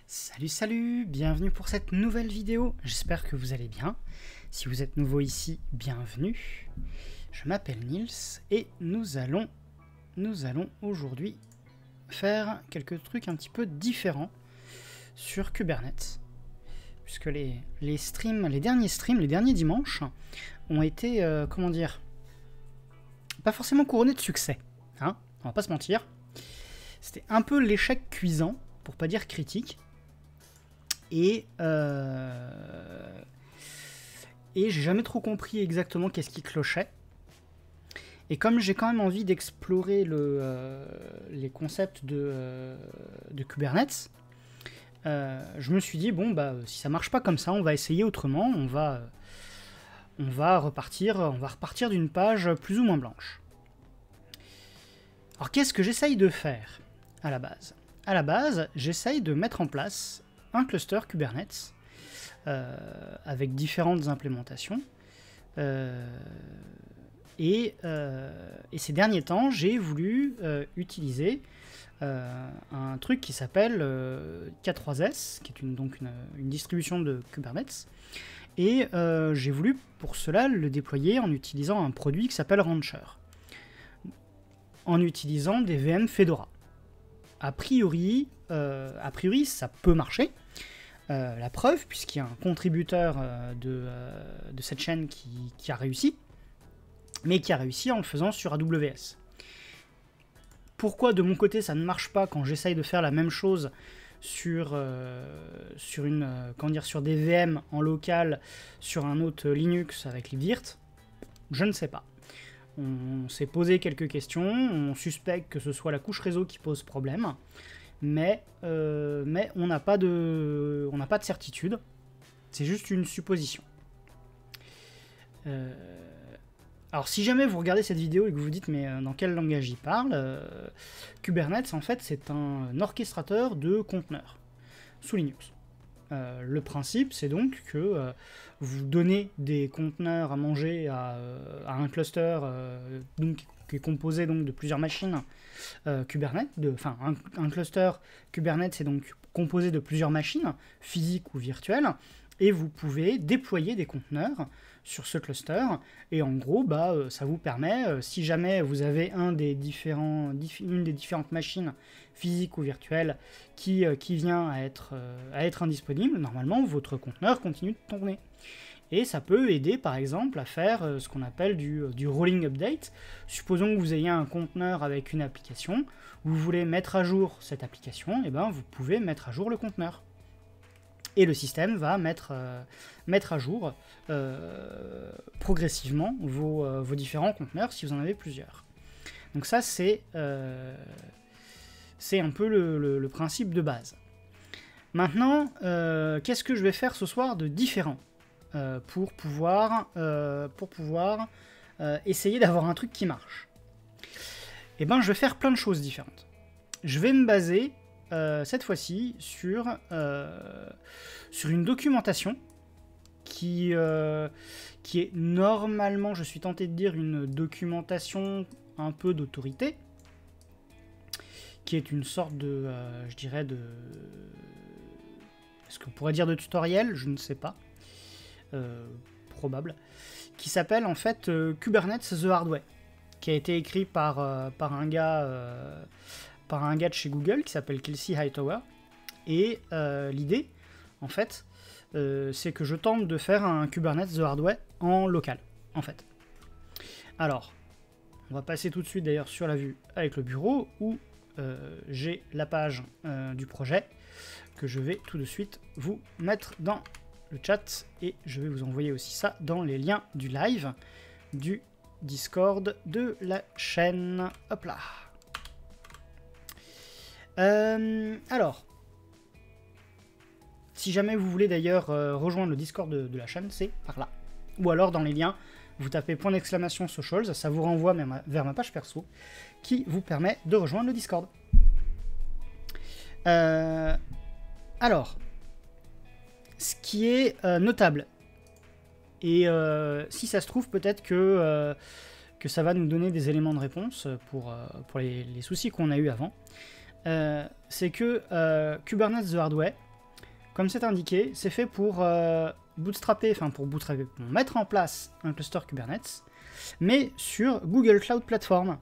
Salut salut, bienvenue pour cette nouvelle vidéo, j'espère que vous allez bien. Si vous êtes nouveau ici, bienvenue. Je m'appelle Nils et nous allons aujourd'hui faire quelques trucs un petit peu différents sur Kubernetes. Puisque les derniers dimanches ont été, pas forcément couronnés de succès, hein, on va pas se mentir. C'était un peu l'échec cuisant, pour pas dire critique. Et j'ai jamais trop compris exactement qu'est-ce qui clochait. Et comme j'ai quand même envie d'explorer les concepts de Kubernetes, je me suis dit, bon, bah, si ça marche pas comme ça, on va essayer autrement, on va repartir d'une page plus ou moins blanche. Alors qu'est-ce que j'essaye de faire à la base ? À la base, j'essaye de mettre en place un cluster Kubernetes avec différentes implémentations. Et ces derniers temps, j'ai voulu utiliser un truc qui s'appelle K3s, qui est une distribution de Kubernetes. Et j'ai voulu pour cela le déployer en utilisant un produit qui s'appelle Rancher, en utilisant des VM Fedora. A priori, ça peut marcher. La preuve, puisqu'il y a un contributeur de cette chaîne qui a réussi, mais qui a réussi en le faisant sur AWS. Pourquoi de mon côté ça ne marche pas quand j'essaye de faire la même chose sur des VM en local sur un autre Linux avec libvirt? Je ne sais pas. On s'est posé quelques questions, on suspecte que ce soit la couche réseau qui pose problème, mais on n'a pas de certitude, c'est juste une supposition. Alors si jamais vous regardez cette vidéo et que vous vous dites mais dans quel langage il parle, Kubernetes en fait c'est un orchestrateur de conteneurs sous Linux. Le principe, c'est donc que vous donnez des conteneurs à manger à un cluster qui est composé donc de plusieurs machines Kubernetes. Un cluster Kubernetes est donc composé de plusieurs machines, physiques ou virtuelles, et vous pouvez déployer des conteneurs sur ce cluster, et en gros, ça vous permet, si jamais vous avez une des différentes machines physiques ou virtuelles qui vient à être indisponible, normalement, votre conteneur continue de tourner. Et ça peut aider, par exemple, à faire ce qu'on appelle du rolling update. Supposons que vous ayez un conteneur avec une application, vous voulez mettre à jour cette application, et vous pouvez mettre à jour le conteneur. Et le système va mettre à jour progressivement vos différents conteneurs si vous en avez plusieurs. Donc ça, c'est un peu le principe de base. Maintenant, qu'est-ce que je vais faire ce soir de différent pour pouvoir essayer d'avoir un truc qui marche? Eh ben, je vais faire plein de choses différentes. Je vais me baser cette fois-ci sur une documentation qui est normalement, je suis tenté de dire, une documentation un peu d'autorité, qui est une sorte de, est-ce qu'on pourrait dire de tutoriel? Je ne sais pas. Probable. Qui s'appelle en fait Kubernetes The Hard Way, qui a été écrit par un gars de chez Google qui s'appelle Kelsey Hightower. Et l'idée, en fait, c'est que je tente de faire un Kubernetes The Hard Way en local, en fait. Alors, on va passer tout de suite d'ailleurs sur la vue avec le bureau, où j'ai la page du projet, que je vais tout de suite vous mettre dans le chat, et je vais vous envoyer aussi ça dans les liens du live, du Discord de la chaîne. Hop là. Alors, si jamais vous voulez d'ailleurs rejoindre le Discord de la chaîne, c'est par là. Ou alors dans les liens, vous tapez !socials, ça vous renvoie même vers ma page perso, qui vous permet de rejoindre le Discord. Alors, ce qui est notable, et si ça se trouve peut-être que ça va nous donner des éléments de réponse pour les soucis qu'on a eu avant, c'est que Kubernetes The Hard Way comme c'est indiqué, c'est fait pour bootstrapper, pour mettre en place un cluster Kubernetes, mais sur Google Cloud Platform.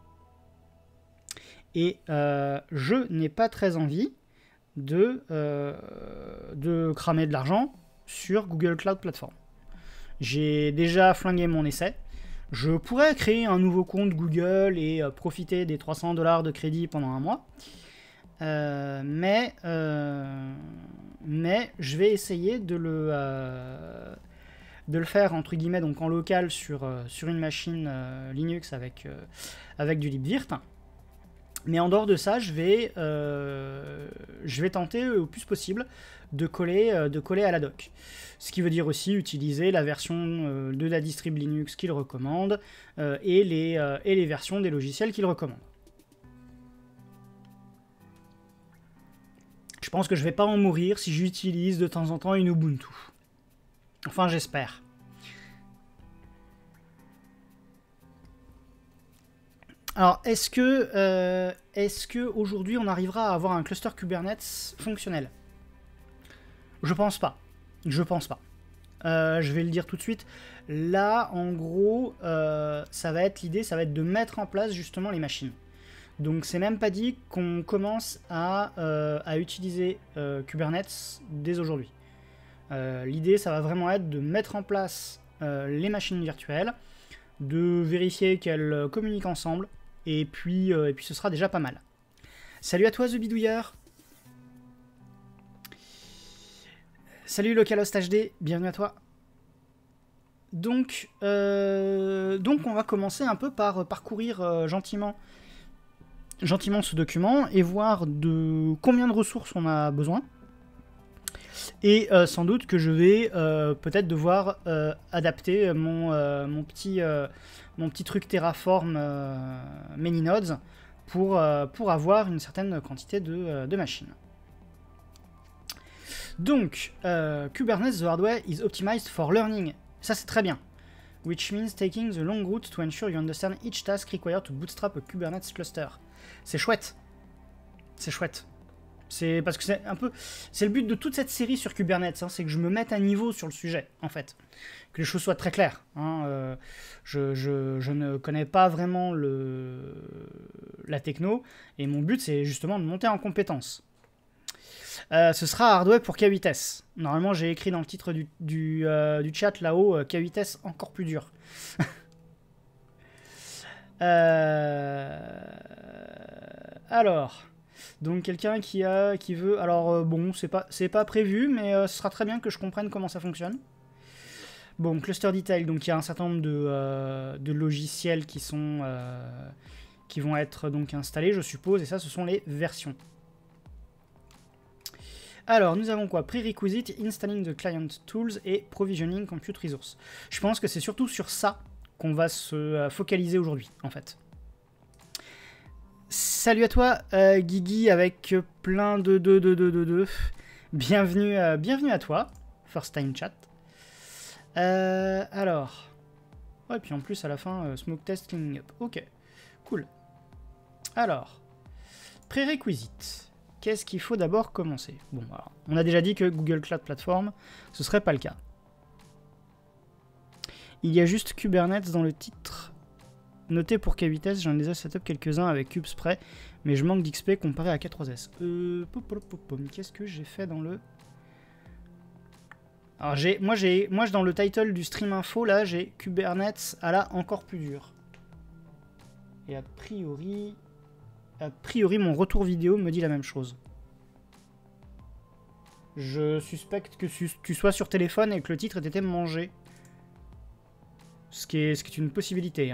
Et je n'ai pas très envie de cramer de l'argent sur Google Cloud Platform. J'ai déjà flingué mon essai. Je pourrais créer un nouveau compte Google et profiter des $300 de crédit pendant un mois. Mais je vais essayer de le faire entre guillemets donc en local sur une machine Linux avec du libvirt. Mais en dehors de ça, je vais tenter au plus possible de coller à la doc. Ce qui veut dire aussi utiliser la version de la distrib Linux qu'il recommande et les versions des logiciels qu'il recommande. Je pense que je vais pas en mourir si j'utilise de temps en temps une Ubuntu. Enfin, j'espère. Alors, est-ce que aujourd'hui on arrivera à avoir un cluster Kubernetes fonctionnel? Je pense pas. Je vais le dire tout de suite. Là, en gros, l'idée, ça va être de mettre en place justement les machines. Donc, c'est même pas dit qu'on commence à utiliser Kubernetes dès aujourd'hui. L'idée, ça va vraiment être de mettre en place les machines virtuelles, de vérifier qu'elles communiquent ensemble, et puis ce sera déjà pas mal. Salut à toi, The Bidouilleur. Salut Localhost HD, bienvenue à toi. Donc on va commencer un peu par parcourir gentiment ce document et voir de combien de ressources on a besoin. Et sans doute que je vais peut-être devoir adapter mon petit truc Terraform Many Nodes pour avoir une certaine quantité de machines. Donc, Kubernetes, the hardware is optimized for learning. Ça, c'est très bien. Which means taking the long route to ensure you understand each task required to bootstrap a Kubernetes cluster. C'est chouette. C'est chouette. C'est parce que c'est le but de toute cette série sur Kubernetes, hein, c'est que je me mette à niveau sur le sujet, en fait. Que les choses soient très claires. Hein, je ne connais pas vraiment la techno, et mon but, c'est justement de monter en compétence. Ce sera hardware pour K8S. Normalement, j'ai écrit dans le titre du chat là-haut, K8S encore plus dur. Alors, donc quelqu'un qui veut... Alors bon, c'est pas prévu, mais ce sera très bien que je comprenne comment ça fonctionne. Bon, cluster detail, donc il y a un certain nombre de logiciels qui vont être donc installés, je suppose, et ça, ce sont les versions. Alors, nous avons quoi? Prerequisite, installing the client tools et provisioning compute resource. Je pense que c'est surtout sur ça qu'on va se focaliser aujourd'hui, en fait. Salut à toi, Guigui, avec plein de. Bienvenue à toi, first time chat. Alors. Ouais, et puis en plus, à la fin, smoke test cleaning up. Ok, cool. Alors, prerequisite. Qu'est-ce qu'il faut d'abord commencer? Bon, alors, on a déjà dit que Google Cloud Platform, ce serait pas le cas. Il y a juste Kubernetes dans le titre. Noté pour K8S, j'en ai déjà setup quelques-uns avec KubeSpray, mais je manque d'XP comparé à K3S. Qu'est-ce que j'ai fait dans le... Alors, moi, dans le title du stream info, là, j'ai Kubernetes à la encore plus dur. Et a priori, mon retour vidéo me dit la même chose. Je suspecte que tu sois sur téléphone et que le titre ait été mangé. Ce qui est une possibilité. Hein.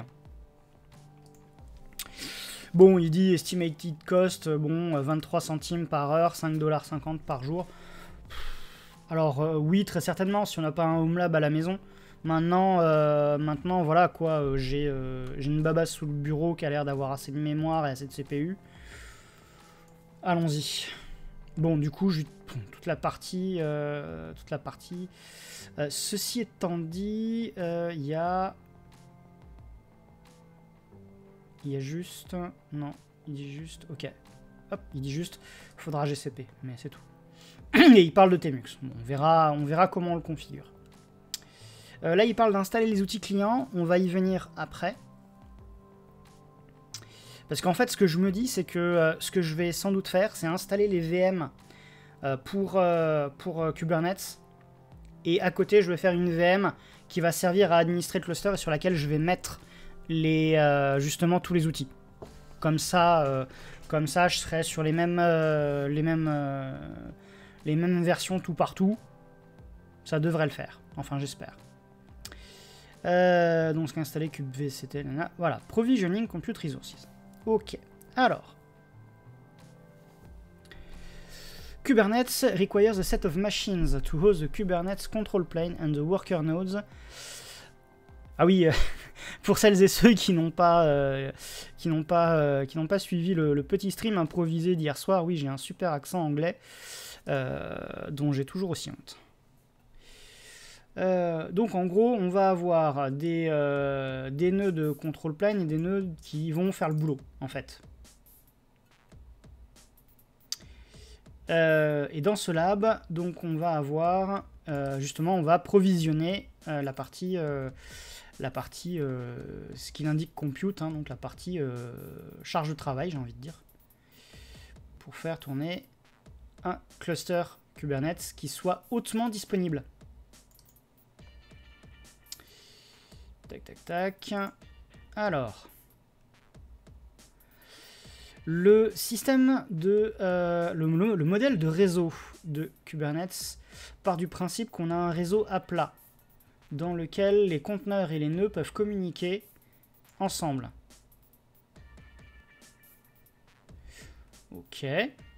Bon, il dit estimated cost, bon, 23 centimes par heure, 5,50 $ par jour. Alors, oui, très certainement, si on n'a pas un home lab à la maison. Maintenant, voilà quoi, j'ai une babasse sous le bureau qui a l'air d'avoir assez de mémoire et assez de CPU. Allons-y. Bon, du coup, toute la partie. Ceci étant dit, il y a juste. Non, il dit juste. Ok. Hop, il dit juste. Faudra GCP, mais c'est tout. Et il parle de Tmux. Bon, on verra comment on le configure. Là, il parle d'installer les outils clients. On va y venir après. Parce qu'en fait, ce que je me dis, c'est que ce que je vais sans doute faire, c'est installer les VM pour Kubernetes. Et à côté, je vais faire une VM qui va servir à administrer le cluster et sur laquelle je vais mettre justement tous les outils. Comme ça, je serai sur les mêmes versions tout partout. Ça devrait le faire. Enfin, j'espère. Donc, ce qu'a installé kubevct, voilà. Provisioning Compute Resources. Ok. Alors. Kubernetes requires a set of machines to host the Kubernetes control plane and the worker nodes. Ah oui, pour celles et ceux qui n'ont pas suivi le petit stream improvisé d'hier soir, oui, j'ai un super accent anglais dont j'ai toujours aussi honte. Donc en gros, on va avoir des nœuds de control plane et des nœuds qui vont faire le boulot, en fait. Et dans ce lab, donc on va avoir justement, on va provisionner la partie ce qu'il indique compute, hein, donc la partie charge de travail, j'ai envie de dire, pour faire tourner un cluster Kubernetes qui soit hautement disponible. Tac, tac, tac. Alors, le système de le modèle de réseau de Kubernetes part du principe qu'on a un réseau à plat dans lequel les conteneurs et les nœuds peuvent communiquer ensemble. Ok.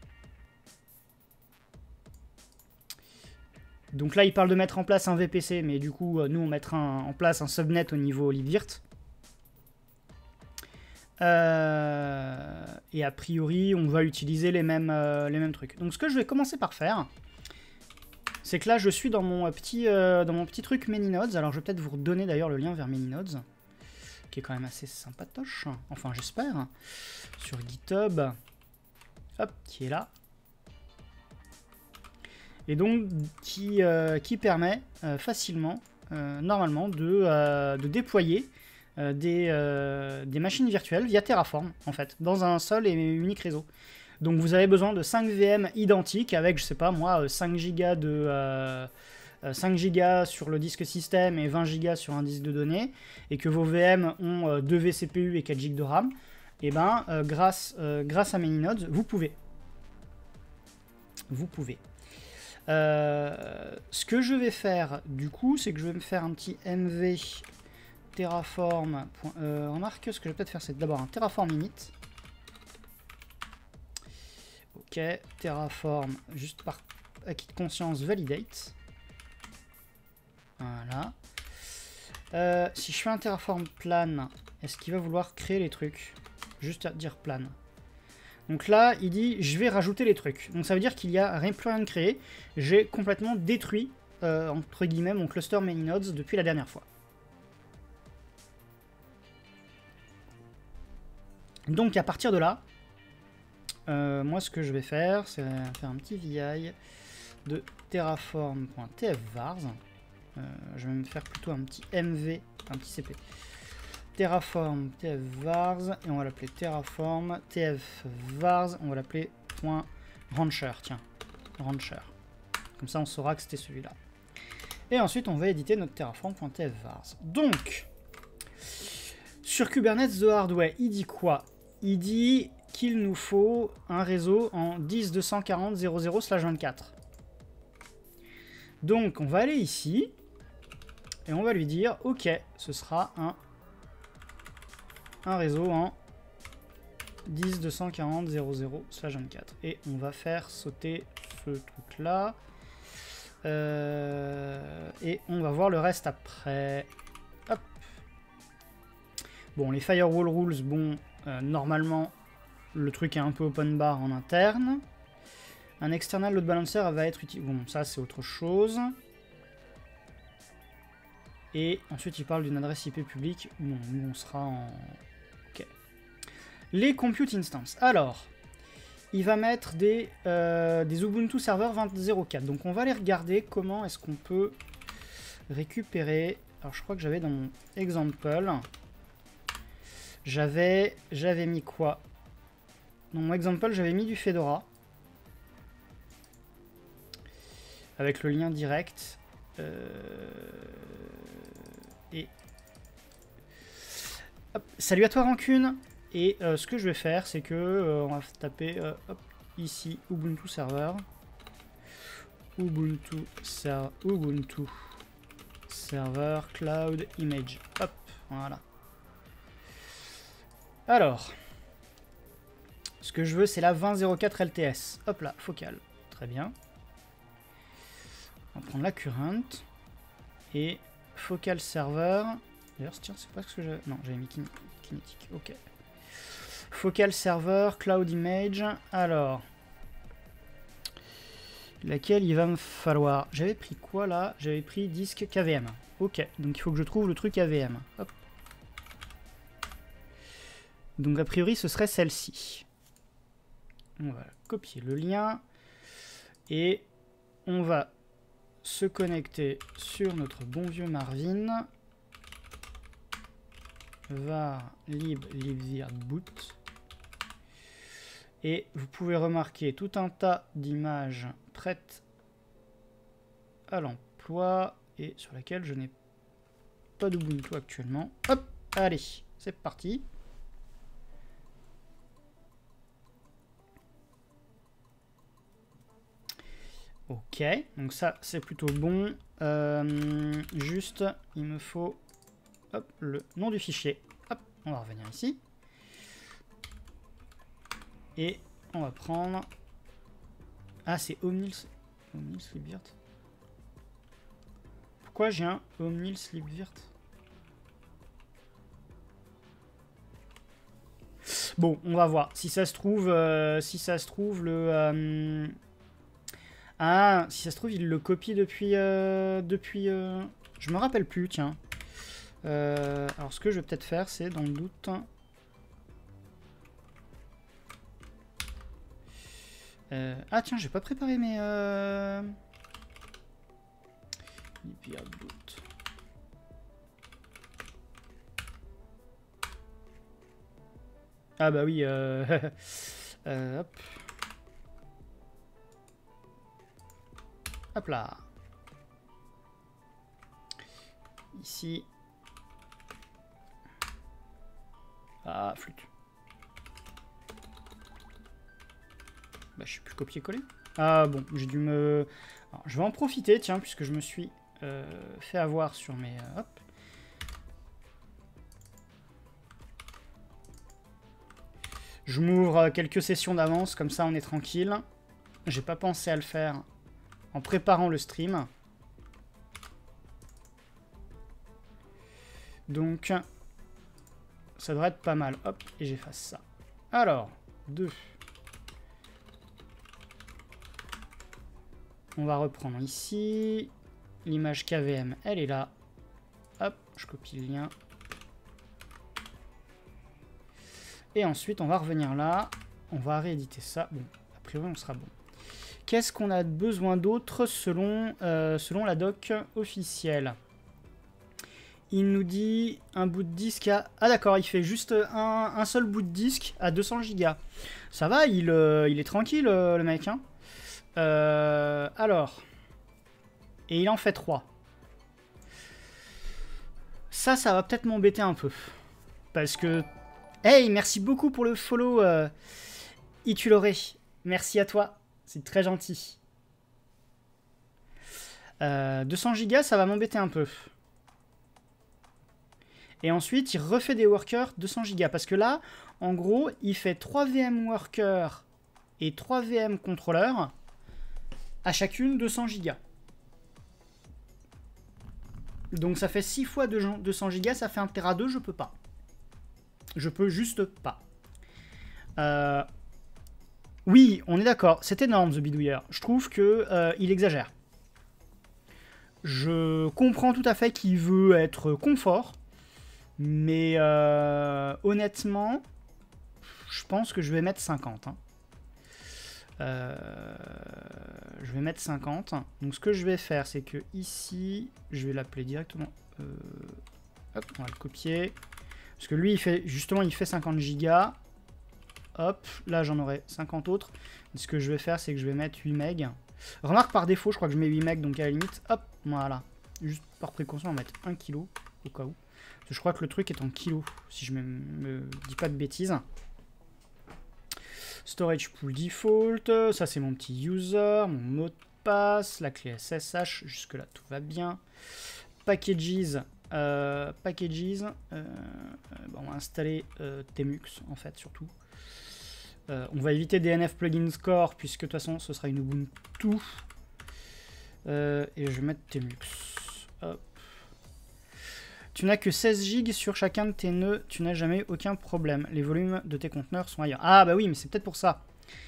Donc là, il parle de mettre en place un VPC, mais du coup, nous, on mettra en place un subnet au niveau libvirt. Et a priori, on va utiliser les mêmes trucs. Donc ce que je vais commencer par faire, c'est que là, je suis dans mon petit truc Manynodes. Alors, je vais peut-être vous redonner d'ailleurs le lien vers Manynodes, qui est quand même assez sympatoche. Enfin, j'espère. Sur GitHub. Hop, qui est là. Et donc, qui permet facilement, normalement, de déployer des machines virtuelles via Terraform, en fait, dans un seul et unique réseau. Donc vous avez besoin de 5 VM identiques avec, je sais pas moi, 5 Go 5 Go sur le disque système et 20 Go sur un disque de données, et que vos VM ont 2 vCPU et 4 Go de RAM, et ben grâce à Manynodes, vous pouvez. Ce que je vais faire du coup, c'est que je vais me faire un petit MV Terraform. Remarque, ce que je vais peut-être faire, c'est d'abord un Terraform init. Ok, Terraform, juste par acquis de conscience, validate. Voilà. Si je fais un Terraform plan, est-ce qu'il va vouloir créer les trucs? Juste à dire plan. Donc là, il dit, je vais rajouter les trucs. Donc ça veut dire qu'il n'y a plus rien de créé. J'ai complètement détruit, entre guillemets, mon cluster Manynodes depuis la dernière fois. Donc à partir de là, moi ce que je vais faire, c'est faire un petit VI de terraform.tfvars. Je vais me faire plutôt un petit MV, un petit CP. Terraform tfvars, et on va l'appeler terraform tfvars, on va l'appeler .rancher, tiens, rancher. Comme ça on saura que c'était celui-là. Et ensuite on va éditer notre terraform.tfvars. Donc, sur Kubernetes The Hard Way, il dit quoi? Il dit qu'il nous faut un réseau en 10.240.0.0/24. Donc on va aller ici, et on va lui dire, ok, ce sera un réseau en 10.240.0.0/24. Et on va faire sauter ce truc-là. Et on va voir le reste après. Hop. Bon, les firewall rules, bon, normalement, le truc est un peu open bar en interne. Un external load balancer va être utile. Bon, ça, c'est autre chose. Et ensuite, il parle d'une adresse IP publique. Bon, nous, on sera en... Ok. Les compute instances. Alors, il va mettre des Ubuntu Server 20.04. Donc on va aller regarder comment est-ce qu'on peut récupérer. Alors je crois que j'avais dans mon example, j'avais mis quoi? Dans mon example, j'avais mis du Fedora. Avec le lien direct. Et... Hop, salut à toi Rancune. Et ce que je vais faire, c'est que on va taper hop, ici Ubuntu Server. Ubuntu Server Cloud Image. Hop, voilà. Alors, ce que je veux, c'est la 20.04 LTS. Hop là, focal. Très bien. On va prendre la current. Et focal server. D'ailleurs, tiens, c'est pas ce que j'avais. Non, j'avais mis kinetic. Ok. Focal server, cloud image. Alors. Laquelle il va me falloir. J'avais pris quoi là? J'avais pris disque KVM. Ok, donc il faut que je trouve le truc AVM. Hop. Donc a priori ce serait celle-ci. On va copier le lien. Et on va se connecter sur notre bon vieux Marvin. Var libvirt boot. Et vous pouvez remarquer tout un tas d'images prêtes à l'emploi et sur laquelle je n'ai pas d'Ubuntu actuellement. Hop, allez, c'est parti. Ok, donc ça c'est plutôt bon. Juste, il me faut hop, le nom du fichier. Hop, on va revenir ici. Et on va prendre... Ah, c'est Omnil Libvirt. Pourquoi j'ai un Omnil Libvirt? Bon, on va voir. Si ça se trouve, le... Ah, si ça se trouve, il le copie depuis... Je me rappelle plus, tiens. Alors, ce que je vais peut-être faire, c'est, dans le doute... Ah tiens, j'ai pas préparé mes... Ah bah oui, hop. Hop là. Ici. Ah, flûte. Bah, je suis plus copier-coller. Ah bon, j'ai dû me... Alors, je vais en profiter, tiens, puisque je me suis fait avoir sur mes... hop. Je m'ouvre quelques sessions d'avance, comme ça on est tranquille. J'ai pas pensé à le faire en préparant le stream. Donc, ça devrait être pas mal. Hop, et j'efface ça. Alors, 2... On va reprendre ici. L'image KVM, elle est là. Hop, je copie le lien. Et ensuite, on va revenir là. On va rééditer ça. Bon, a priori, on sera bon. Qu'est-ce qu'on a besoin d'autre selon la doc officielle? Il nous dit un bout de disque à... Ah d'accord, il fait juste un seul bout de disque à 200 Go. Ça va, il est tranquille, le mec, hein. Alors, et il en fait 3. Ça va peut-être m'embêter un peu. Parce que... Hey, merci beaucoup pour le follow, Ituloré. Merci à toi, c'est très gentil. 200 Go, ça va m'embêter un peu. Et ensuite, il refait des workers 200 Go. Parce que là, en gros, il fait 3 VM workers et 3 VM contrôleurs. À chacune 200 Go. Donc ça fait 6 fois 200 Go, ça fait 1 Tera 2, je peux pas. Je peux juste pas. Oui, on est d'accord, c'est énorme The Bidouilleur. Je trouve que il exagère. Je comprends tout à fait qu'il veut être confort, mais honnêtement, je pense que je vais mettre 50. Hein. Je vais mettre 50. Donc ce que je vais faire, c'est que ici, je vais l'appeler directement. Hop, on va le copier. Parce que lui, il fait justement, il fait 50 gigas. Hop, là j'en aurai 50 autres. Ce que je vais faire, c'est que je vais mettre 8 MB. Remarque, par défaut, je crois que je mets 8 MB, donc à la limite, hop, voilà. Juste par précaution, on va mettre 1 kg au cas où. Parce que je crois que le truc est en kilos, si je me dis pas de bêtises. Storage pool default, ça c'est mon petit user, mon mot de passe, la clé SSH, jusque là tout va bien. Packages, on va installer Temux en fait surtout. On va éviter DNF plugin score puisque de toute façon ce sera une Ubuntu. Et je vais mettre Temux. Hop. Tu n'as que 16 gigs sur chacun de tes nœuds, tu n'as jamais aucun problème. Les volumes de tes conteneurs sont ailleurs. Ah bah oui, mais c'est peut-être pour ça.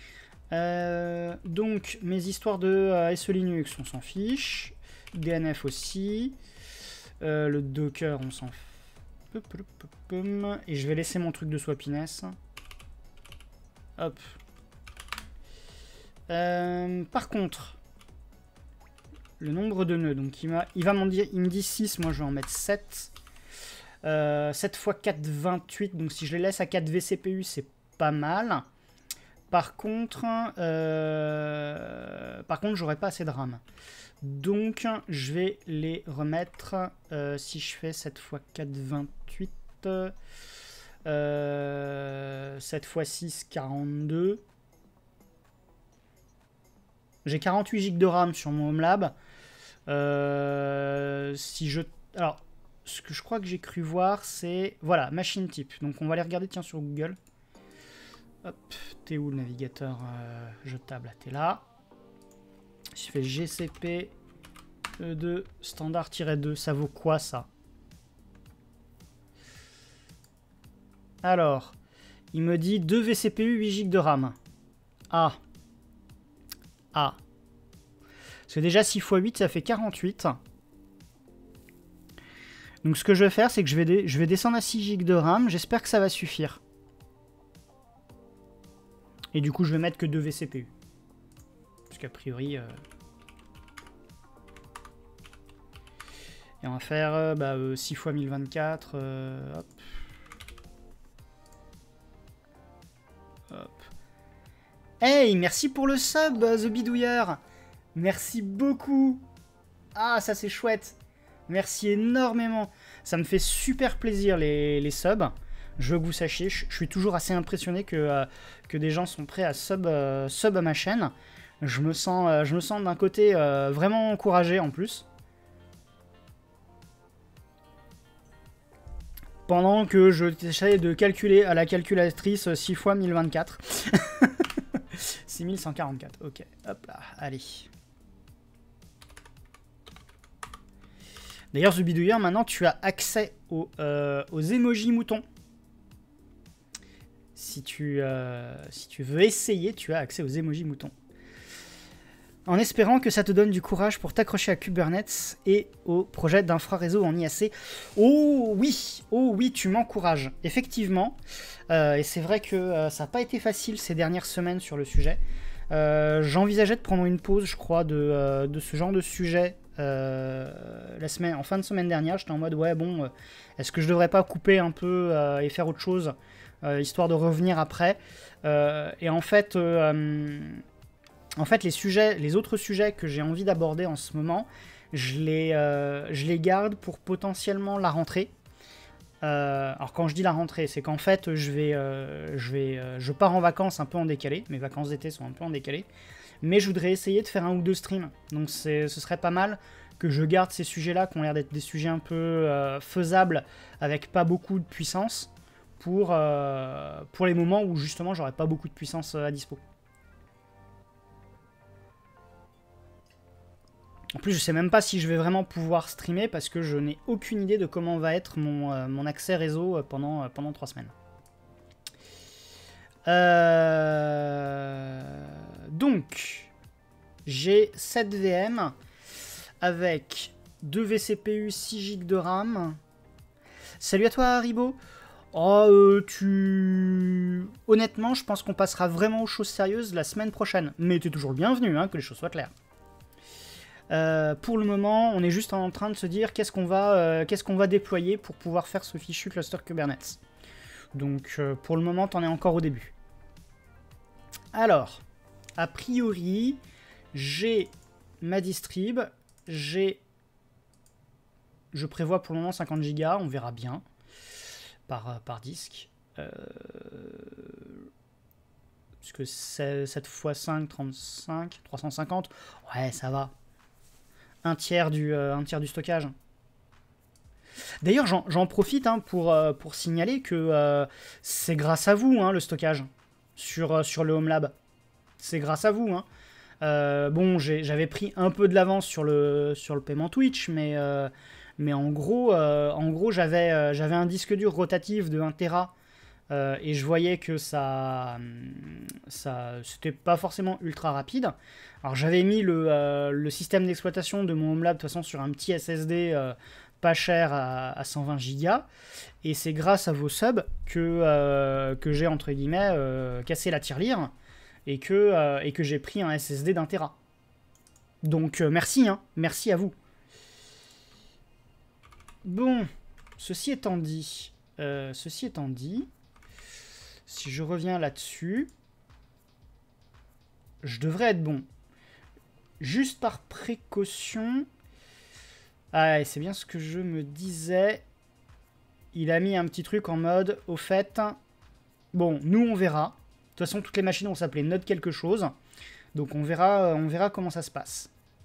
Donc, mes histoires de SE Linux, on s'en fiche. DNF aussi. Le Docker, on s'en fiche. Et je vais laisser mon truc de swapiness. Hop. Par contre, le nombre de nœuds, donc il me dit 6, moi je vais en mettre 7. 7 x 4, 28, donc si je les laisse à 4 vCPU, c'est pas mal. Par contre, j'aurai pas assez de RAM. Donc, je vais les remettre, si je fais 7 x 4, 28, 7 x 6, 42. J'ai 48 Go de RAM sur mon HomeLab. Alors, ce que je crois que j'ai cru voir, c'est... Voilà, machine type. Donc, on va aller regarder, tiens, sur Google. Hop, t'es où le navigateur jetable? T'es là. Je fais GCP E2 standard-2. Ça vaut quoi, ça? Alors, il me dit 2 vCPU, 8 Go de RAM. Ah. Ah. Parce que déjà, 6 x 8, ça fait 48. Donc, ce que je vais faire, c'est que je vais descendre à 6 Go de RAM. J'espère que ça va suffire. Et du coup, je vais mettre que 2 vCPU. Parce qu'a priori... Et on va faire 6 x 1024. Hop. Hop. Hey, merci pour le sub, The Bidouilleur. Merci beaucoup. Ah, ça c'est chouette. Merci énormément. Ça me fait super plaisir les subs. Je veux que vous sachiez, je suis toujours assez impressionné que des gens sont prêts à sub à ma chaîne. Je me sens d'un côté vraiment encouragé en plus. Pendant que je t'essaie de calculer à la calculatrice 6 x 1024. 6144, ok. Hop là, allez. D'ailleurs, The Bidouilleur, maintenant tu as accès aux emojis moutons. Si tu veux essayer, tu as accès aux emojis moutons. En espérant que ça te donne du courage pour t'accrocher à Kubernetes et au projet d'infraréseau en IAC. Oh oui, tu m'encourages. Effectivement, et c'est vrai que ça n'a pas été facile ces dernières semaines sur le sujet. J'envisageais de prendre une pause, je crois, de ce genre de sujet en fin de semaine dernière. J'étais en mode, ouais, bon, est-ce que je devrais pas couper un peu et faire autre chose, histoire de revenir après. Et en fait, les autres sujets que j'ai envie d'aborder en ce moment, je les garde pour potentiellement la rentrée. Alors quand je dis la rentrée, c'est qu'en fait je pars en vacances un peu en décalé, mes vacances d'été sont un peu en décalé, mais je voudrais essayer de faire 1 ou 2 streams, donc ce serait pas mal que je garde ces sujets-là qui ont l'air d'être des sujets un peu faisables avec pas beaucoup de puissance pour les moments où justement j'aurais pas beaucoup de puissance à dispo. En plus, je sais même pas si je vais vraiment pouvoir streamer parce que je n'ai aucune idée de comment va être mon accès réseau pendant 3 semaines. Donc, j'ai 7 VM avec 2 vCPU, 6 Go de RAM. Salut à toi, Haribo. Oh, honnêtement, je pense qu'on passera vraiment aux choses sérieuses la semaine prochaine. Mais t'es toujours le bienvenu, hein, que les choses soient claires. Pour le moment, on est juste en train de se dire qu'est-ce qu'on va déployer pour pouvoir faire ce fichu cluster Kubernetes. Donc, pour le moment, t'en es encore au début. Alors, a priori, j'ai ma distrib, je prévois pour le moment 50 Go, on verra bien, par disque. Puisque 7 x 5, 35, 350, ouais, ça va. Un tiers du stockage. D'ailleurs, j'en profite hein, pour signaler que c'est grâce à vous, hein, le stockage, sur le Home Lab. C'est grâce à vous. Hein. Bon, j'avais pris un peu de l'avance sur le paiement Twitch, mais en gros, j'avais un disque dur rotatif de 1 Tera et je voyais que ça c'était pas forcément ultra rapide. Alors j'avais mis le système d'exploitation de mon Home Lab de toute façon sur un petit SSD pas cher à 120 Go, et c'est grâce à vos subs que j'ai entre guillemets cassé la tirelire et que j'ai pris un SSD d'1 Tera. Donc merci, hein, merci à vous. Bon, ceci étant dit, si je reviens là-dessus, je devrais être bon. Juste par précaution... Ah, c'est bien ce que je me disais. Il a mis un petit truc en mode, au fait... Bon, nous on verra. De toute façon, toutes les machines vont s'appeler Node quelque chose. Donc on verra comment ça se passe.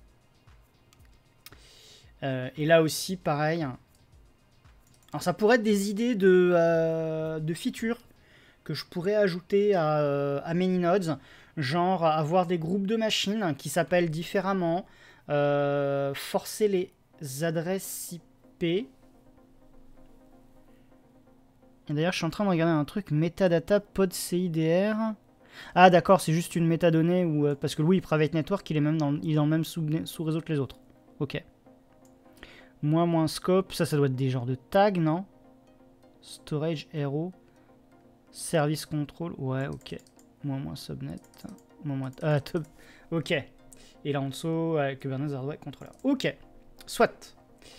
Et là aussi, pareil. Alors ça pourrait être des idées de features que je pourrais ajouter à Manynodes, genre avoir des groupes de machines qui s'appellent différemment, forcer les adresses IP. Et d'ailleurs, je suis en train de regarder un truc, metadata pod CIDR. Ah d'accord, c'est juste une métadonnée, parce que oui, Private Network, il est dans le même sous-réseau que les autres. Ok. Moins scope, ça doit être des genres de tags, non? Storage, Hero, Service Control, ouais, ok. Moins subnet, ok. Et là en dessous, Kubernetes Hardware Controller. Ok, soit.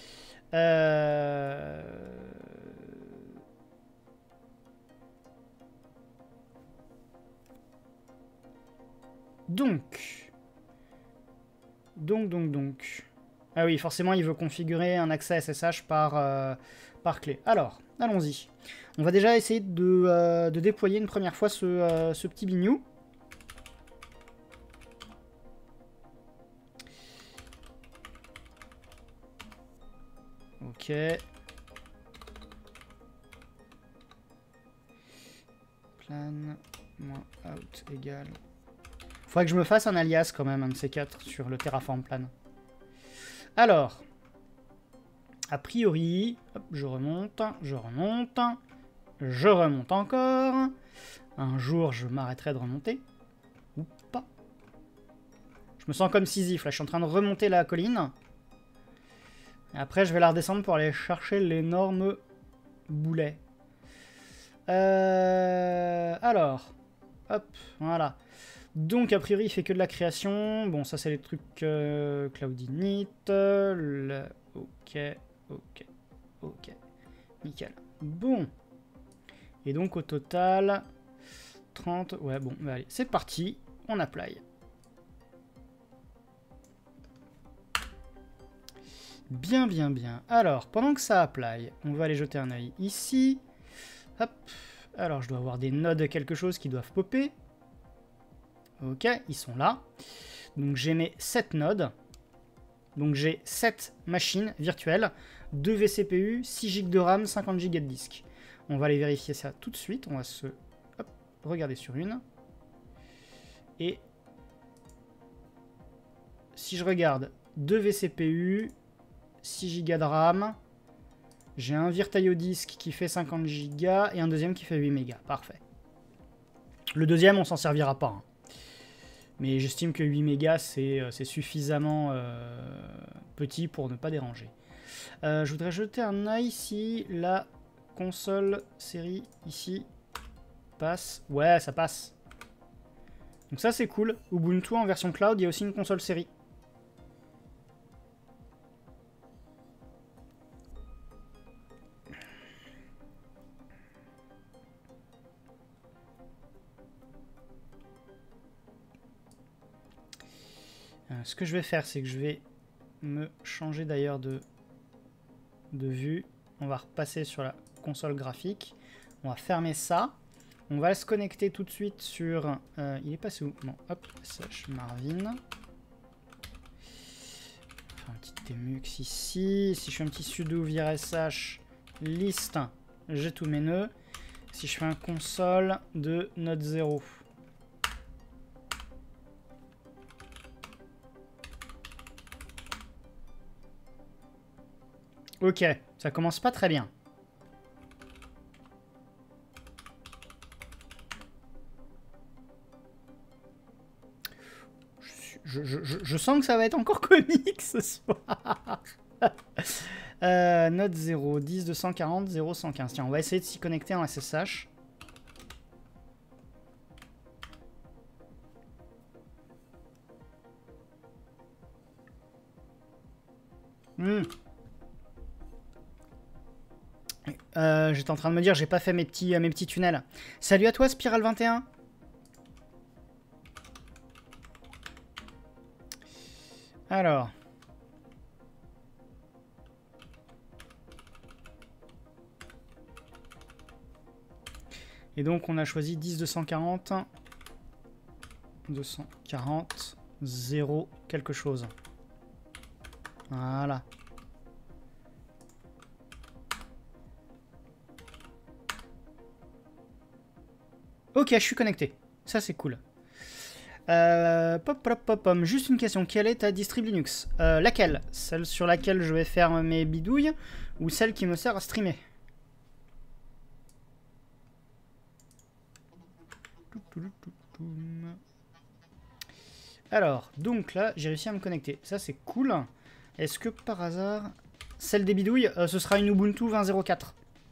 Donc. Ah oui, forcément, il veut configurer un accès SSH par clé. Alors, allons-y. On va déjà essayer de déployer une première fois ce petit bignou. Ok. Plan, moins out égale... Faudrait que je me fasse un alias quand même, un de ces quatre, sur le Terraform plan. Alors, a priori, hop, je remonte encore. Un jour, je m'arrêterai de remonter. Ou pas. Je me sens comme Sisyphe, là, je suis en train de remonter la colline. Et après, je vais la redescendre pour aller chercher l'énorme boulet. Alors, hop, voilà. Donc, a priori, il fait que de la création. Bon, ça, c'est les trucs Cloud Init. Ok. Nickel. Bon. Et donc, au total, 30... Ouais, bon, bah, allez, c'est parti. On apply. Bien. Alors, pendant que ça apply, on va aller jeter un œil ici. Hop. Alors, je dois avoir des nodes quelque chose qui doivent popper. Ok, ils sont là. Donc j'ai mes 7 nodes. Donc j'ai 7 machines virtuelles, 2 vCPU, 6 Go de RAM, 50 Go de disque. On va aller vérifier ça tout de suite. On va se regarder sur une. Et si je regarde 2 vCPU, 6 Go de RAM, j'ai un Virtaio disque qui fait 50 Go et un deuxième qui fait 8 mégas. Parfait. Le deuxième, on s'en servira pas. Hein. Mais j'estime que 8 mégas, c'est suffisamment petit pour ne pas déranger. Je voudrais jeter un œil si la console série ici. Passe. Ouais, ça passe. Donc ça c'est cool. Ubuntu en version cloud, il y a aussi une console série. Ce que je vais faire, c'est que je vais me changer d'ailleurs de vue. On va repasser sur la console graphique. On va fermer ça. On va se connecter tout de suite sur... il est passé où? Bon, hop, SH Marvin. Un petit emux ici. Si je fais un petit sudo vir sh list, j'ai tous mes nœuds. Si je fais un console de node 0. Ok, ça commence pas très bien. Je sens que ça va être encore comique ce soir. Note 0, 10, 240, 0, 115. Tiens, on va essayer de s'y connecter en SSH. J'étais en train de me dire, j'ai pas fait mes petits tunnels. Salut à toi, Spiral 21. Alors. Et donc, on a choisi 10, 240. 240, 0, quelque chose. Voilà. Ok, je suis connecté. Ça, c'est cool. Juste une question. Quelle est ta distrib Linux? Laquelle? Celle sur laquelle je vais faire mes bidouilles ou celle qui me sert à streamer? Alors, donc là, j'ai réussi à me connecter. Ça, c'est cool. Est-ce que par hasard... Celle des bidouilles, ce sera une Ubuntu 20.04.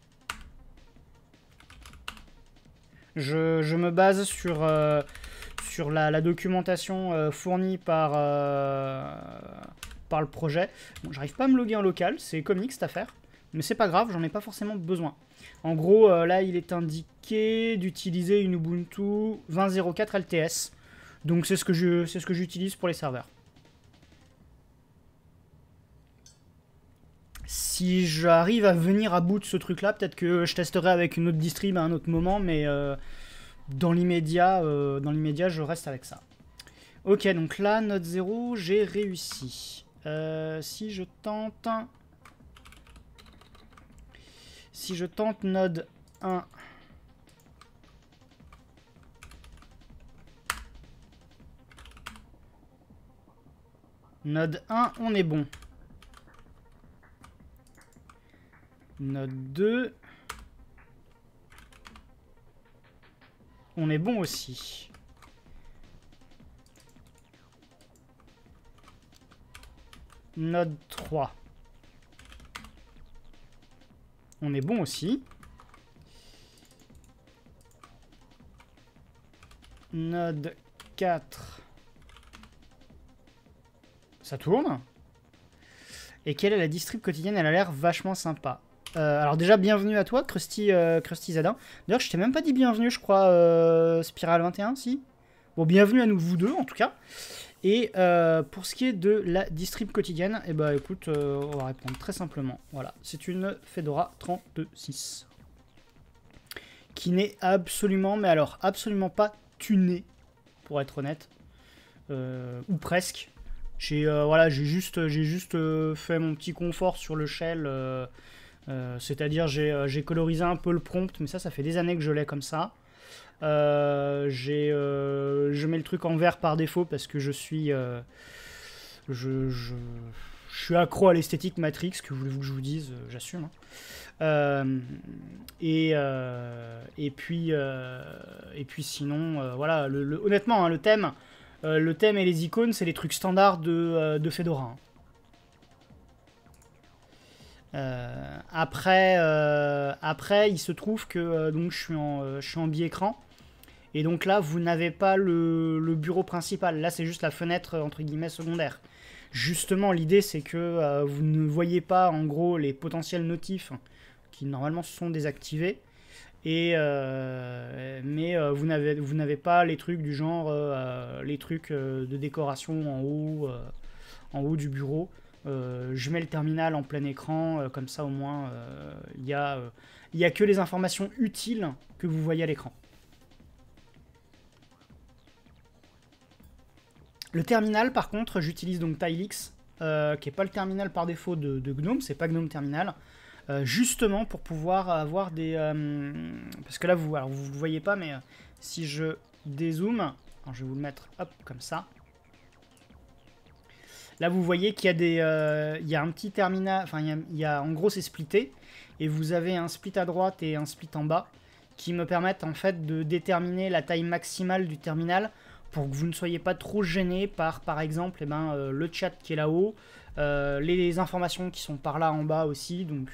Je me base sur la documentation fournie par le projet. Bon, j'arrive pas à me loguer en local, c'est comique cette affaire. Mais c'est pas grave, j'en ai pas forcément besoin. En gros, là, il est indiqué d'utiliser une Ubuntu 20.04 LTS. Donc c'est ce que j'utilise pour les serveurs. Si j'arrive à venir à bout de ce truc-là, peut-être que je testerai avec une autre distrib à un autre moment, mais dans l'immédiat, je reste avec ça. Ok, donc là, Node 0, j'ai réussi. Si je tente Node 1... Node 1, on est bon. Node 2. On est bon aussi. Node 3. On est bon aussi. Node 4. Ça tourne. Et quelle est la distrib quotidienne? Elle a l'air vachement sympa. Alors déjà, bienvenue à toi, Krusty Zadin. D'ailleurs, je t'ai même pas dit bienvenue, je crois, Spiral 21, si. Bon, bienvenue à nous, vous deux, en tout cas. Et pour ce qui est de la distrib quotidienne, eh ben, écoute, on va répondre très simplement. Voilà, c'est une Fedora 32.6. Qui n'est absolument, mais alors, absolument pas tunée, pour être honnête. Ou presque. Voilà, j'ai juste fait mon petit confort sur le shell... c'est-à-dire j'ai colorisé un peu le prompt, mais ça fait des années que je l'ai comme ça. Je mets le truc en vert par défaut parce que je suis accro à l'esthétique Matrix, que voulez-vous que je vous dise, j'assume. Et puis sinon, voilà, honnêtement, hein, le thème et les icônes, c'est les trucs standards de Fedora. Hein. Après, il se trouve que donc je suis en bi-écran. Et donc là, vous n'avez pas le bureau principal. Là, c'est juste la fenêtre, entre guillemets, secondaire. Justement, l'idée, c'est que vous ne voyez pas, en gros, les potentiels notifs qui, normalement, sont désactivés. Mais vous n'avez pas les trucs du genre, les trucs de décoration en haut du bureau. Je mets le terminal en plein écran, comme ça, au moins, il y a que les informations utiles que vous voyez à l'écran. Le terminal, par contre, j'utilise donc Tilix, qui n'est pas le terminal par défaut de GNOME, c'est pas GNOME Terminal, justement pour pouvoir avoir des... parce que là, vous ne voyez pas, mais si je dézoome, alors je vais vous le mettre hop, comme ça. Là, vous voyez qu'il y a des, il y a un petit terminal, enfin, en gros, c'est splitté, et vous avez un split à droite et un split en bas, qui me permettent en fait de déterminer la taille maximale du terminal, pour que vous ne soyez pas trop gêné par exemple, eh ben, le chat qui est là-haut, les informations qui sont par là en bas aussi, donc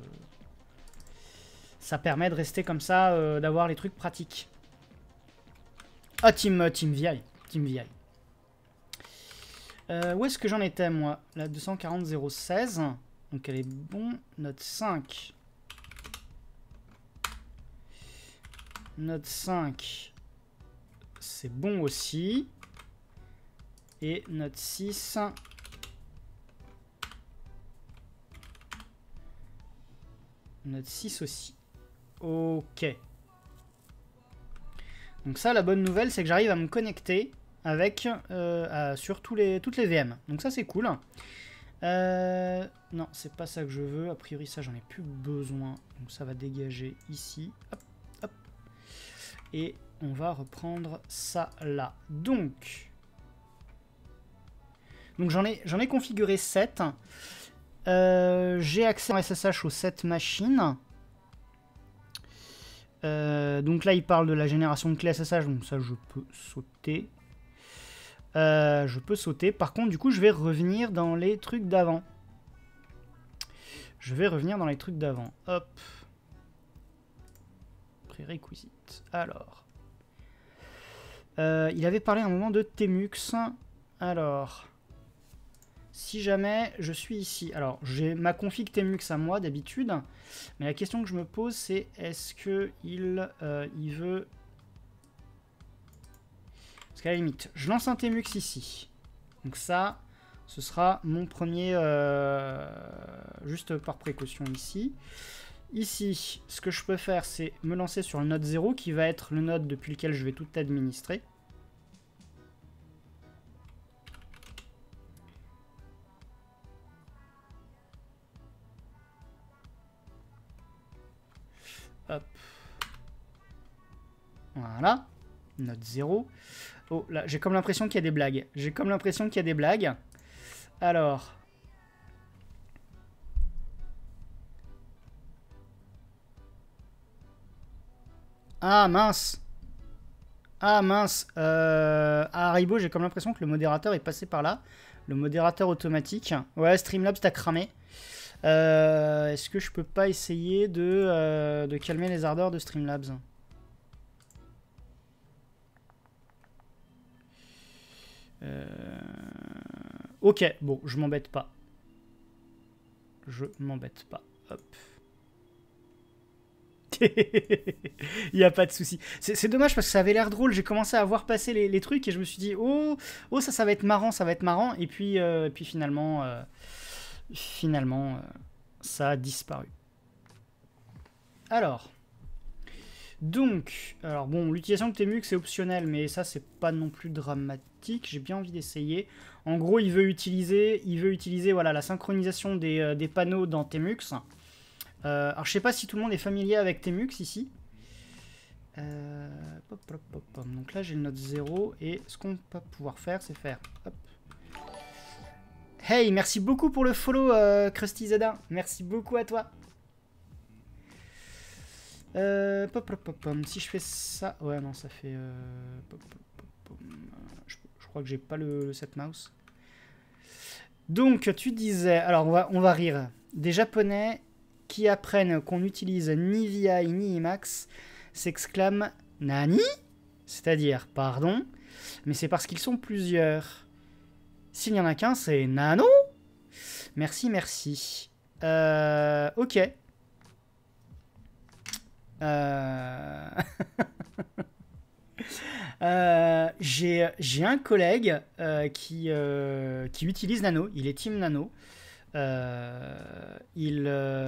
ça permet de rester comme ça, d'avoir les trucs pratiques. Ah, Team VI. Team VI. Où est-ce que j'en étais, moi? La 240.016. Donc elle est bon. Note 5. Note 5. C'est bon aussi. Et note 6. Note 6 aussi. Ok. Donc ça, la bonne nouvelle, c'est que j'arrive à me connecter avec sur toutes les VM. Donc ça, c'est cool. Non, c'est pas ça que je veux. A priori, ça, j'en ai plus besoin. Donc ça va dégager ici. Hop, hop. Et on va reprendre ça là. Donc j'en ai configuré 7. J'ai accès en SSH aux 7 machines. Donc là, il parle de la génération de clés SSH, donc ça, je peux sauter. Par contre, du coup, je vais revenir dans les trucs d'avant. Hop. Prérequisite. Alors. Il avait parlé à un moment de Tmux. Alors. Si jamais je suis ici. Alors, j'ai ma config Tmux à moi d'habitude. Mais la question que je me pose, c'est est-ce que il veut... Parce qu'à la limite, je lance un Tmux ici. Donc ça, ce sera mon premier... juste par précaution ici. Ici, ce que je peux faire, c'est me lancer sur le node 0, qui va être le node depuis lequel je vais tout administrer. Hop. Voilà. Note 0. Oh, là, j'ai comme l'impression qu'il y a des blagues. Alors. Ah, mince. À Haribo, j'ai comme l'impression que le modérateur est passé par là. Le modérateur automatique. Ouais, Streamlabs t'a cramé. Est-ce que je peux pas essayer de calmer les ardeurs de Streamlabs? Ok, bon, je m'embête pas. Hop. Il n'y a pas de souci. C'est dommage parce que ça avait l'air drôle. J'ai commencé à voir passer les trucs et je me suis dit, oh ça va être marrant, Et puis finalement, ça a disparu. Alors bon, l'utilisation de Tmux c'est optionnel, mais ça c'est pas non plus dramatique. J'ai bien envie d'essayer. En gros, il veut utiliser voilà, la synchronisation des panneaux dans Tmux. Alors je sais pas si tout le monde est familier avec Tmux ici. Donc là j'ai le node 0 et ce qu'on va pouvoir faire, c'est faire. Hop. Hey, merci beaucoup pour le follow, Krusty Zedin. Merci beaucoup à toi. Si je fais ça... Ouais, non, ça fait... je crois que j'ai pas le set mouse. Donc, tu disais... Alors, on va rire. Des Japonais qui apprennent qu'on n'utilise ni VI ni Emacs s'exclament « Nani ?» C'est-à-dire « Pardon ?» Mais c'est parce qu'ils sont plusieurs. S'il n'y en a qu'un, c'est « Nano ?» Merci, merci. Ok. J'ai un collègue qui utilise Nano. Il est team Nano. Il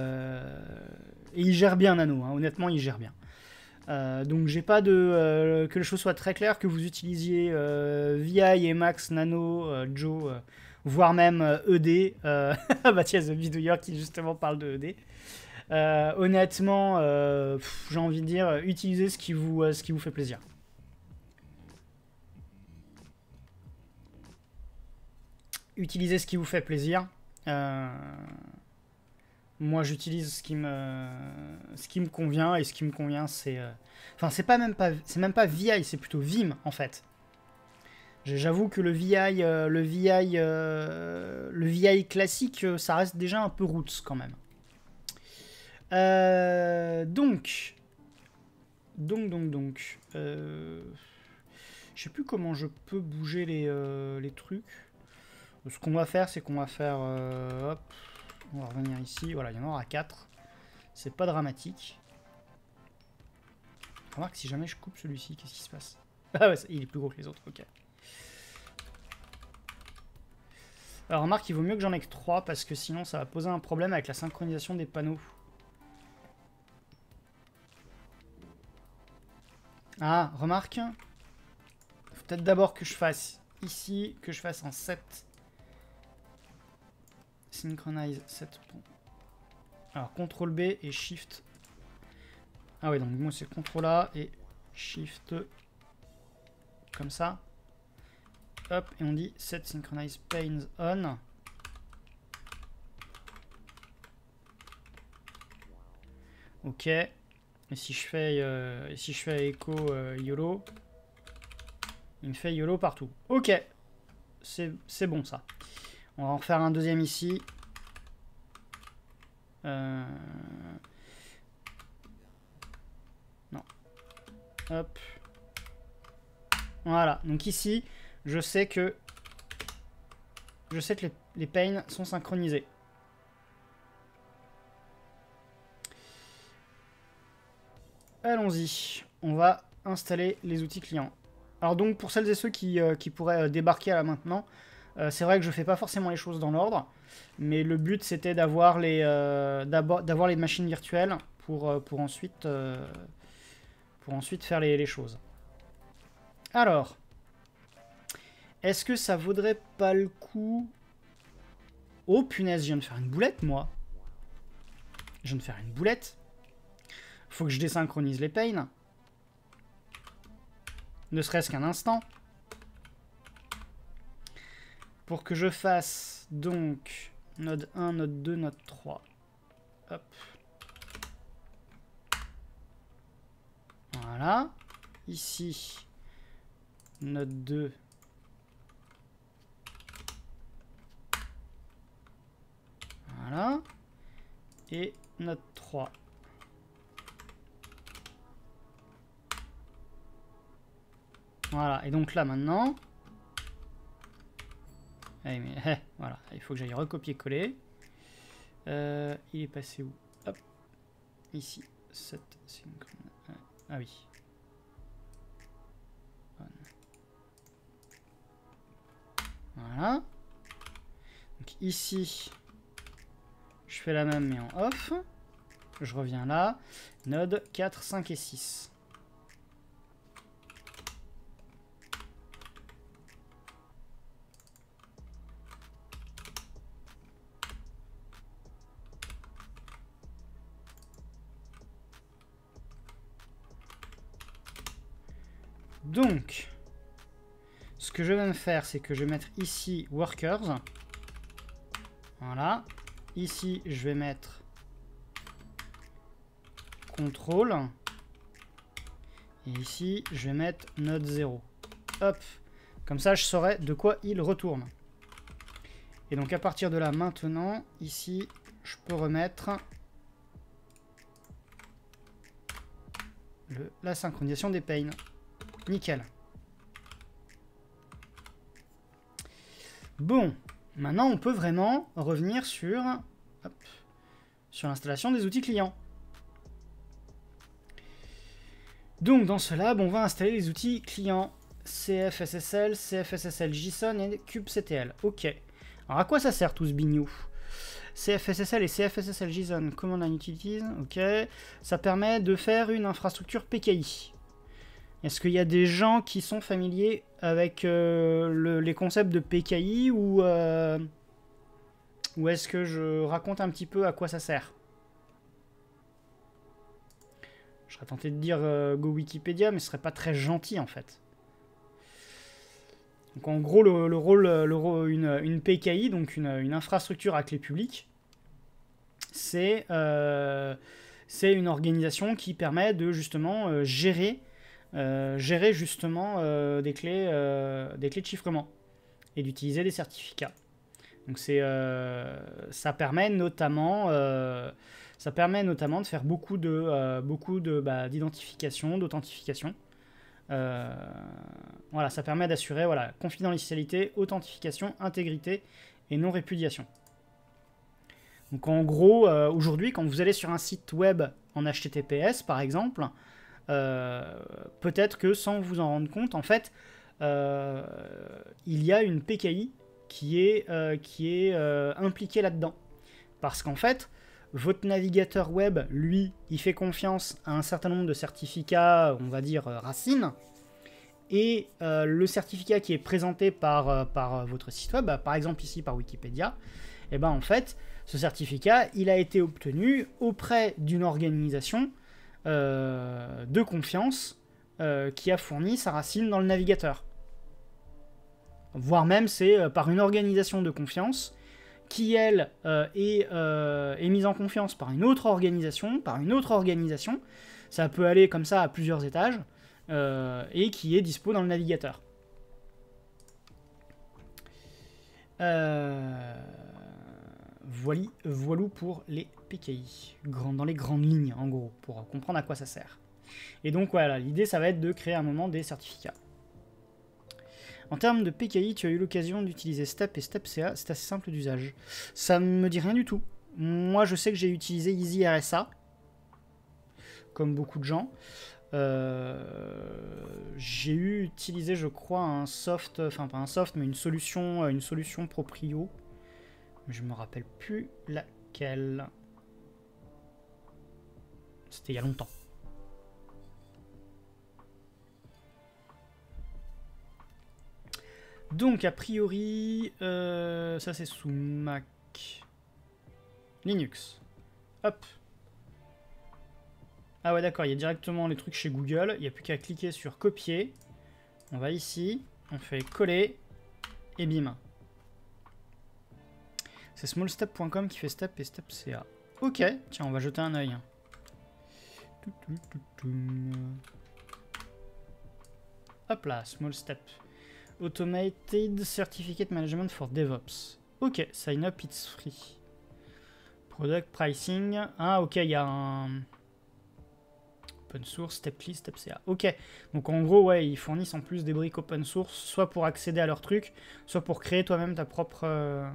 gère bien Nano. Hein. Honnêtement, il gère bien. Donc, j'ai pas de... que les choses soient très claires, que vous utilisiez VI, Emacs, Nano, Joe... voire même ED, Mathias The Vidouilleur qui justement parle de ED. Honnêtement, j'ai envie de dire, utilisez ce qui vous fait plaisir. Utilisez ce qui vous fait plaisir. Moi, j'utilise ce qui me convient, et ce qui me convient, c'est... Enfin, c'est même pas VI, c'est plutôt Vim, en fait. J'avoue que le VI classique, ça reste déjà un peu roots quand même. Donc. Je sais plus comment je peux bouger les trucs. Ce qu'on va faire, c'est qu'on va faire... hop, on va revenir ici. Voilà, il y en aura 4. C'est pas dramatique. Remarque, si jamais je coupe celui-ci, qu'est-ce qui se passe? Ah ouais, il est plus gros que les autres, ok. Alors remarque, il vaut mieux que j'en ai que 3 parce que sinon ça va poser un problème avec la synchronisation des panneaux. Ah, remarque. Faut peut-être d'abord que je fasse ici, que je fasse en 7. Synchronize 7. Alors CTRL B et Shift. Ah ouais, donc moi c'est CTRL A et Shift. Comme ça. Hop, et on dit set synchronize panes on. Ok. Et si je fais echo YOLO, il me fait YOLO partout. Ok. C'est bon ça. On va en faire un deuxième ici. Non. Hop. Voilà. Donc ici, je sais que les panes sont synchronisés. Allons-y. On va installer les outils clients. Alors donc, pour celles et ceux qui pourraient débarquer là maintenant, c'est vrai que je fais pas forcément les choses dans l'ordre, mais le but c'était d'avoir les machines virtuelles pour ensuite faire les choses. Alors, est-ce que ça vaudrait pas le coup... Oh punaise, je viens de faire une boulette, moi. Je viens de faire une boulette. Faut que je désynchronise les panes. Ne serait-ce qu'un instant. Pour que je fasse donc node 1, node 2, node 3. Hop. Voilà. Ici, node 2. Voilà. Et node 3. Voilà. Et donc là, maintenant... Allez, mais, voilà. Il faut que j'aille recopier-coller. Il est passé où? Hop. Ici. 7. Ah oui. Voilà. Donc ici... Je fais la même mais en off. Je reviens là. Node 4, 5 et 6. Donc, ce que je vais me faire, c'est que je vais mettre ici Workers. Voilà. Ici, je vais mettre Contrôle. Et ici, je vais mettre Node 0. Hop. Comme ça, je saurai de quoi il retourne. Et donc, à partir de là, maintenant, ici, je peux remettre la synchronisation des pains. Nickel. Bon, maintenant on peut vraiment revenir sur l'installation des outils clients. Donc dans ce lab, on va installer les outils clients CFSSL, CFSSL JSON et kubectl. Ok. Alors à quoi ça sert tout ce bignou? CFSSL et CFSSL JSON, Command Line Utilities, ok. Ça permet de faire une infrastructure PKI. Est-ce qu'il y a des gens qui sont familiers avec les concepts de PKI ou est-ce que je raconte un petit peu à quoi ça sert? Je serais tenté de dire go Wikipédia, mais ce serait pas très gentil en fait. Donc en gros, une PKI, donc une infrastructure à clé publique, c'est une organisation qui permet de justement gérer justement des clés de chiffrement et d'utiliser des certificats. Donc ça permet notamment de faire beaucoup d'identification, d'authentification. Voilà, ça permet d'assurer confidentialité, authentification, intégrité et non répudiation. Donc en gros, aujourd'hui, quand vous allez sur un site web en HTTPS par exemple, peut-être que sans vous en rendre compte, en fait, il y a une PKI qui est impliquée là-dedans. Parce qu'en fait, votre navigateur web, lui, il fait confiance à un certain nombre de certificats, on va dire racines, et le certificat qui est présenté par votre site web, par exemple ici par Wikipédia, et ben en fait, ce certificat, il a été obtenu auprès d'une organisation de confiance qui a fourni sa racine dans le navigateur. Voire même c'est par une organisation de confiance qui, elle, est mise en confiance par une autre organisation, ça peut aller comme ça à plusieurs étages, et qui est dispo dans le navigateur. Voilou pour les PKI, dans les grandes lignes, en gros, pour comprendre à quoi ça sert. Et donc voilà, l'idée, ça va être de créer à un moment des certificats. En termes de PKI, tu as eu l'occasion d'utiliser STEP et STEP-CA, c'est assez simple d'usage. Ça me dit rien du tout. Moi, je sais que j'ai utilisé EasyRSA, comme beaucoup de gens. J'ai utilisé, je crois, un soft, enfin pas un soft, mais une solution proprio. Je me rappelle plus laquelle. C'était il y a longtemps. Donc, a priori, ça c'est sous Mac. Linux. Hop. Ah ouais, d'accord, il y a directement les trucs chez Google. Il n'y a plus qu'à cliquer sur copier. On va ici, on fait coller, et bim. C'est smallstep.com qui fait step et step.ca. Ok, tiens, on va jeter un œil. Hop là, small step. Automated Certificate Management for DevOps. Ok, sign up, it's free. Product pricing. Ah, ok, il y a un open source, step.ly, step.ca. Ok, donc en gros, ouais, ils fournissent en plus des briques open source, soit pour accéder à leur truc, soit pour créer toi-même ta propre.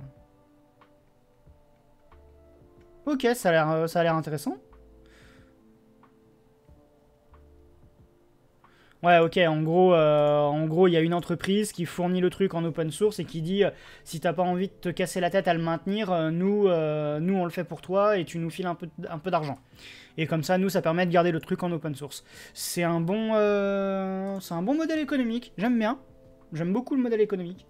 Ok, ça a l'air intéressant. Ouais, ok, en gros, il y a une entreprise qui fournit le truc en open source et qui dit si t'as pas envie de te casser la tête à le maintenir, nous on le fait pour toi et tu nous files un peu d'argent. Et comme ça, nous, ça permet de garder le truc en open source. C'est un bon modèle économique. J'aime bien. J'aime beaucoup le modèle économique.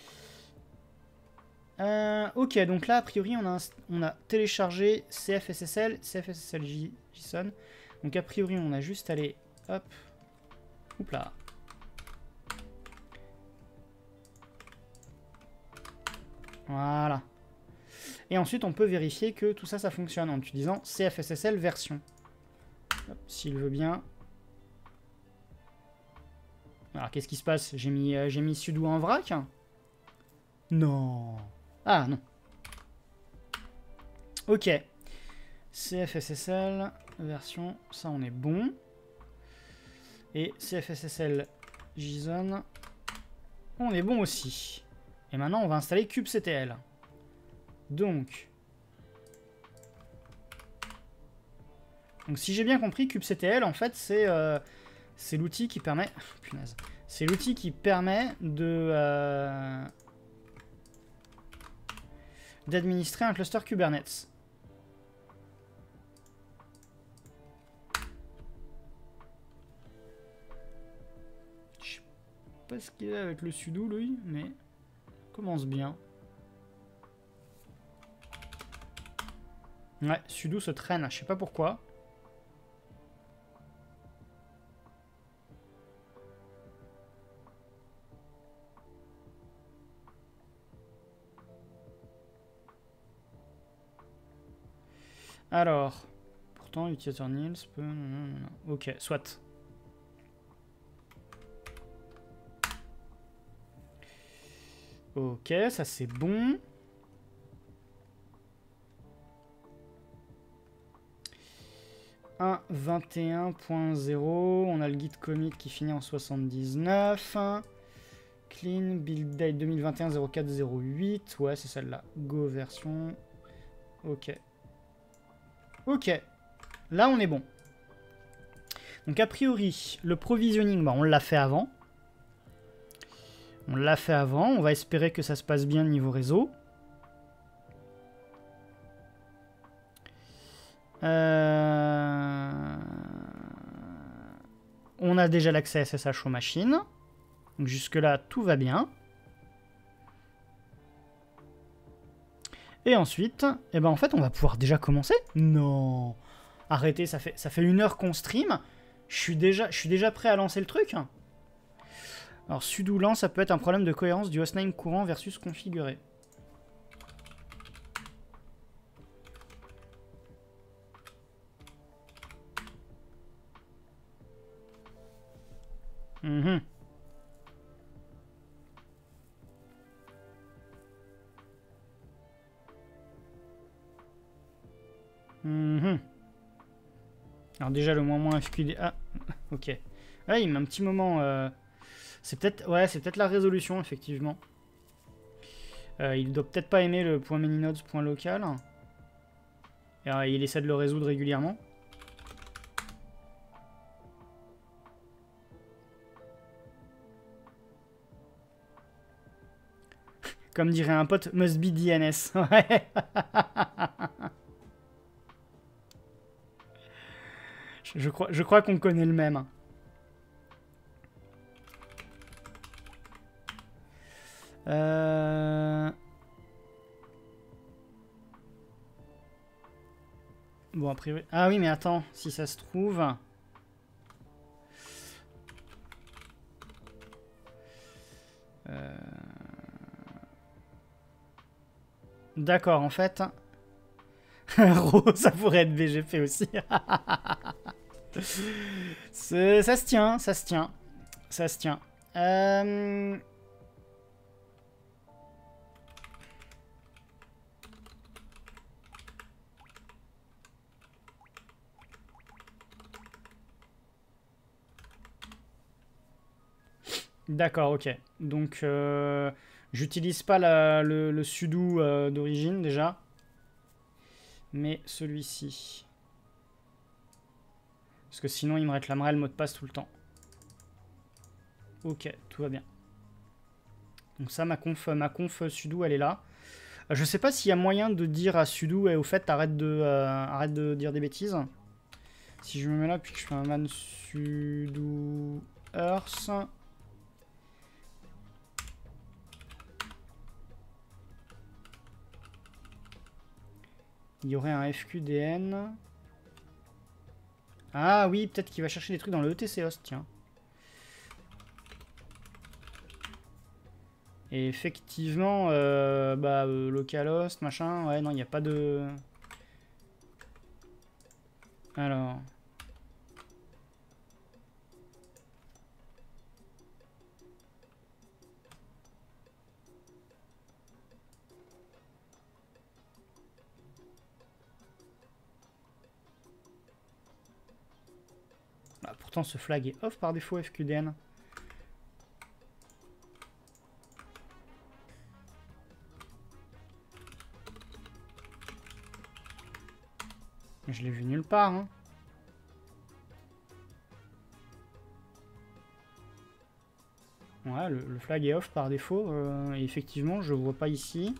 Ok, donc là, a priori, on a téléchargé CFSSL, CFSSL JSON. Donc a priori, on a juste allé, hop, oups là. Voilà. Et ensuite, on peut vérifier que tout ça, ça fonctionne en utilisant CFSSL version. S'il veut bien. Alors, qu'est-ce qui se passe? J'ai mis sudo en vrac? Non. Ah, non. Ok. CFSSL version, ça, on est bon. Et CFSSL JSON. On est bon aussi. Et maintenant, on va installer kubectl. Donc si j'ai bien compris, kubectl, en fait, c'est l'outil qui permet... Punaise. C'est l'outil qui permet d'administrer un cluster Kubernetes. Je sais pas ce qu'il a avec le sudo, lui, mais commence bien. Ouais, sudo se traîne, je sais pas pourquoi. Alors, pourtant, l'utilisateur Nils peut... Non. Ok, soit. Ok, ça c'est bon. « 1.21.0 », on a le guide commit qui finit en 79. Clean, build date 2021-04-08. Ouais, c'est celle-là. Go version. Ok. Ok. Là, on est bon. Donc, a priori, le provisioning, bah, on l'a fait avant. On l'a fait avant. On va espérer que ça se passe bien niveau réseau. On a déjà l'accès SSH aux machines. Donc jusque-là, tout va bien. Et ensuite, eh ben en fait, on va pouvoir déjà commencer. Non. Arrêtez, ça fait 1 heure qu'on stream. Je suis déjà prêt à lancer le truc. Alors, sudo lent, ça peut être un problème de cohérence du hostname courant versus configuré. Alors déjà, le moins FQD... Ah, ok. Ah, il met un petit moment... C'est peut-être la résolution, effectivement. Il doit peut-être pas aimer le .manynodes.local. Et il essaie de le résoudre régulièrement. Comme dirait un pote, must be DNS. Ouais. Je crois qu'on connaît le même. Bon, a priori... Ah oui, mais attends, si ça se trouve... D'accord, en fait... ça pourrait être BGP aussi. Ça se tient, ça se tient. Ça se tient. D'accord, ok. Donc, j'utilise pas le sudo d'origine, déjà. Mais celui-ci. Parce que sinon, il me réclamerait le mot de passe tout le temps. Ok, tout va bien. Donc ça, ma conf sudo, elle est là. Je sais pas s'il y a moyen de dire à sudo, et au fait, arrête de dire des bêtises. Si je me mets là, puis que je fais un man sudo earth... Il y aurait un FQDN. Ah oui, peut-être qu'il va chercher des trucs dans le ETC host, tiens. Et effectivement, localhost, machin, ouais, non, il n'y a pas de... Alors... pourtant ce flag est off par défaut FQDN. Je l'ai vu nulle part. Hein. Ouais, le flag est off par défaut. Et effectivement, je vois pas ici.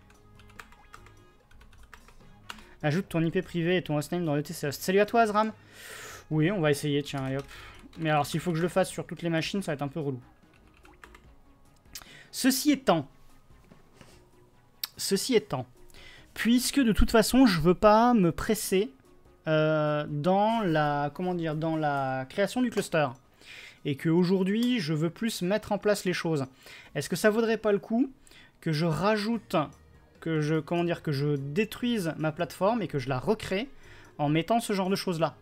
Ajoute ton IP privé et ton hostname dans le TCS. Salut à toi, Azram. Oui, on va essayer, tiens, et hop. Mais alors, s'il faut que je le fasse sur toutes les machines, ça va être un peu relou. Ceci étant, puisque de toute façon, je veux pas me presser dans la, comment dire, dans la création du cluster, et qu'aujourd'hui, je veux plus mettre en place les choses. Est-ce que ça vaudrait pas le coup que je rajoute, que je détruise ma plateforme et que je la recrée en mettant ce genre de choses-là?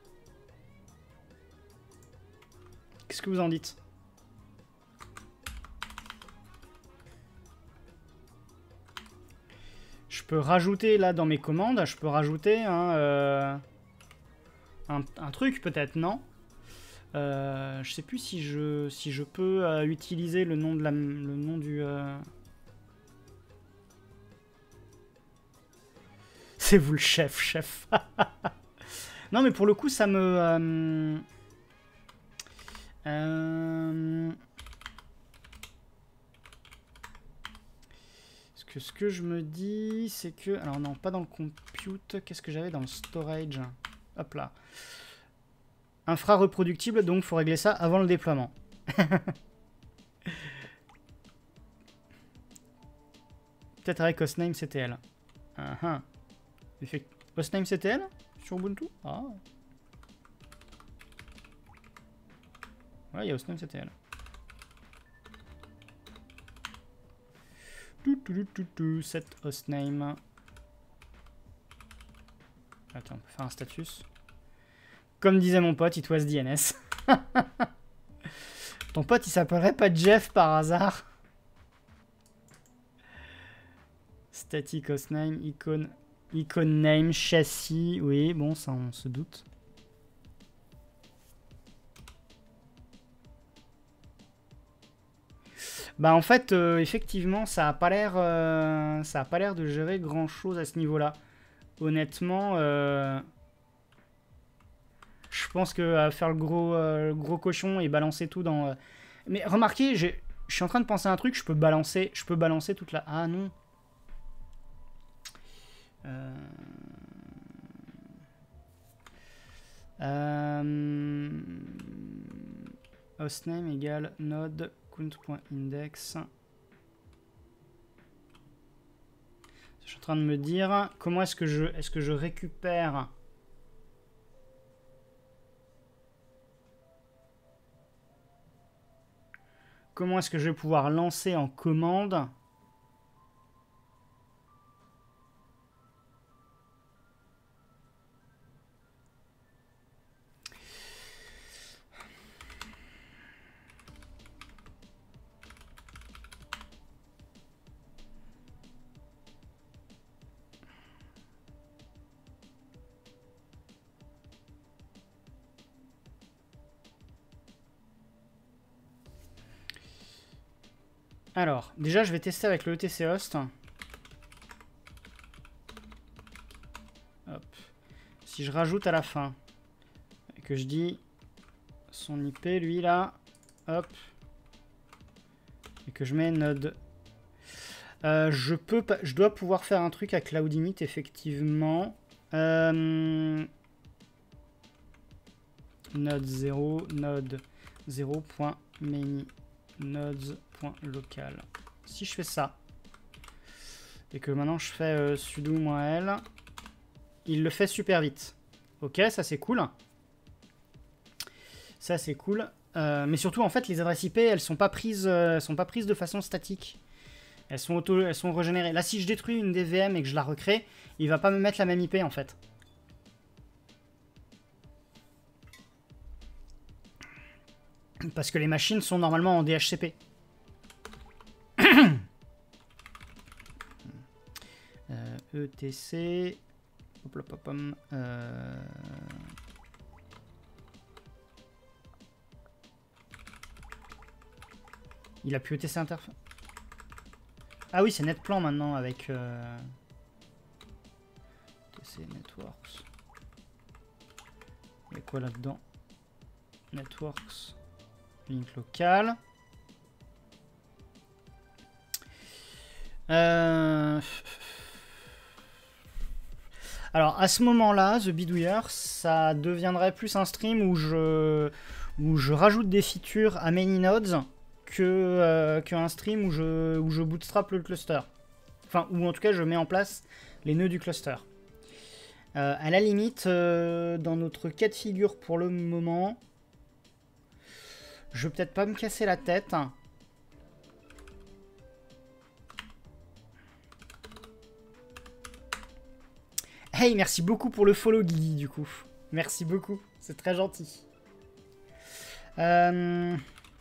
Qu'est-ce que vous en dites? Je peux rajouter là dans mes commandes, je peux rajouter un truc peut-être, non? Je sais plus si je peux utiliser le nom de le nom du. C'est vous le chef. Non mais pour le coup ça me. Ce que je me dis, c'est que... Alors non, pas dans le compute. Qu'est-ce que j'avais dans le storage? Hop là. Infra reproductible, donc il faut régler ça avant le déploiement. Peut-être avec hostname CTL. Hostname CTL sur Ubuntu? Ah. Ouais, il y a hostname CTL. Set hostname. Attends, on peut faire un status. Comme disait mon pote, it was DNS. Ton pote, il s'appellerait pas Jeff par hasard? Static hostname, icon name, châssis. Oui, bon, ça on se doute. Bah en fait, effectivement, ça a pas l'air de gérer grand chose à ce niveau-là. Honnêtement, je pense que faire le gros cochon et balancer tout dans. Mais remarquez, je suis en train de penser à un truc. Je peux balancer toute la. Ah non. Hostname égale node count.index. Je suis en train de me dire comment est-ce que je récupère comment est-ce que je vais pouvoir lancer en commande Alors, déjà, je vais tester avec le ETC host. Hop. Si je rajoute à la fin et que je dis son IP, lui, là, hop, et que je mets node, je dois pouvoir faire un truc à Cloudinit, effectivement. Node 0, node 0.many nodes.local. Si je fais ça et que maintenant je fais sudo -l, il le fait super vite. Ok, ça c'est cool. Ça c'est cool. Mais surtout en fait les adresses IP elles sont pas prises de façon statique. Elles sont régénérées. Là si je détruis une des VM et que je la recrée, il va pas me mettre la même IP en fait. Parce que les machines sont normalement en DHCP. ETC. Hop, hop, hop, Il a pu ETC interface. Ah oui, c'est NetPlan maintenant avec ETC Networks. Il y a quoi là-dedans? Networks. Link local. Alors à ce moment-là, The Bidouilleur, ça deviendrait plus un stream où je rajoute des features à Manynodes qu'un stream où je bootstrap le cluster. Enfin, ou en tout cas je mets en place les nœuds du cluster. À la limite, dans notre cas de figure pour le moment, je vais peut-être pas me casser la tête. Hey, merci beaucoup pour le follow, Guigui, du coup. Merci beaucoup, c'est très gentil. Ce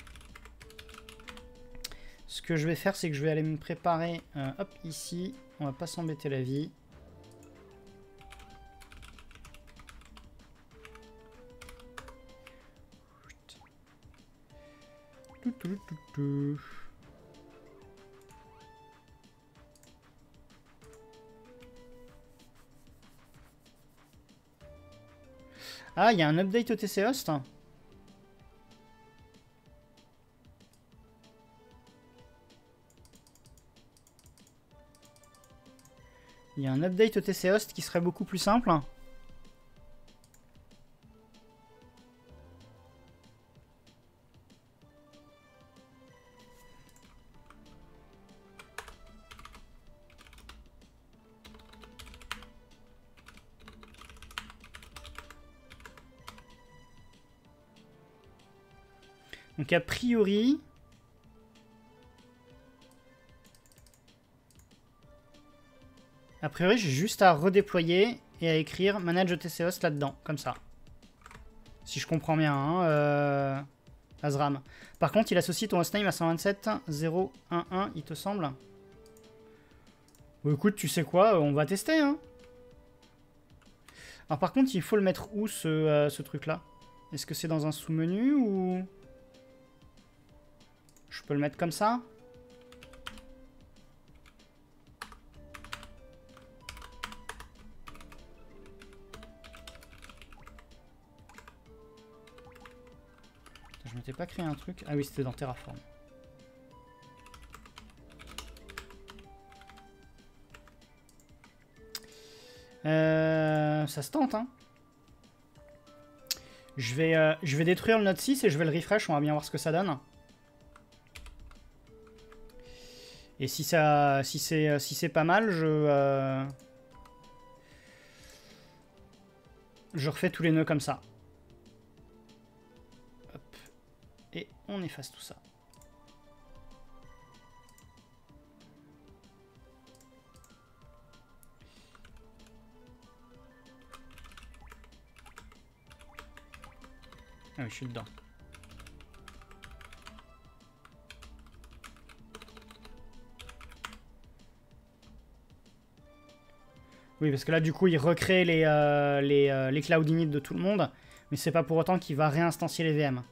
que je vais faire, c'est que je vais aller me préparer, hop, ici. On va pas s'embêter la vie. Ah, il y a un update ETC Host. Il y a un update ETC Host qui serait beaucoup plus simple. Donc a priori... j'ai juste à redéployer et à écrire manage ETC host là-dedans, comme ça. Si je comprends bien, hein, Azram. Par contre, il associe ton hostname à 127.0.1.1, il te semble? Bon, écoute, tu sais quoi, on va tester, hein. Alors par contre, il faut le mettre où, ce truc-là? Est-ce que c'est dans un sous-menu ou... Je peux le mettre comme ça? Je m'étais pas créé un truc. Ah oui, c'était dans Terraform. Ça se tente, hein. Je vais détruire le node 6 et je vais le refresh. On va bien voir ce que ça donne. Et si c'est pas mal, je refais tous les nœuds comme ça. Hop. Et on efface tout ça. Ah oui, je suis dedans. Oui, parce que là, du coup, il recrée les cloud init de tout le monde, mais c'est pas pour autant qu'il va réinstancier les VM.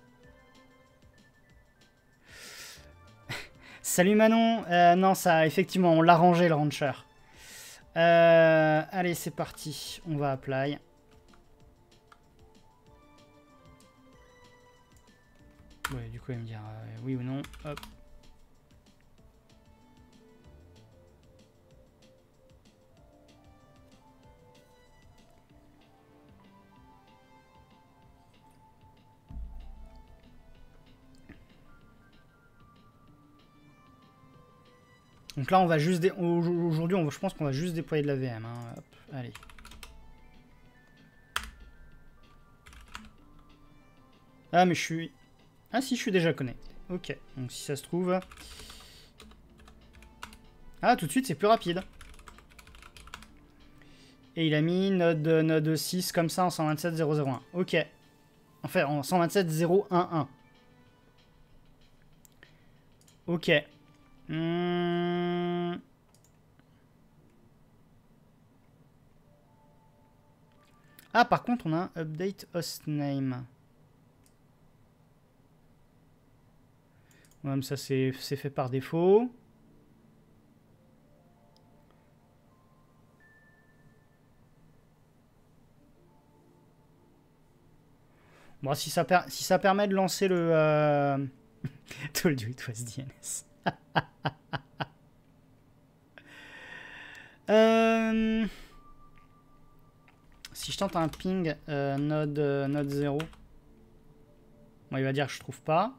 Salut Manon. Non, ça, effectivement, on l'a rangé, le rancher. Allez, c'est parti. On va apply. Ouais, du coup, il va me dire oui ou non. Hop. Donc là, on va juste... Aujourd'hui, je pense qu'on va juste déployer de la VM. Hein. Hop, allez. Ah, mais je suis... Ah si, je suis déjà connecté. Ok, donc si ça se trouve... Ah, tout de suite, c'est plus rapide. Et il a mis node 6 comme ça en 127.0.0.1. Ok. Enfin, en 127.0.1.1. Ok. Ah, par contre, on a un update hostname. Ouais, mais ça c'est fait par défaut. Bon, si ça permet de lancer le... Told you it was DNS. Si je tente un ping node 0, bon, il va dire que je trouve pas.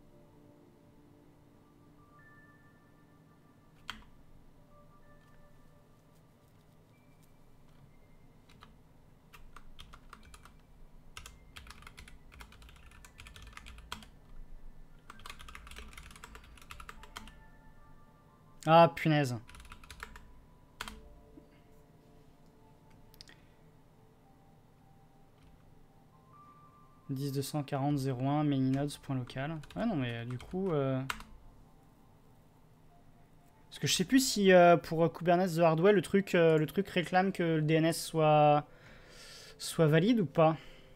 Ah, punaise. « 10.240.0.1 maininodes.local ». Ouais, non, mais du coup... Parce que je sais plus si pour Kubernetes The Hardware, le truc réclame que le DNS soit valide ou pas.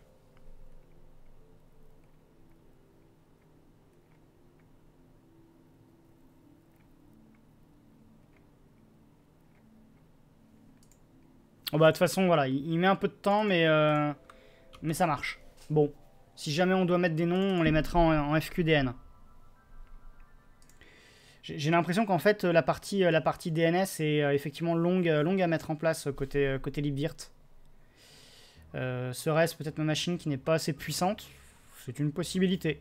Oh bah de toute façon, voilà, il met un peu de temps, mais ça marche. Bon, si jamais on doit mettre des noms, on les mettra en FQDN. J'ai l'impression qu'en fait, la partie DNS est effectivement longue à mettre en place côté libvirt. Serait-ce peut-être ma machine qui n'est pas assez puissante? C'est une possibilité.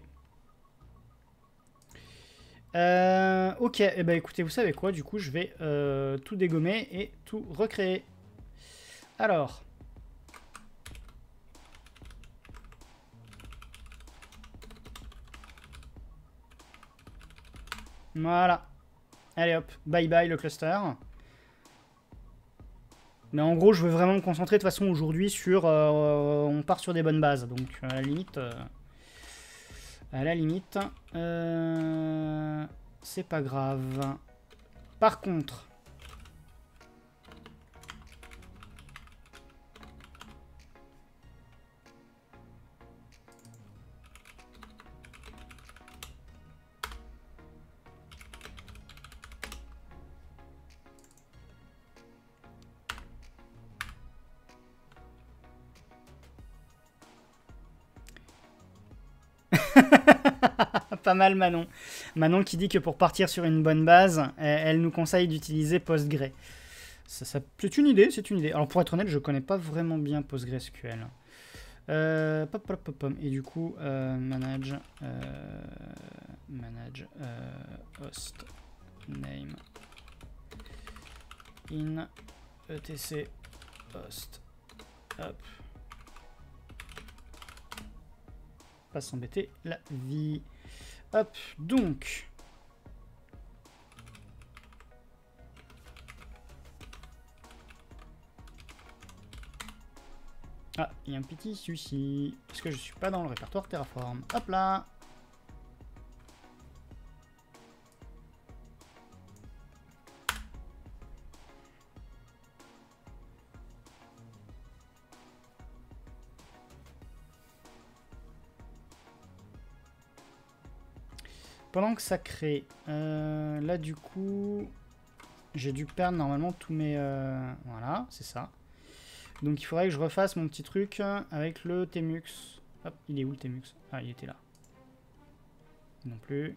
Ok, et bah écoutez, vous savez quoi? Du coup, je vais tout dégommer et tout recréer. Alors. Voilà. Allez hop, bye bye le cluster. Mais en gros, je veux vraiment me concentrer de toute façon aujourd'hui sur... on part sur des bonnes bases. Donc à la limite... c'est pas grave. Par contre... Pas mal Manon. Manon qui dit que pour partir sur une bonne base, elle nous conseille d'utiliser Postgre. C'est une idée, c'est une idée. Alors pour être honnête, je connais pas vraiment bien PostgreSQL. Et du coup, manage host name in etc host. Hop. Pas s'embêter la vie. Hop, donc. Ah, il y a un petit souci. Parce que je suis pas dans le répertoire Terraform. Hop là. Pendant que ça crée, là du coup, j'ai dû perdre normalement tous mes... voilà, c'est ça. Donc il faudrait que je refasse mon petit truc avec le Tmux. Hop, il est où le Tmux? Ah, il était là. Non plus.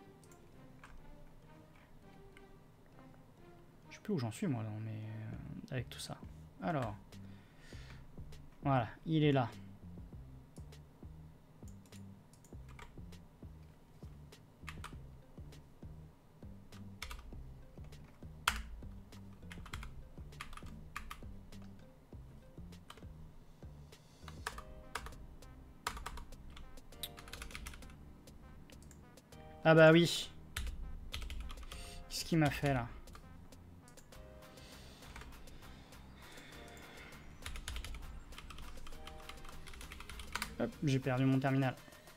Je sais plus où j'en suis moi, là, mais avec tout ça. Alors, voilà, il est là. Ah bah oui. Qu'est-ce qu'il m'a fait là? Hop, j'ai perdu mon terminal.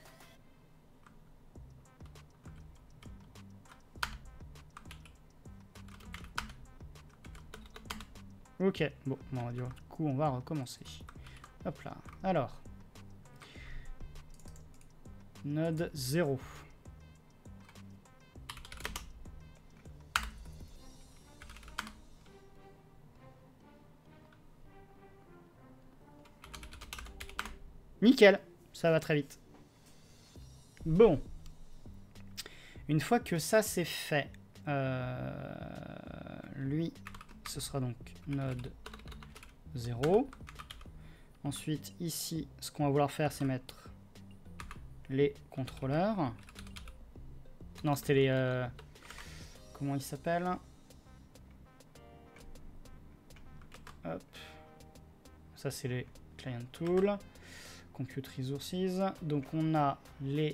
Ok, bon, du coup on va recommencer. Hop là, alors. Node 0. Nickel, ça va très vite. Bon. Une fois que ça c'est fait, lui, ce sera donc node 0. Ensuite, ici, ce qu'on va vouloir faire, c'est mettre les contrôleurs. Non, c'était les... comment ils s'appellent? Hop. Ça, c'est les client tools. Compute resources. Donc, on a les...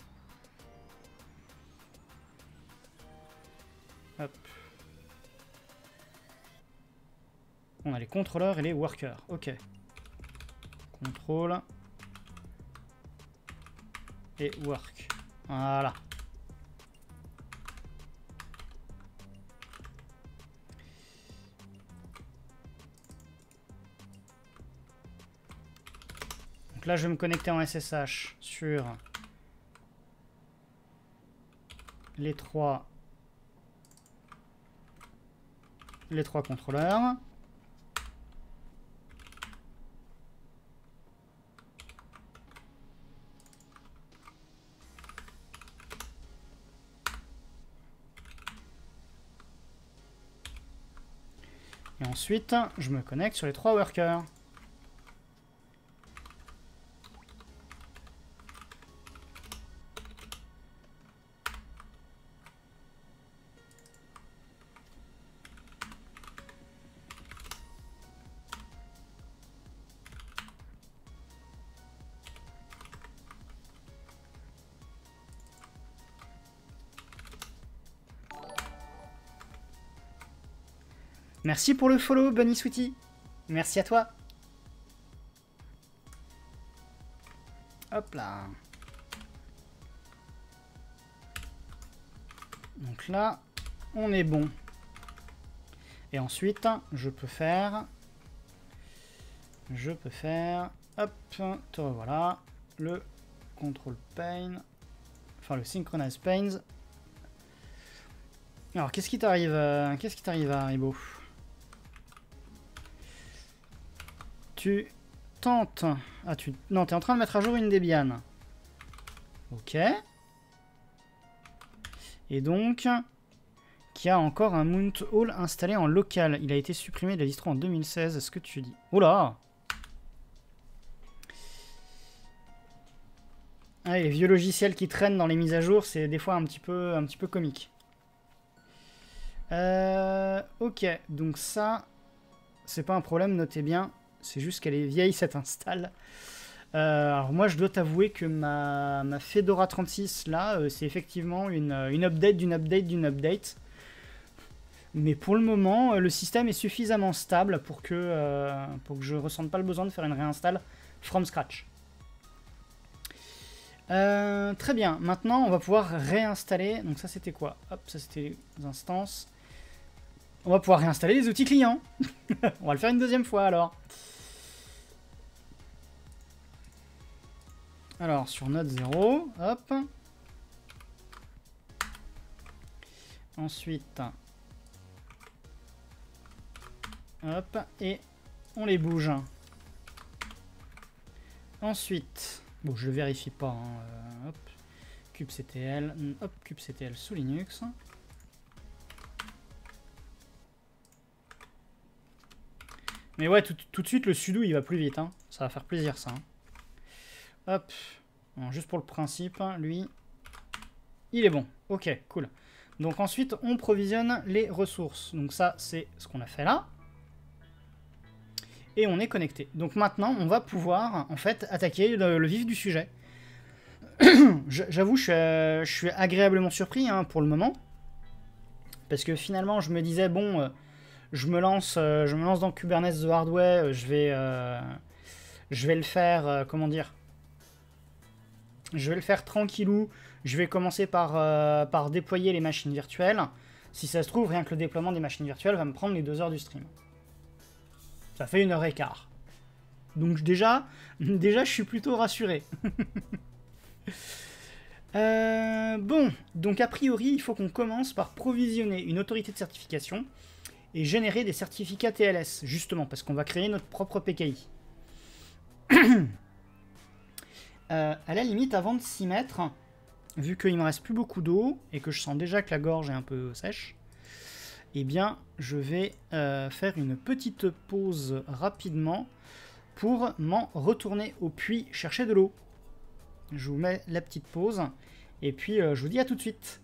Hop. On a les contrôleurs et les workers. Ok. Contrôle. Et work. Voilà. Donc là, je vais me connecter en SSH sur les trois contrôleurs. Et ensuite, je me connecte sur les 3 workers. Merci pour le follow, Bunny Sweetie. Merci à toi. Hop là. Donc là, on est bon. Et ensuite, je peux faire, hop, te revoilà, le control pane, enfin le synchronize panes. Alors, qu'est-ce qui t'arrive, Haribo? Tu tentes... Ah, non, t'es en train de mettre à jour une Debian. Ok. Et donc, qui a encore un Mount Hall installé en local. Il a été supprimé de la distro en 2016. Est-ce que tu dis... Oh là! Ah, les vieux logiciels qui traînent dans les mises à jour, c'est des fois un petit peu comique. Ok, donc ça, c'est pas un problème, notez bien. C'est juste qu'elle est vieille, cette install. Alors moi, je dois t'avouer que ma Fedora 36, là, c'est effectivement une update d'une update d'une update. Mais pour le moment, le système est suffisamment stable pour que je ressente pas le besoin de faire une réinstall from scratch. Très bien, maintenant, on va pouvoir réinstaller. Donc ça, c'était quoi? Hop, ça, c'était les instances. On va pouvoir réinstaller les outils clients. On va le faire une deuxième fois, alors. Alors, sur node 0, hop. Ensuite, hop, et on les bouge. Ensuite, bon, je le vérifie pas, hein, hop, kubectl, hop, kubectl sous Linux. Mais ouais, tout de suite, le sudo, il va plus vite, hein. Ça va faire plaisir, ça. Hein. Hop. Bon, juste pour le principe, lui, il est bon. Ok, cool. Donc ensuite, on provisionne les ressources. Donc ça, c'est ce qu'on a fait là. Et on est connecté. Donc maintenant, on va pouvoir, en fait, attaquer le vif du sujet. J'avoue, je suis agréablement surpris, hein, pour le moment. Parce que finalement, je me disais, bon... je me lance dans Kubernetes The Hard Way, je vais le faire, comment dire, je vais le faire tranquillou, je vais commencer par déployer les machines virtuelles. Si ça se trouve, rien que le déploiement des machines virtuelles va me prendre les 2 heures du stream. Ça fait 1h15. Donc déjà, je suis plutôt rassuré. Bon, donc a priori, il faut qu'on commence par provisionner une autorité de certification et générer des certificats TLS, justement, parce qu'on va créer notre propre PKI. À la limite, avant de s'y mettre, vu qu'il me reste plus beaucoup d'eau et que je sens déjà que la gorge est un peu sèche, eh bien, je vais faire une petite pause rapidement pour m'en retourner au puits chercher de l'eau. Je vous mets la petite pause et puis je vous dis à tout de suite.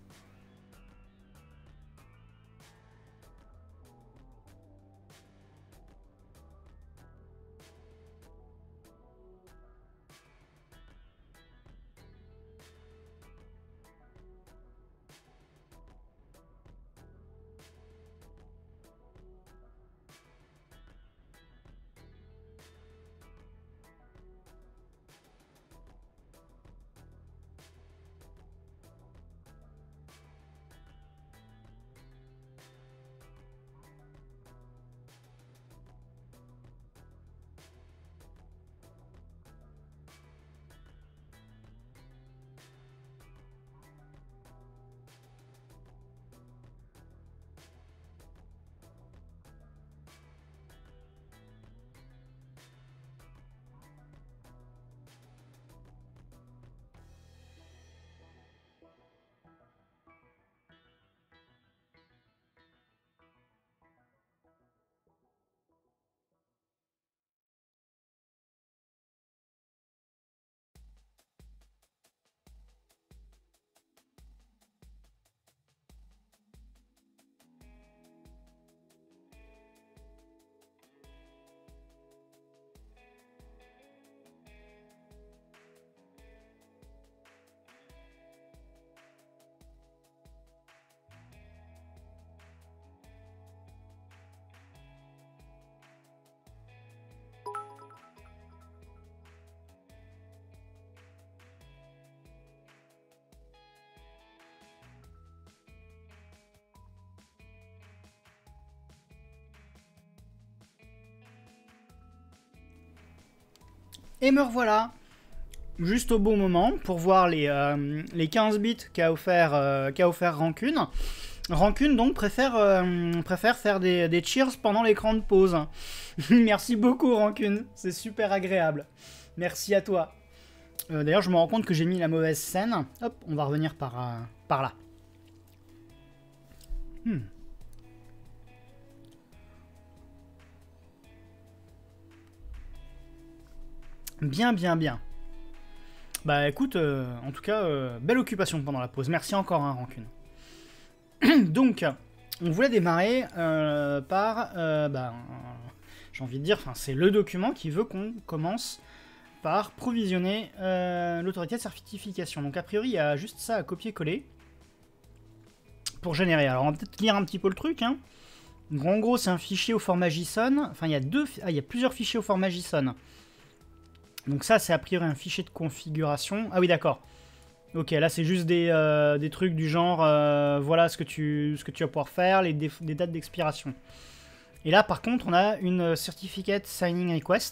Et me revoilà, juste au bon moment, pour voir les 15 bits qu'a offert Rancune. Rancune, donc, préfère faire des cheers pendant l'écran de pause. Merci beaucoup, Rancune, c'est super agréable. Merci à toi. D'ailleurs, je me rends compte que j'ai mis la mauvaise scène. Hop, on va revenir par là. Bien, bien, bien. Bah écoute, en tout cas, belle occupation pendant la pause. Merci encore, hein, Rancune. Donc, on voulait démarrer par... j'ai envie de dire, c'est le document qui veut qu'on commence par provisionner l'autorité de certification. Donc a priori, il y a juste ça à copier-coller pour générer. Alors on va peut-être lire un petit peu le truc, hein. Donc en gros, c'est un fichier au format JSON. Enfin, il y a plusieurs fichiers au format JSON. Donc ça, c'est a priori un fichier de configuration. Ah oui, d'accord. Ok, là, c'est juste des trucs du genre, voilà ce que tu vas pouvoir faire, des dates d'expiration. Et là, par contre, on a une Certificate Signing Request.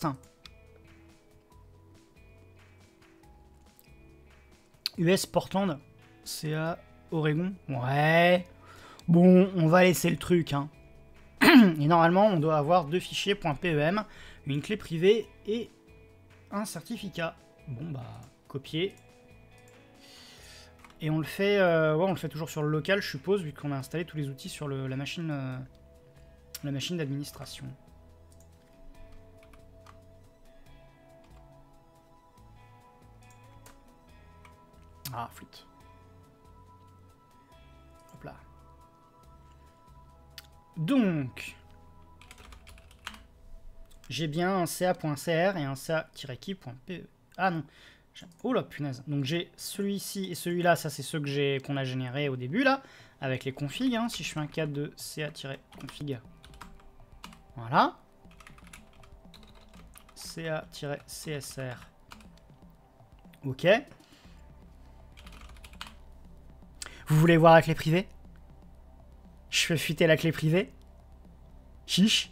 US Portland, CA Oregon. Ouais. Bon, on va laisser le truc, hein. Et normalement, on doit avoir deux fichiers .pem, une clé privée et un certificat. Bon, bah, copier. Et on le fait, ouais, on le fait toujours sur le local, je suppose, vu qu'on a installé tous les outils sur la machine d'administration. Ah, flûte. Hop là. Donc, j'ai bien un ca.cr et un ca-key.pe. Ah non. Oh la punaise. Donc j'ai celui-ci et celui-là, ça c'est ceux qu'on a générés au début là, avec les configs. Hein, si je fais un cadre de ca-config. Voilà. ca-csr. Ok. Vous voulez voir la clé privée? Je fais fuiter la clé privée? Chiche.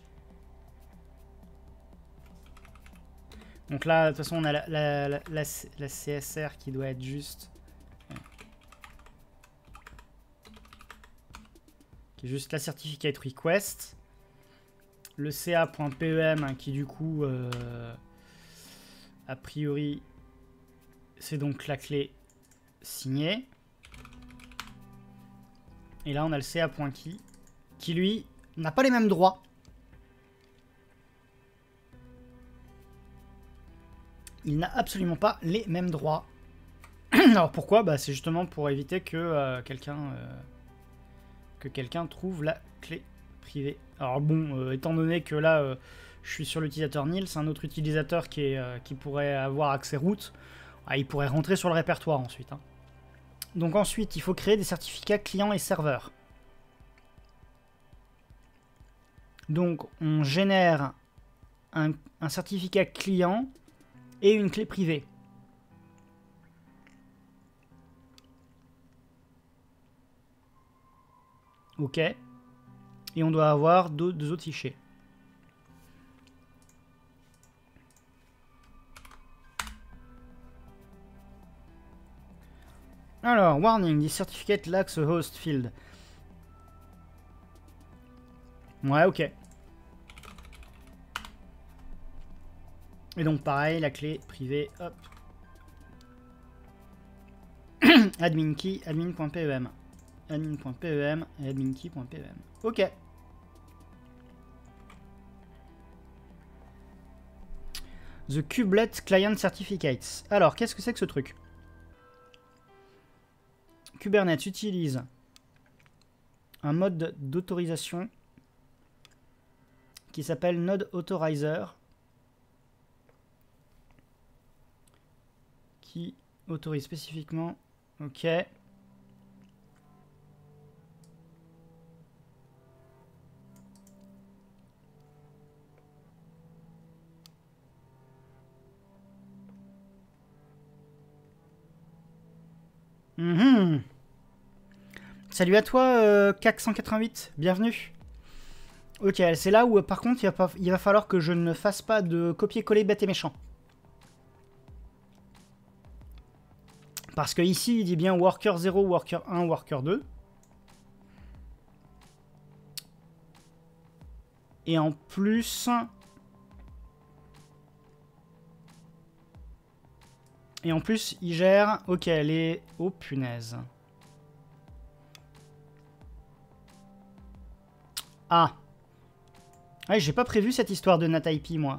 Donc là, de toute façon, on a la CSR qui doit être juste... qui est juste la certificate request. Le ca.pem qui, du coup, a priori, c'est donc la clé signée. Et là, on a le CA.key qui, lui, n'a pas les mêmes droits. Il n'a absolument pas les mêmes droits. Alors pourquoi? Bah, c'est justement pour éviter que quelqu'un trouve la clé privée. Alors bon, étant donné que là, je suis sur l'utilisateur Nils, un autre utilisateur qui pourrait avoir accès root, il pourrait rentrer sur le répertoire ensuite. Hein. Donc ensuite, il faut créer des certificats clients et serveurs. Donc on génère un certificat client et une clé privée. Ok. Et on doit avoir deux autres fichiers. Alors, warning, this certificate lacks a host field. Ouais, ok. Et donc pareil, la clé privée, hop. Admin key, admin.pem. Admin.pem et adminkey.pem. Ok. The Kubelet Client Certificates. Alors, qu'est-ce que c'est que ce truc? Kubernetes utilise un mode d'autorisation qui s'appelle Node Authorizer, qui autorise spécifiquement. Ok. Salut à toi, CAC 188, bienvenue. Ok, c'est là où par contre il va falloir que je ne fasse pas de copier-coller bête et méchant. Parce que ici il dit bien worker 0, worker 1, worker 2. Et en plus... il gère... Ok, les... Oh, punaise. Ah. Ouais, j'ai pas prévu cette histoire de NatIP, moi.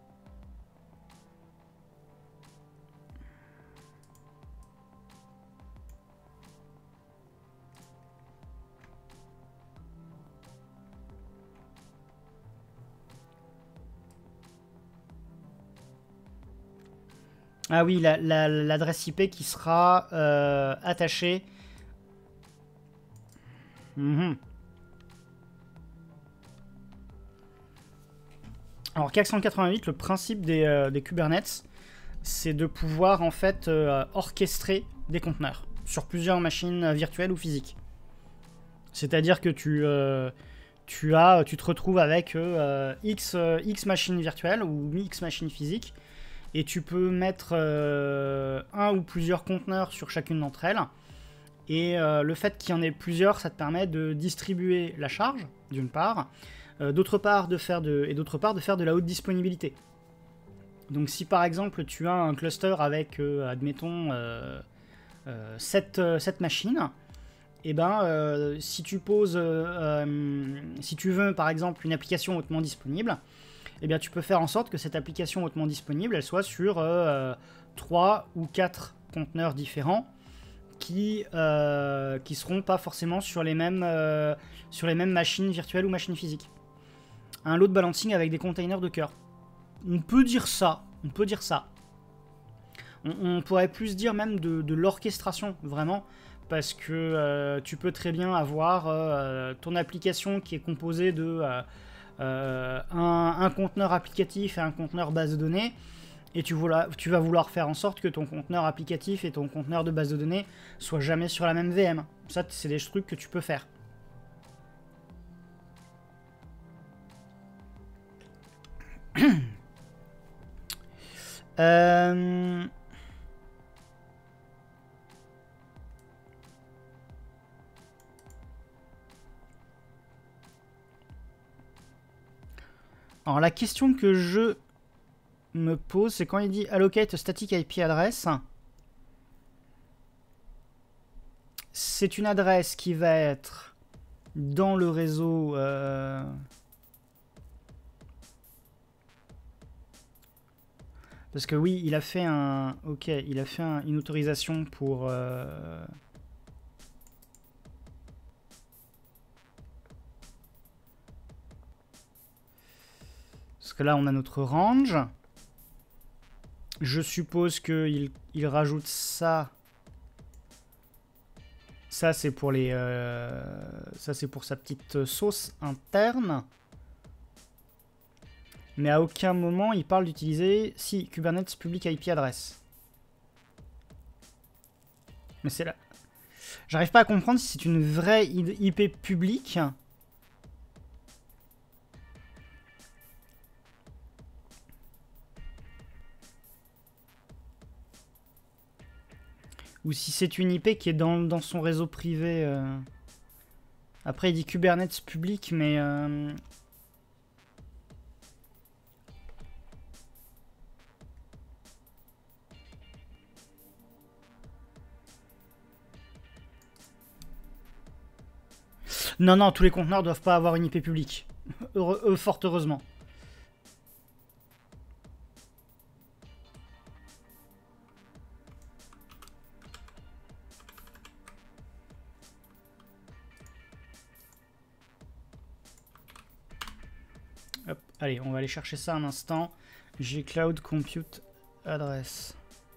Ah oui, l'adresse IP qui sera attachée. Alors, CAC 188, le principe des Kubernetes, c'est de pouvoir en fait orchestrer des conteneurs sur plusieurs machines virtuelles ou physiques. C'est-à-dire que tu te retrouves avec X machines virtuelles ou X machines physiques, et tu peux mettre un ou plusieurs conteneurs sur chacune d'entre elles. Et le fait qu'il y en ait plusieurs, ça te permet de distribuer la charge, d'une part, d'autre part de faire de la haute disponibilité. Donc si par exemple tu as un cluster avec, admettons, 7 machines, et ben si tu veux par exemple une application hautement disponible, et bien tu peux faire en sorte que cette application hautement disponible, elle soit sur 3 ou 4 conteneurs différents qui seront pas forcément sur les mêmes machines virtuelles ou machines physiques. Un load balancing avec des containers de cœur. On peut dire ça. On pourrait plus dire même de l'orchestration, vraiment, parce que tu peux très bien avoir ton application qui est composée de un conteneur applicatif et un conteneur base de données, et tu vas vouloir faire en sorte que ton conteneur applicatif et ton conteneur de base de données soient jamais sur la même VM. Ça, c'est des trucs que tu peux faire. Alors la question que je me pose, c'est quand il dit allocate static IP address, c'est une adresse qui va être dans le réseau... Parce que oui, il a fait un... Ok, il a fait une autorisation pour... Parce que là, on a notre range. Je suppose qu'il rajoute ça. Ça, c'est pour les... Ça, c'est pour sa petite sauce interne. Mais à aucun moment, il parle d'utiliser... Si, Kubernetes public IP address. Mais c'est là... J'arrive pas à comprendre si c'est une vraie IP publique. Ou si c'est une IP qui est dans son réseau privé. Après, il dit Kubernetes public, mais... Non, non, tous les conteneurs doivent pas avoir une IP publique. Fort heureusement. Hop, allez, on va aller chercher ça un instant. J'ai Cloud Compute Address.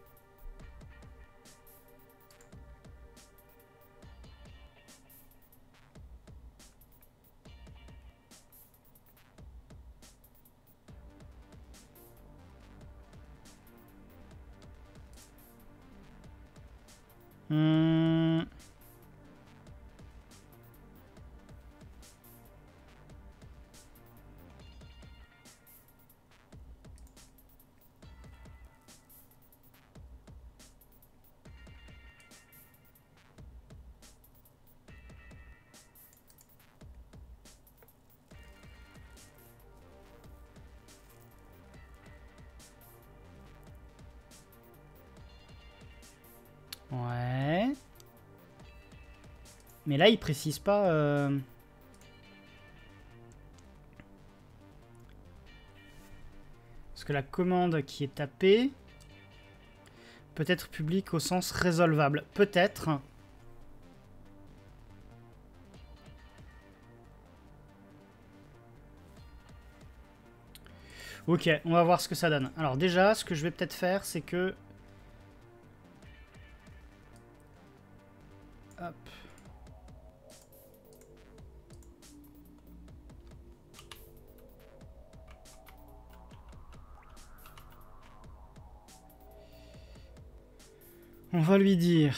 Ouais. Mais là, il précise pas... Parce que la commande qui est tapée peut être publique au sens résolvable. Peut-être. Ok, on va voir ce que ça donne. Alors déjà, ce que je vais peut-être faire, c'est que... Hop. On va lui dire...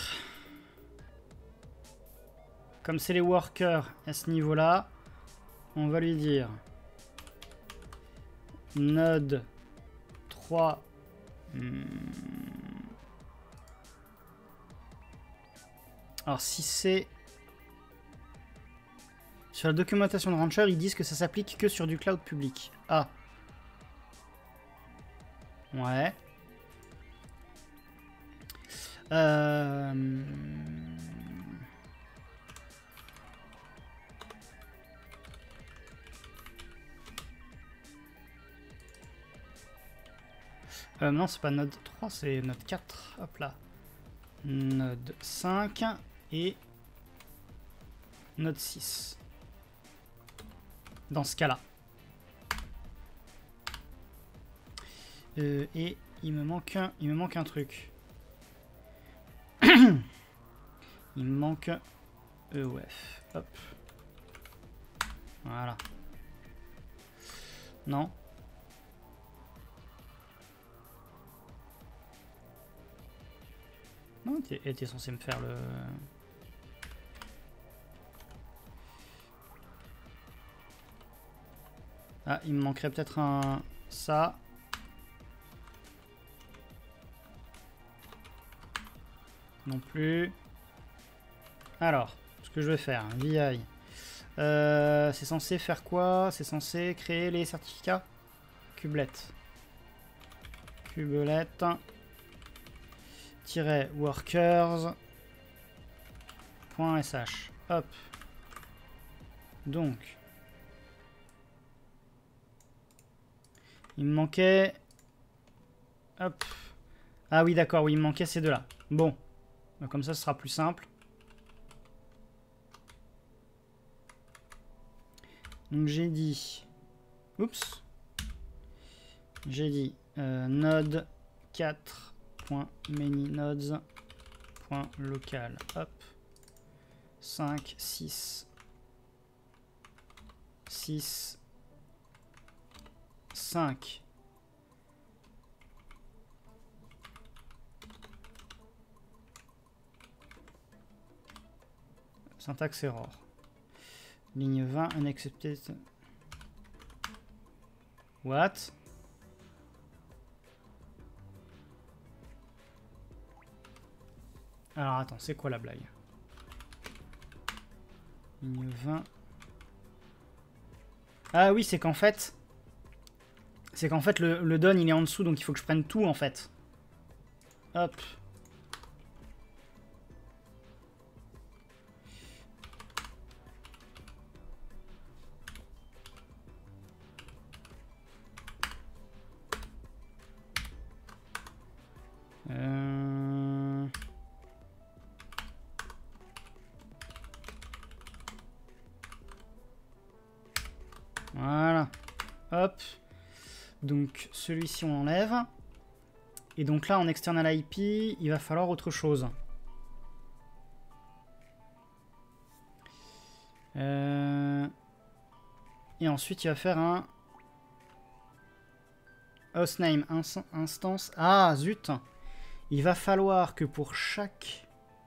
Comme c'est les workers à ce niveau-là, on va lui dire... Node 3... Alors si c'est... Sur la documentation de Rancher, ils disent que ça s'applique que sur du cloud public. Ah. Ouais. Non, c'est pas Node 3, c'est Node 4. Hop là. Node 5 et Node 6. Dans ce cas-là. Et il me manque un truc. Il me manque EOF. Hop. Voilà. Non. Non, t'es censé me faire le... Ah, il me manquerait peut-être un... Ça. Non plus. Alors, ce que je vais faire, VI. C'est censé faire quoi? C'est censé créer les certificats? Kubelet. Kubelet. -workers. .sh. Hop. Donc. Il me manquait... Hop. Ah oui, d'accord, oui, il me manquait ces deux-là. Bon. Comme ça, ce sera plus simple. Donc j'ai dit... Oups. J'ai dit node 4.manynodes.local. Hop. 5, 6, 6, 5. Syntaxe error. Ligne 20, unaccepted. What? Alors attends, c'est quoi la blague? Ligne 20. Ah oui, c'est qu'en fait... C'est qu'en fait le done il est en dessous, donc il faut que je prenne tout en fait. Hop. Voilà. Hop. Donc celui-ci on enlève. Et donc là en external IP, il va falloir autre chose. Et ensuite il va faire un hostname instance. Ah zut. Il va falloir que pour chaque...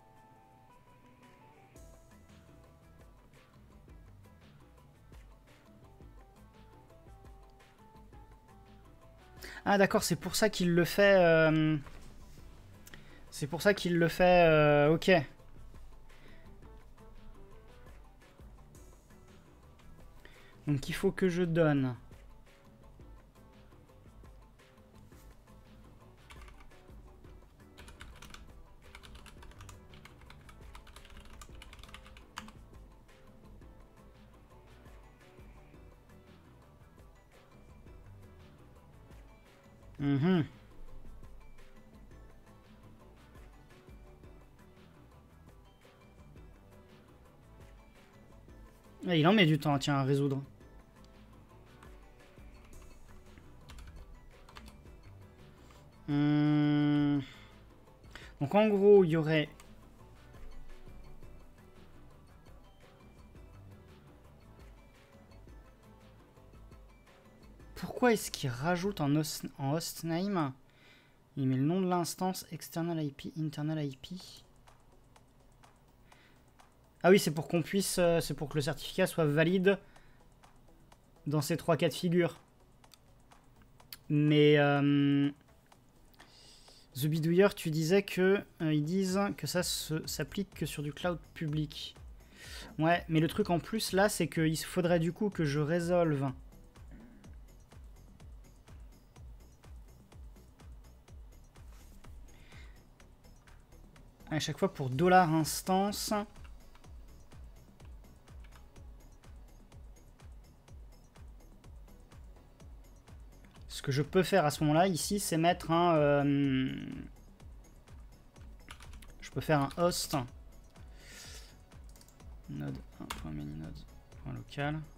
Ah d'accord, c'est pour ça qu'il le fait... C'est pour ça qu'il le fait... ok. Donc il faut que je donne... Il en met du temps, tiens, à résoudre. Donc en gros, il y aurait... Pourquoi est-ce qu'il rajoute en hostname? Il met le nom de l'instance, external IP, internal IP. Ah oui, c'est pour qu'on puisse... c'est pour que le certificat soit valide dans ces trois cas de figure. Mais... The Bidouilleur, tu disais que ils disent que ça s'applique que sur du cloud public. Ouais, mais le truc en plus là, c'est qu'il faudrait du coup que je résolve... À chaque fois pour $instance. Ce que je peux faire à ce moment-là, ici, c'est mettre un... je peux faire un host. Node 1.manynodes.local.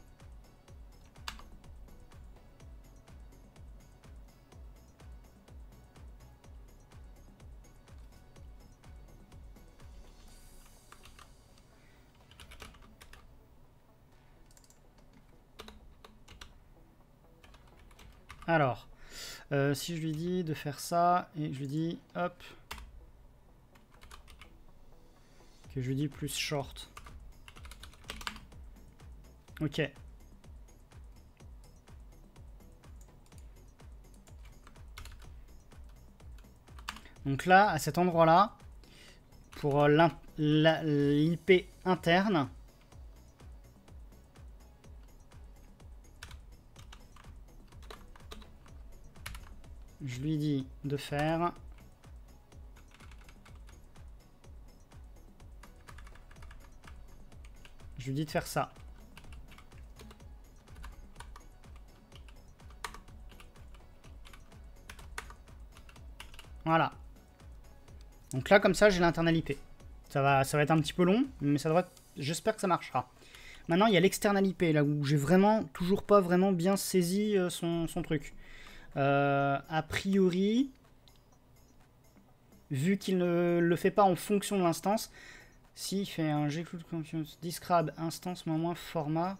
Alors, si je lui dis de faire ça, et je lui dis, hop, que je lui dis plus short. Ok. Donc là, à cet endroit-là, pour l'IP interne, je lui dis de faire Je lui dis de faire ça. Voilà. Donc là, comme ça, j'ai l'internal IP. Ça va être un petit peu long, mais ça devrait... J'espère que ça marchera. Maintenant, il y a l'external IP, là où j'ai vraiment, toujours pas vraiment bien saisi son truc. A priori, vu qu'il ne le fait pas en fonction de l'instance, s'il fait un gcloud confiance describe instance moins format...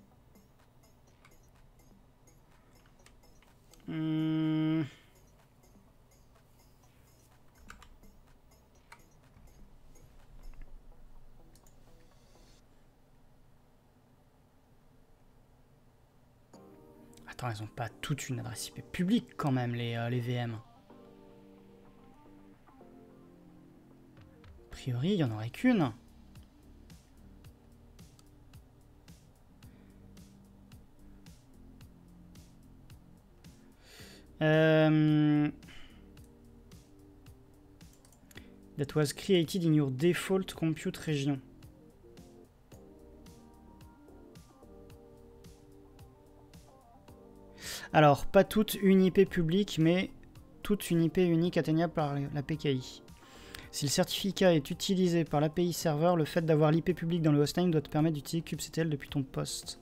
Attends, ils ont pas toute une adresse IP publique quand même, les VM. A priori, il n'y en aurait qu'une. That was created in your default compute region. Alors, pas toute une IP publique, mais toute une IP unique atteignable par la PKI. Si le certificat est utilisé par l'API serveur, le fait d'avoir l'IP publique dans le hostname doit te permettre d'utiliser kubectl depuis ton poste.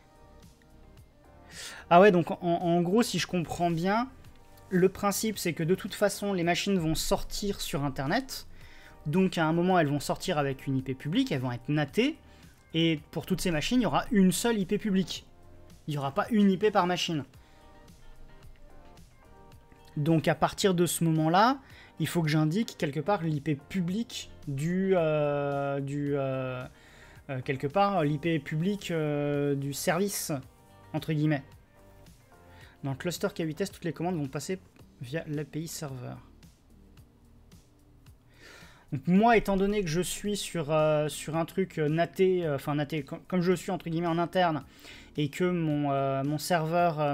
Ah ouais, donc en gros, si je comprends bien, le principe c'est que de toute façon, les machines vont sortir sur Internet. Donc à un moment, elles vont sortir avec une IP publique, elles vont être natées. Et pour toutes ces machines, il y aura une seule IP publique. Il n'y aura pas une IP par machine. Donc à partir de ce moment-là, il faut que j'indique quelque part l'IP publique quelque part l'IP publique du service, entre guillemets. Dans le cluster K8S, toutes les commandes vont passer via l'API serveur. Donc moi, étant donné que je suis sur un truc naté, naté, comme je suis entre guillemets en interne, et que mon serveur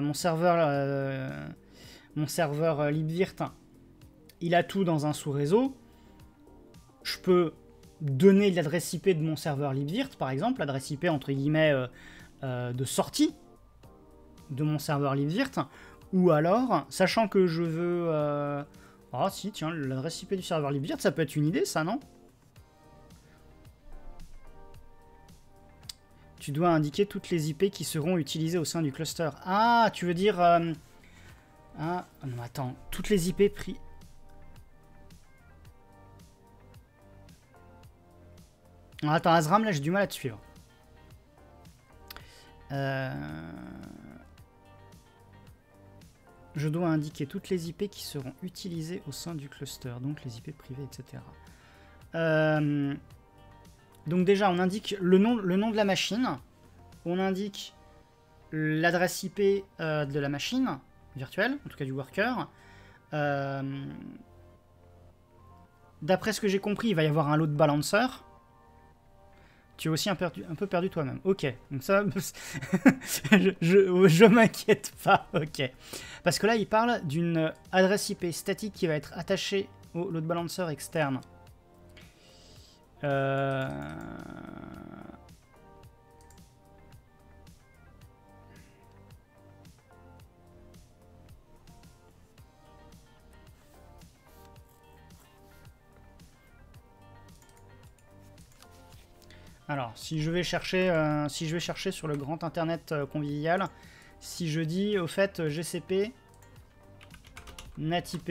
libvirt, il a tout dans un sous-réseau, je peux donner l'adresse IP de mon serveur libvirt, par exemple, l'adresse IP entre guillemets de sortie de mon serveur libvirt, ou alors, sachant que je veux... Ah si, tiens, l'adresse IP du serveur libvirt, ça peut être une idée, ça, non? Tu dois indiquer toutes les IP qui seront utilisées au sein du cluster. Ah, tu veux dire... Ah, non, attends, toutes les IP pris... Attends, Azram, là, j'ai du mal à te suivre. Je dois indiquer toutes les IP qui seront utilisées au sein du cluster, donc les IP privées, etc. Donc déjà, on indique le nom de la machine, on indique l'adresse IP de la machine virtuelle, en tout cas du worker. D'après ce que j'ai compris, il va y avoir un load balancer. Tu es aussi un peu perdu toi-même. Ok, donc ça, je m'inquiète pas. Ok, parce que là, il parle d'une adresse IP statique qui va être attachée au load balancer externe. Alors, si je vais chercher sur le grand internet convivial, si je dis au fait GCP NatIP,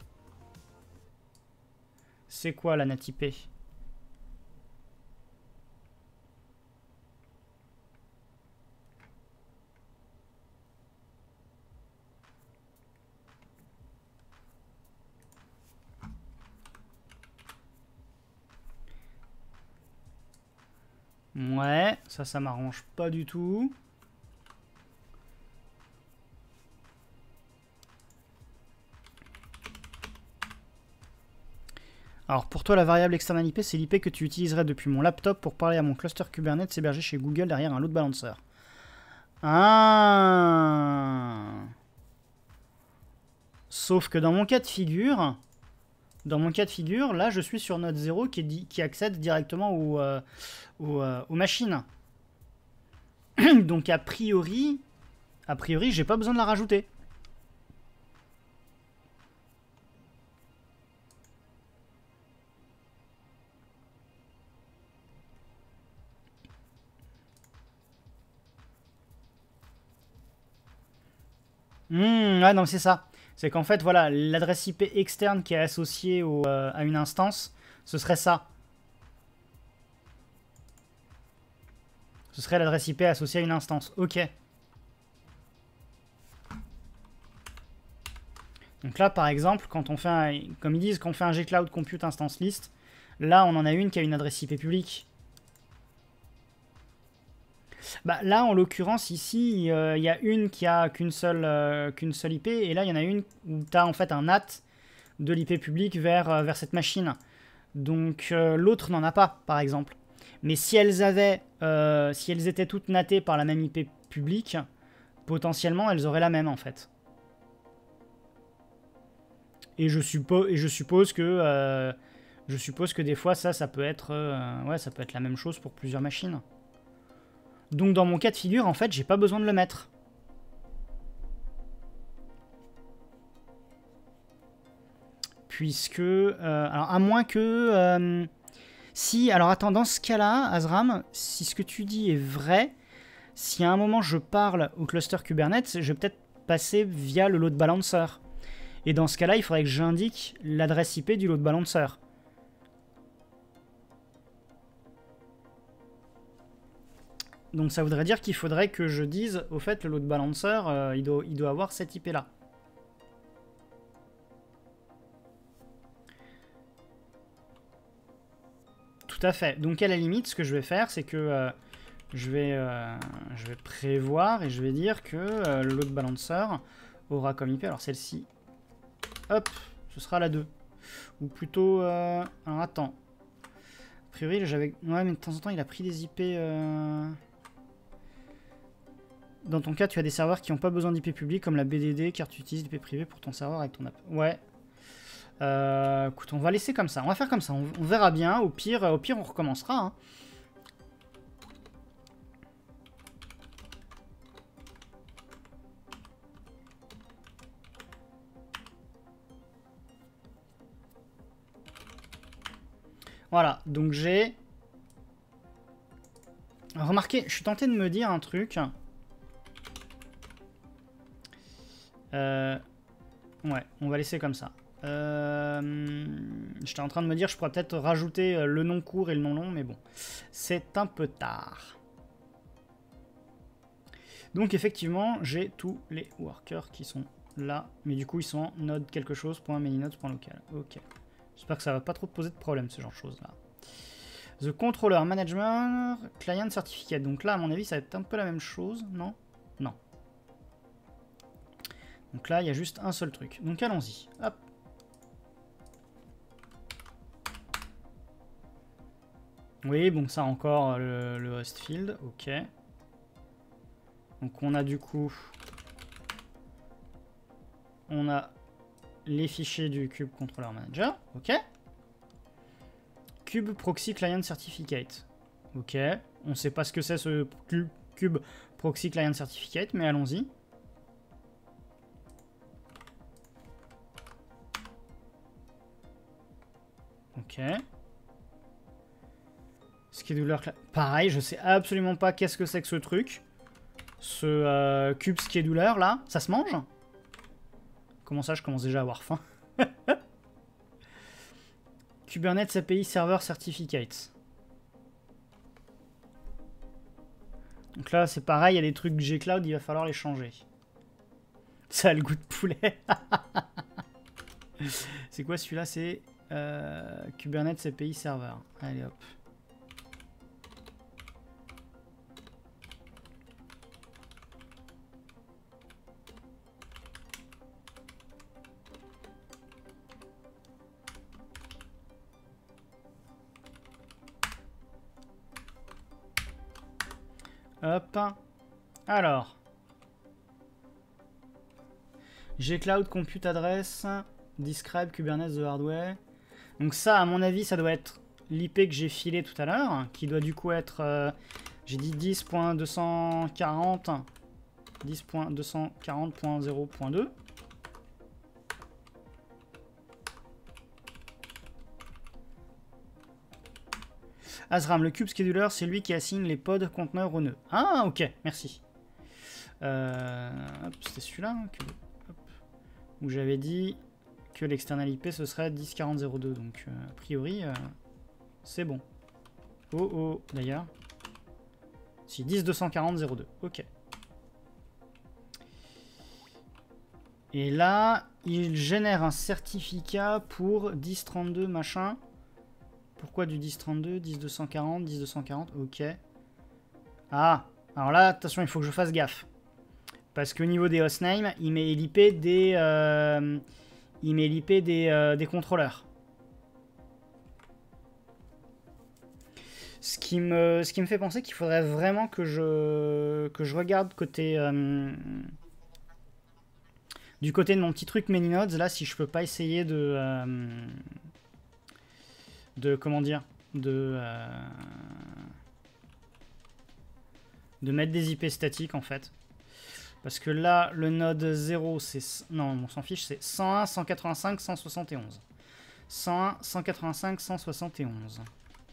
c'est quoi la NatIP? Ouais, ça m'arrange pas du tout. Alors pour toi, la variable external IP, c'est l'IP que tu utiliserais depuis mon laptop pour parler à mon cluster Kubernetes hébergé chez Google derrière un load balancer. Ah. Sauf que dans mon cas de figure, Dans mon cas de figure, là, je suis sur node 0 qui accède directement aux machines. Donc, a priori, j'ai pas besoin de la rajouter. Ah non, c'est ça. C'est qu'en fait, voilà, l'adresse IP externe qui est associée à une instance, ce serait ça. Ce serait l'adresse IP associée à une instance. Ok. Donc là, par exemple, quand on fait comme ils disent, quand on fait un gcloud compute instance list, là, on en a une qui a une adresse IP publique. Bah, là, en l'occurrence, ici, il y a une qui a qu'une seule IP, et là, il y en a une où tu as en fait un NAT de l'IP publique vers cette machine. Donc, l'autre n'en a pas, par exemple. Mais si elles étaient toutes natées par la même IP publique, potentiellement, elles auraient la même, en fait. Et je suppose que des fois, ça peut être la même chose pour plusieurs machines. Donc dans mon cas de figure, en fait, j'ai pas besoin de le mettre. Puisque... alors, à moins que... si... Alors, attends, dans ce cas-là, Azram, si ce que tu dis est vrai, si à un moment je parle au cluster Kubernetes, je vais peut-être passer via le load balancer. Et dans ce cas-là, il faudrait que j'indique l'adresse IP du load balancer. Donc ça voudrait dire qu'il faudrait que je dise, au fait, le load balancer, il doit avoir cette IP-là. Tout à fait. Donc à la limite, ce que je vais faire, c'est que je vais prévoir et je vais dire que le load balancer aura comme IP, alors celle-ci, hop, ce sera la 2. Ou plutôt... alors attends. A priori, j'avais... Ouais, mais de temps en temps, il a pris des IP... Dans ton cas, tu as des serveurs qui n'ont pas besoin d'IP public comme la BDD car tu utilises l'IP privé pour ton serveur avec ton app. Ouais. Écoute, on va laisser comme ça. On va faire comme ça. On verra bien. Au pire, on recommencera. Hein. Voilà. Donc j'ai... Remarquez, je suis tenté de me dire un truc. Ouais, on va laisser comme ça. J'étais en train de me dire, je pourrais peut-être rajouter le nom court et le nom long, mais bon, c'est un peu tard. Donc effectivement, j'ai tous les workers qui sont là, mais du coup ils sont en node quelque chose, .maininodes.local. Ok. J'espère que ça va pas trop poser de problème, ce genre de choses là. The Controller Management Client Certificate. Donc là, à mon avis, ça va être un peu la même chose, non? Non. Donc là, il y a juste un seul truc. Donc allons-y. Hop. Oui, bon, ça encore le host field. Ok. Donc on a du coup... On a les fichiers du Kube Controller Manager. Ok. Kube Proxy Client Certificate. Ok. On ne sait pas ce que c'est ce Kube Proxy Client Certificate, mais allons-y. Ok. Scheduler... Pareil, je sais absolument pas qu'est-ce que c'est que ce truc. Ce Kube Scheduler, là. Ça se mange? Comment ça, je commence déjà à avoir faim. Kubernetes API Server Certificate. Donc là, c'est pareil, il y a des trucs gcloud, il va falloir les changer. Ça a le goût de poulet. C'est quoi celui-là? C'est Kubernetes API Server. Allez hop. Hop. Alors. gcloud compute address. Describe Kubernetes the hardware. Donc ça, à mon avis, ça doit être l'IP que j'ai filé tout à l'heure, qui doit du coup être, j'ai dit 10.240, 10.240.0.2. Azram, le cube scheduler, c'est lui qui assigne les pods conteneurs aux nœuds. Ah, ok, merci. C'était celui-là où j'avais dit que l'external IP ce serait 10.40.02. Donc, a priori, c'est bon. Oh, oh, d'ailleurs. Si, 10.240.02. Ok. Et là, il génère un certificat pour 10.32 machin. Pourquoi du 10.32, 10.240, 10.240, ok. Ah, alors là, attention, il faut que je fasse gaffe. Parce qu'au niveau des hostnames, il met l'IP des contrôleurs. Ce qui me fait penser qu'il faudrait vraiment que je regarde côté... du côté de mon petit truc Manynodes, là, si je peux pas essayer comment dire, de mettre des IP statiques en fait. Parce que là, le node 0, c'est... Non, on s'en fiche, c'est 101, 185, 171. 101, 185, 171.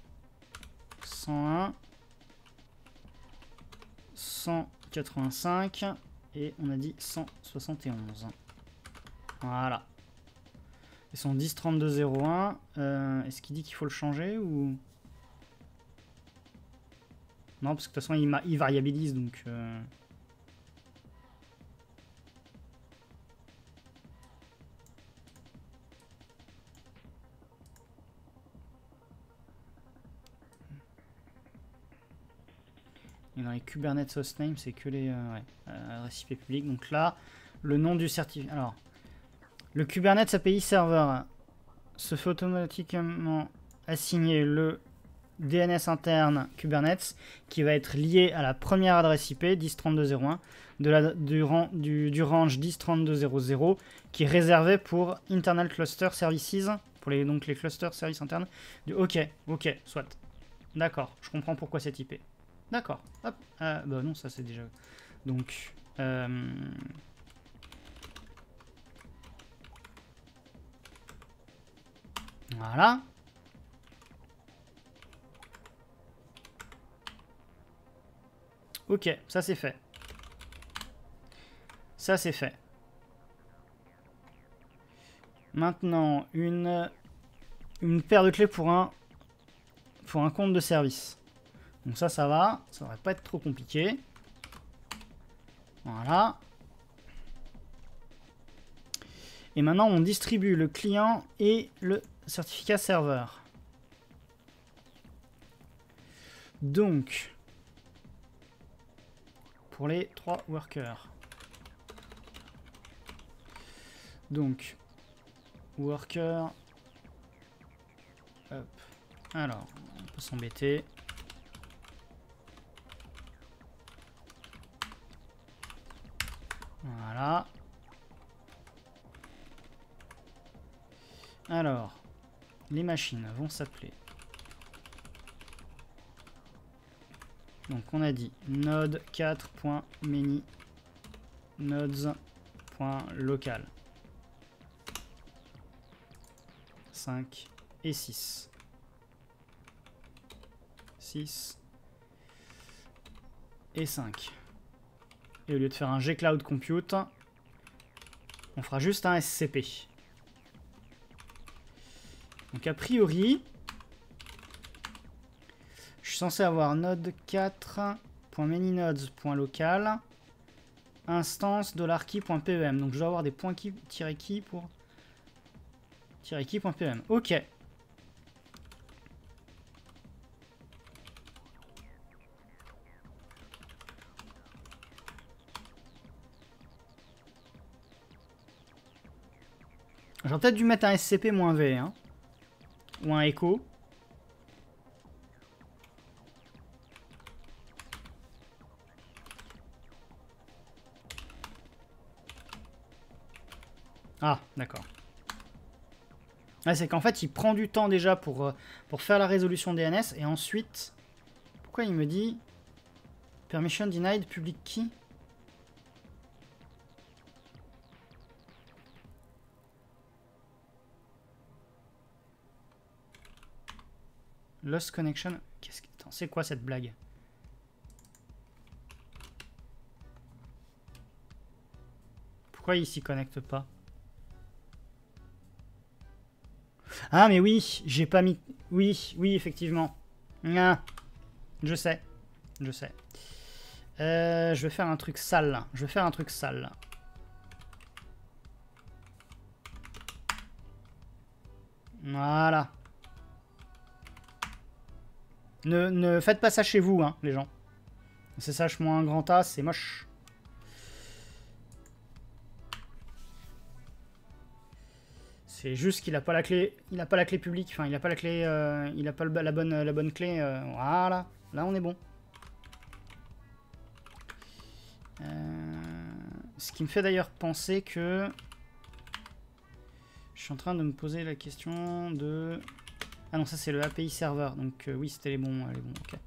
101, 185, et on a dit 171. Voilà. Et son 10.32.01, est-ce qu'il dit qu'il faut le changer ou... Non, parce que de toute façon, il variabilise, donc... Et dans les Kubernetes hostname, c'est que les adresses IP publiques. Donc là, le nom du certificat... Alors, le Kubernetes API Server se fait automatiquement assigner le DNS interne Kubernetes qui va être lié à la première adresse IP 10.32.01 du range 10.32.00 qui est réservé pour Internal Cluster Services, pour donc les clusters services internes. Ok, soit. D'accord, je comprends pourquoi cette IP. D'accord, hop, bah non, ça c'est déjà... Donc, voilà. Ok, ça c'est fait. Ça c'est fait. Maintenant, une paire de clés pour un compte de service. Donc ça va. Ça devrait pas être trop compliqué. Voilà. Et maintenant, on distribue le client et le certificat serveur. Donc, pour les 3 workers. Donc, worker. Hop. Alors, on peut s'embêter. Voilà. Alors, les machines vont s'appeler. Donc on a dit node 4.many nodes.local 5 et 6. 6 et 5. Et au lieu de faire un gcloud compute, on fera juste un SCP. Donc a priori, je suis censé avoir node 4.manynodes.local instance $key.pem. Donc je dois avoir des points key pour key.pem. Ok. J'aurais peut-être dû mettre un SCP-V, hein, ou un echo. Ah, d'accord. Ouais, c'est qu'en fait, il prend du temps déjà pour faire la résolution DNS. Et ensuite... Pourquoi il me dit... Permission denied, public key? Lost connection. Qu'est-ce que... Attends, c'est quoi cette blague? Pourquoi il s'y connecte pas? Ah, mais oui, j'ai pas mis... Oui, oui, effectivement. Ah, je sais. Je sais. Je vais faire un truc sale, là. Je vais faire un truc sale, là. Voilà. Ne faites pas ça chez vous, hein, les gens. C'est SSH moins un grand A, c'est moche. C'est juste qu'il n'a pas la clé. Il n'a pas la clé publique. Enfin, il n'a pas la clé. Il n'a pas la bonne clé. Voilà. Là, on est bon. Ce qui me fait d'ailleurs penser que... Je suis en train de me poser la question de... Ah non, ça c'est le API serveur. Donc oui, c'était les bons. Ok.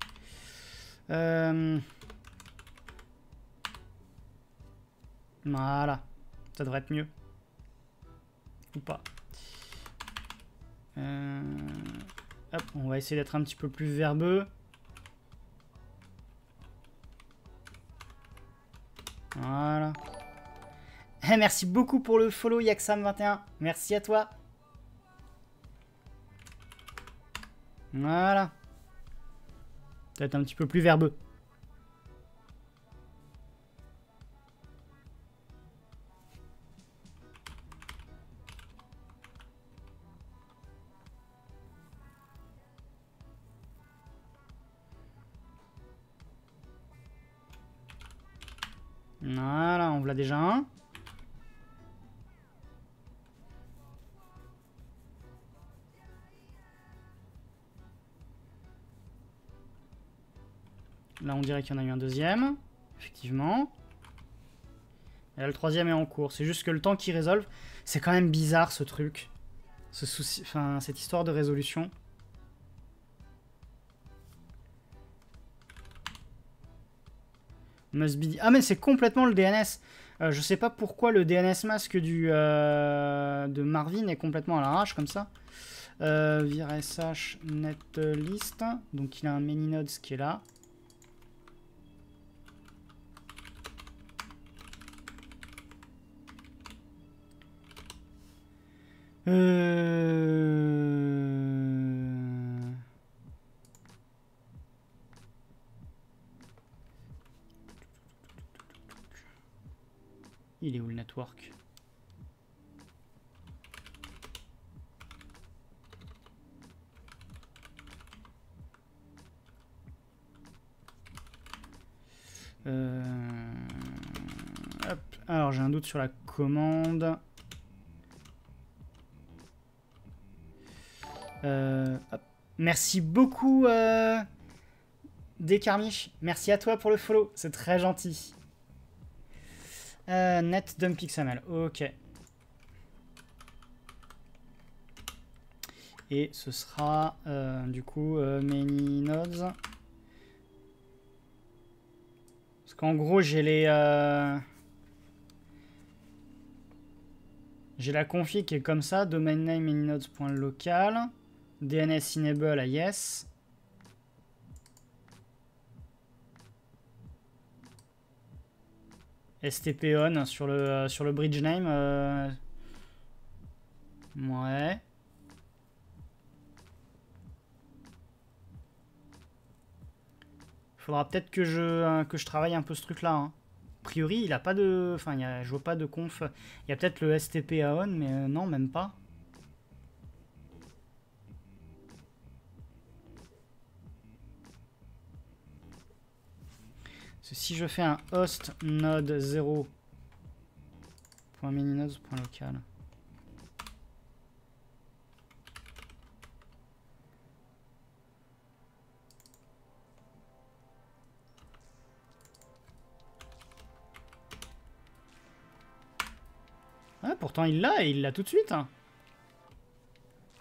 Voilà. Ça devrait être mieux. Ou pas. Hop, on va essayer d'être un petit peu plus verbeux. Voilà. Eh, merci beaucoup pour le follow, Yaxam21. Merci à toi. Voilà. Peut-être un petit peu plus verbeux. Voilà, on voit déjà un. Là, on dirait qu'il y en a eu un deuxième. Effectivement. Et là, le troisième est en cours. C'est juste que le temps qu'il résolve... C'est quand même bizarre, ce truc. Ce souci... Enfin, cette histoire de résolution. Must be... Ah, mais c'est complètement le DNS. Je sais pas pourquoi le DNS mask de Marvin est complètement à l'arrache, comme ça. Vir sh netlist. Donc, il a un many nodes qui est là. Il est où le network? Hop. Alors j'ai un doute sur la commande. Hop. Merci beaucoup Descarmiche. Merci à toi pour le follow. C'est très gentil. Net dump XML. Ok. Et ce sera du coup many nodes. Parce qu'en gros j'ai les... j'ai la config qui est comme ça. Domain name manynodes.local. DNS enable à yes. STP on sur le bridge name. Ouais. Faudra peut-être que je travaille un peu ce truc là. Hein. A priori, il a pas de... Enfin, je vois pas de conf. Il y a peut-être le STP à on, mais non, même pas. Si je fais un host node 0.manynodes.local. Ah, pourtant il l'a et il l'a tout de suite. Hein.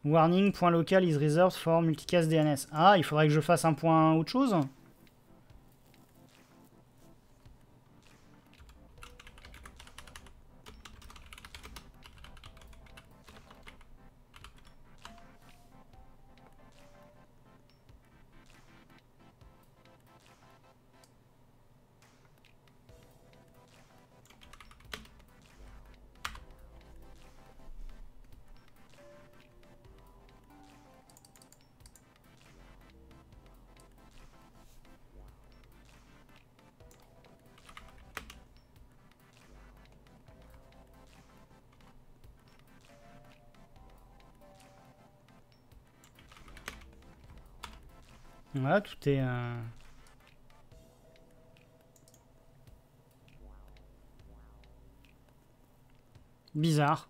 Warning, point local is reserved for multicast DNS. Ah, il faudrait que je fasse un point autre chose. Voilà, tout est... bizarre.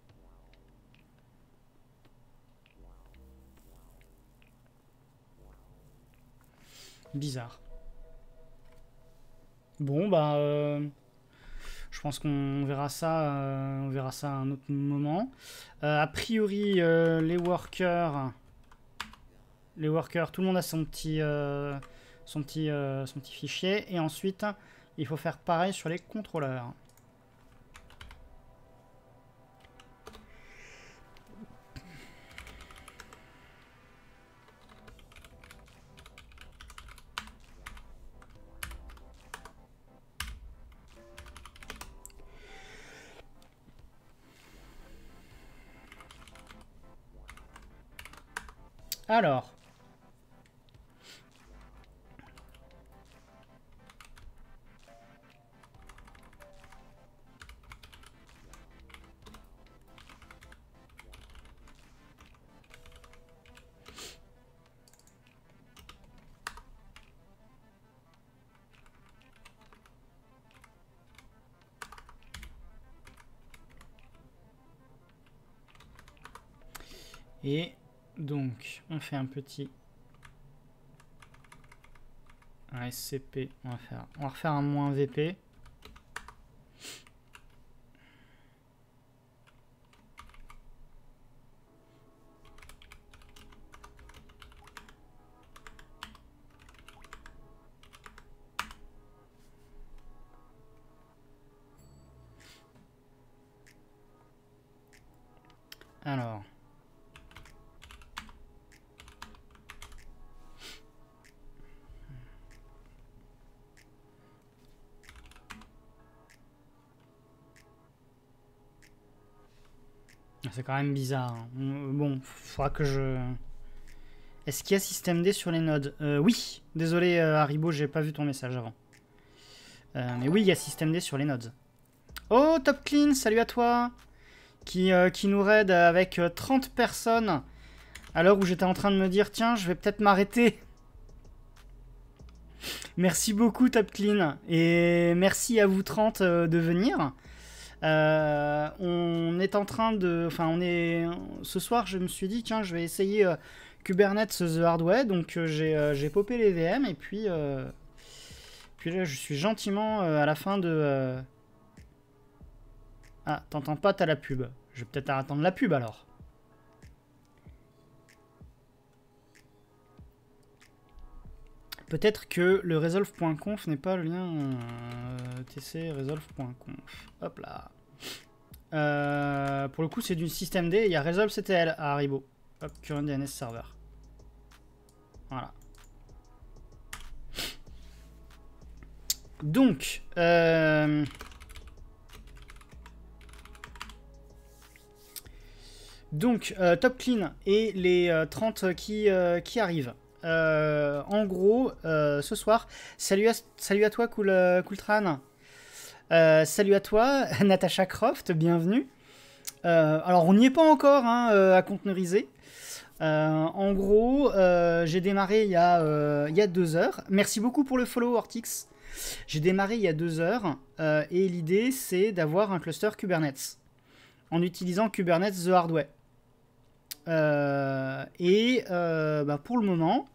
Bizarre. Bon, bah... je pense qu'on verra ça, on verra ça à un autre moment. A priori, les workers, tout le monde a son petit fichier. Et ensuite, il faut faire pareil sur les contrôleurs. Alors. Et donc, on fait un petit SCP. On va refaire un moins VP. Alors. C'est quand même bizarre. Bon, faudra que je... Est-ce qu'il y a système D sur les nodes? Oui. Désolé, Haribo, j'ai pas vu ton message avant. Mais oui, il y a système D sur les nodes. Oh, Top Clean, salut à toi! Qui nous raid avec 30 personnes. À l'heure où j'étais en train de me dire, tiens, je vais peut-être m'arrêter. Merci beaucoup, Top Clean. Et merci à vous 30 de venir. On est en train de... Enfin, ce soir, je me suis dit, tiens, je vais essayer Kubernetes The Hard Way. Donc, j'ai popé les VM. Et puis là, je suis gentiment à la fin de... Ah, t'entends pas, t'as la pub. Je vais peut-être attendre la pub, alors. Peut-être que le resolve.conf n'est pas le lien tc resolve.conf. Hop là. Pour le coup, c'est du système D. Il y a resolve.ctl à Haribo. Hop, current DNS server. Voilà. Donc, Top Clean et les 30 qui arrivent. En gros, ce soir, salut à toi, Cooltran. Salut à toi, Natacha Croft, bienvenue. Alors, on n'y est pas encore hein, à conteneuriser. En gros, j'ai démarré il y a 2 heures. Merci beaucoup pour le follow, Ortix. J'ai démarré il y a 2 heures et l'idée, c'est d'avoir un cluster Kubernetes en utilisant Kubernetes The Hard Way. Bah pour le moment,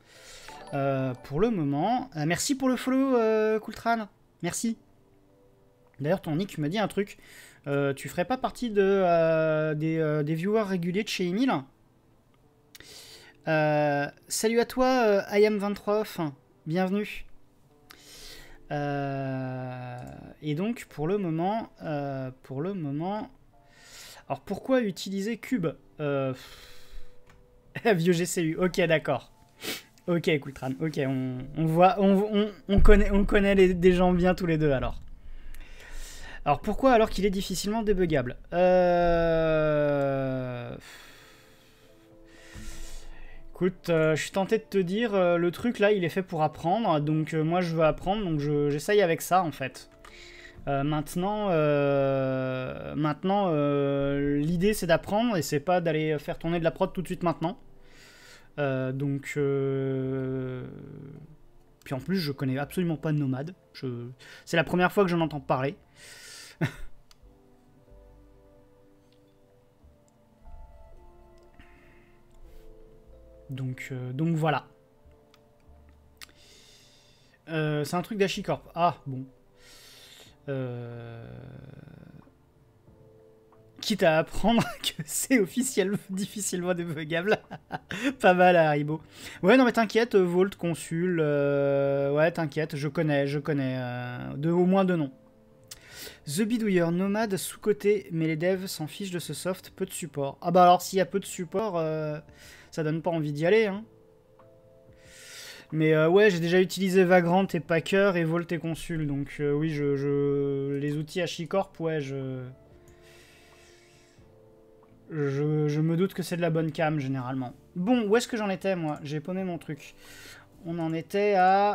merci pour le follow, Cooltran. Merci. D'ailleurs, ton nick me dit un truc. Tu ferais pas partie des viewers réguliers de chez Emile? Salut à toi, IAM23off. Bienvenue. Et donc, pour le moment... Alors, pourquoi utiliser Cube Vieux GCU, ok, d'accord. Ok, Cooltran, ok, on voit, on connaît des gens bien tous les deux, alors. Alors, pourquoi alors qu'il est difficilement débuggable Écoute, je suis tenté de te dire, le truc là, il est fait pour apprendre, donc moi je veux apprendre, donc j'essaye avec ça en fait. Maintenant, l'idée c'est d'apprendre et c'est pas d'aller faire tourner de la prod tout de suite maintenant. Donc, puis en plus, je connais absolument pas Nomad. C'est la première fois que j'en entends parler. Donc voilà. C'est un truc d'Ashicorp. Ah, bon. Quitte à apprendre que c'est officiellement difficilement débuggable. Pas mal, Haribo. Ouais, non, mais t'inquiète, Vault, Consul. Ouais, t'inquiète, je connais. Au moins deux noms. The Bidouilleur, Nomad, sous-côté, mais les devs s'en fichent de ce soft, peu de support. Ah bah alors, s'il y a peu de support, ça donne pas envie d'y aller, hein. Mais ouais, j'ai déjà utilisé Vagrant et Packer et Vault et Consul, donc oui, les outils HashiCorp, ouais, je me doute que c'est de la bonne cam, généralement. Bon, où est-ce que j'en étais, moi? J'ai paumé mon truc. On en était à...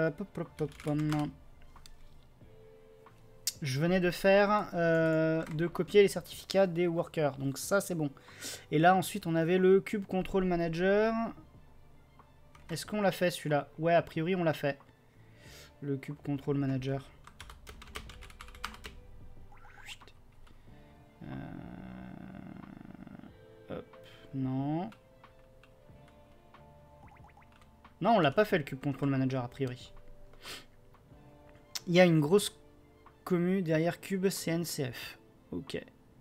Je venais de faire... de copier les certificats des workers. Donc ça, c'est bon. Et là, ensuite, on avait le Cube Control Manager. Est-ce qu'on l'a fait, celui-là? Ouais, a priori, on l'a fait. Le Cube Control Manager. Hop, non. Non, on l'a pas fait, le Cube Control Manager, a priori. Il y a une grosse commu derrière Cube CNCF. Ok.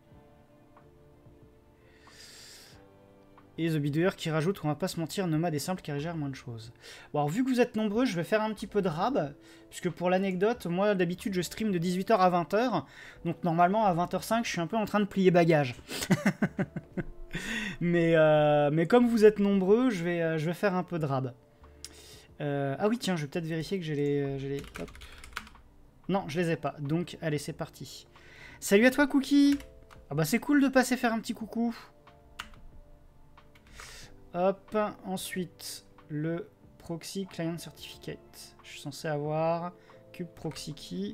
Et The Bidouilleur qui rajoute, on va pas se mentir, Nomad est simple car il gère moins de choses. Bon, alors vu que vous êtes nombreux, je vais faire un petit peu de rab, puisque pour l'anecdote, moi d'habitude je stream de 18h à 20h, donc normalement à 20h05 je suis un peu en train de plier bagage. mais comme vous êtes nombreux, je vais faire un peu de rab. Ah oui tiens, je vais peut-être vérifier que j'ai les... Hop. Non, je les ai pas, donc allez c'est parti. Salut à toi Cookie. Ah bah c'est cool de passer faire un petit coucou. Hop, ensuite, le Proxy Client Certificate. Je suis censé avoir Cube Proxy Key.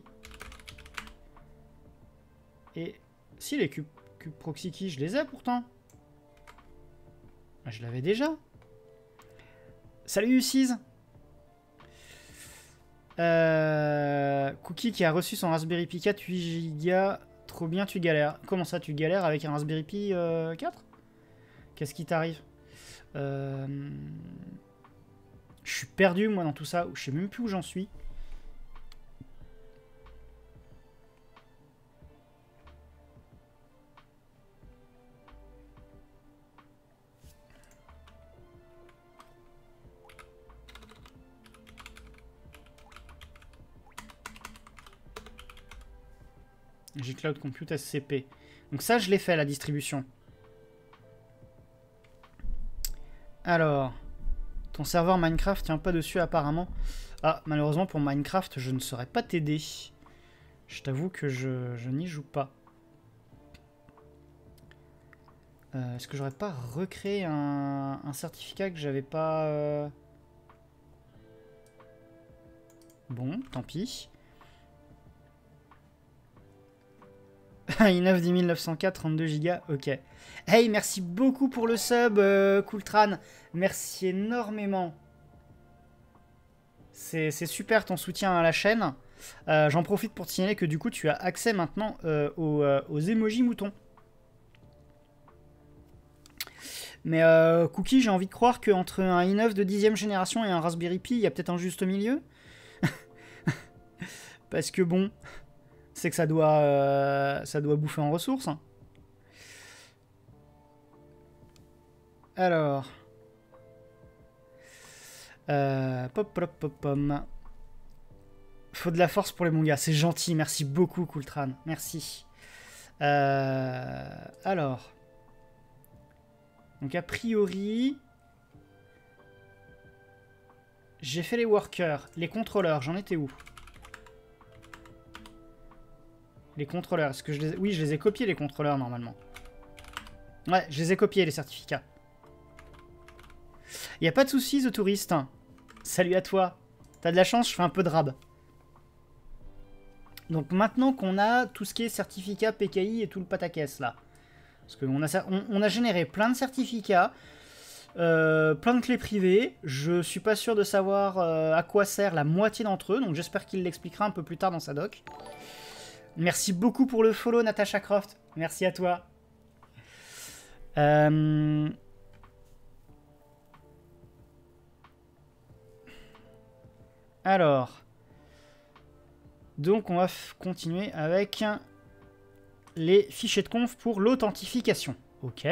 Et si les Cube Proxy Key, je les ai pourtant. Ah, je l'avais déjà. Salut Ucise. Cookie qui a reçu son Raspberry Pi 4 8 Go. Trop bien, tu galères. Comment ça, tu galères avec un Raspberry Pi 4? Qu'est-ce qui t'arrive? Je suis perdu moi dans tout ça, je sais même plus où j'en suis. J'ai Cloud Compute SCP. Donc ça je l'ai fait la distribution. Alors, ton serveur Minecraft tient pas dessus apparemment. Ah, malheureusement pour Minecraft, je ne saurais pas t'aider. Je t'avoue que je n'y joue pas. Est-ce que j'aurais pas recréé un certificat que j'avais pas... Bon, tant pis. i9 10904, 32 Go, ok. Hey, merci beaucoup pour le sub, Cooltran. Merci énormément. C'est super ton soutien à la chaîne. J'en profite pour te signaler que du coup, tu as accès maintenant aux emojis moutons. Mais Cookie, j'ai envie de croire qu'entre un i9 de 10e génération et un Raspberry Pi, il y a peut-être un juste milieu. Parce que bon... c'est que ça doit bouffer en ressources. Alors. Pop, pop, pop, pom. Faut de la force pour les mangas. C'est gentil. Merci beaucoup, Cooltran. Merci. Alors. Donc, a priori... J'ai fait les workers. Les contrôleurs, j'en étais où? Les contrôleurs, est-ce que je les... Oui, je les ai copiés, les contrôleurs, normalement. Ouais, je les ai copiés, les certificats. Y a pas de soucis, The Tourist. Salut à toi. T'as de la chance, je fais un peu de rab. Donc maintenant qu'on a tout ce qui est certificat PKI et tout le pataquès, là. Parce qu'on a généré plein de certificats, plein de clés privées. Je suis pas sûr de savoir à quoi sert la moitié d'entre eux, donc j'espère qu'il l'expliquera un peu plus tard dans sa doc. Merci beaucoup pour le follow, Natasha Croft. Merci à toi. Alors, donc on va continuer avec les fichiers de conf pour l'authentification. Ok.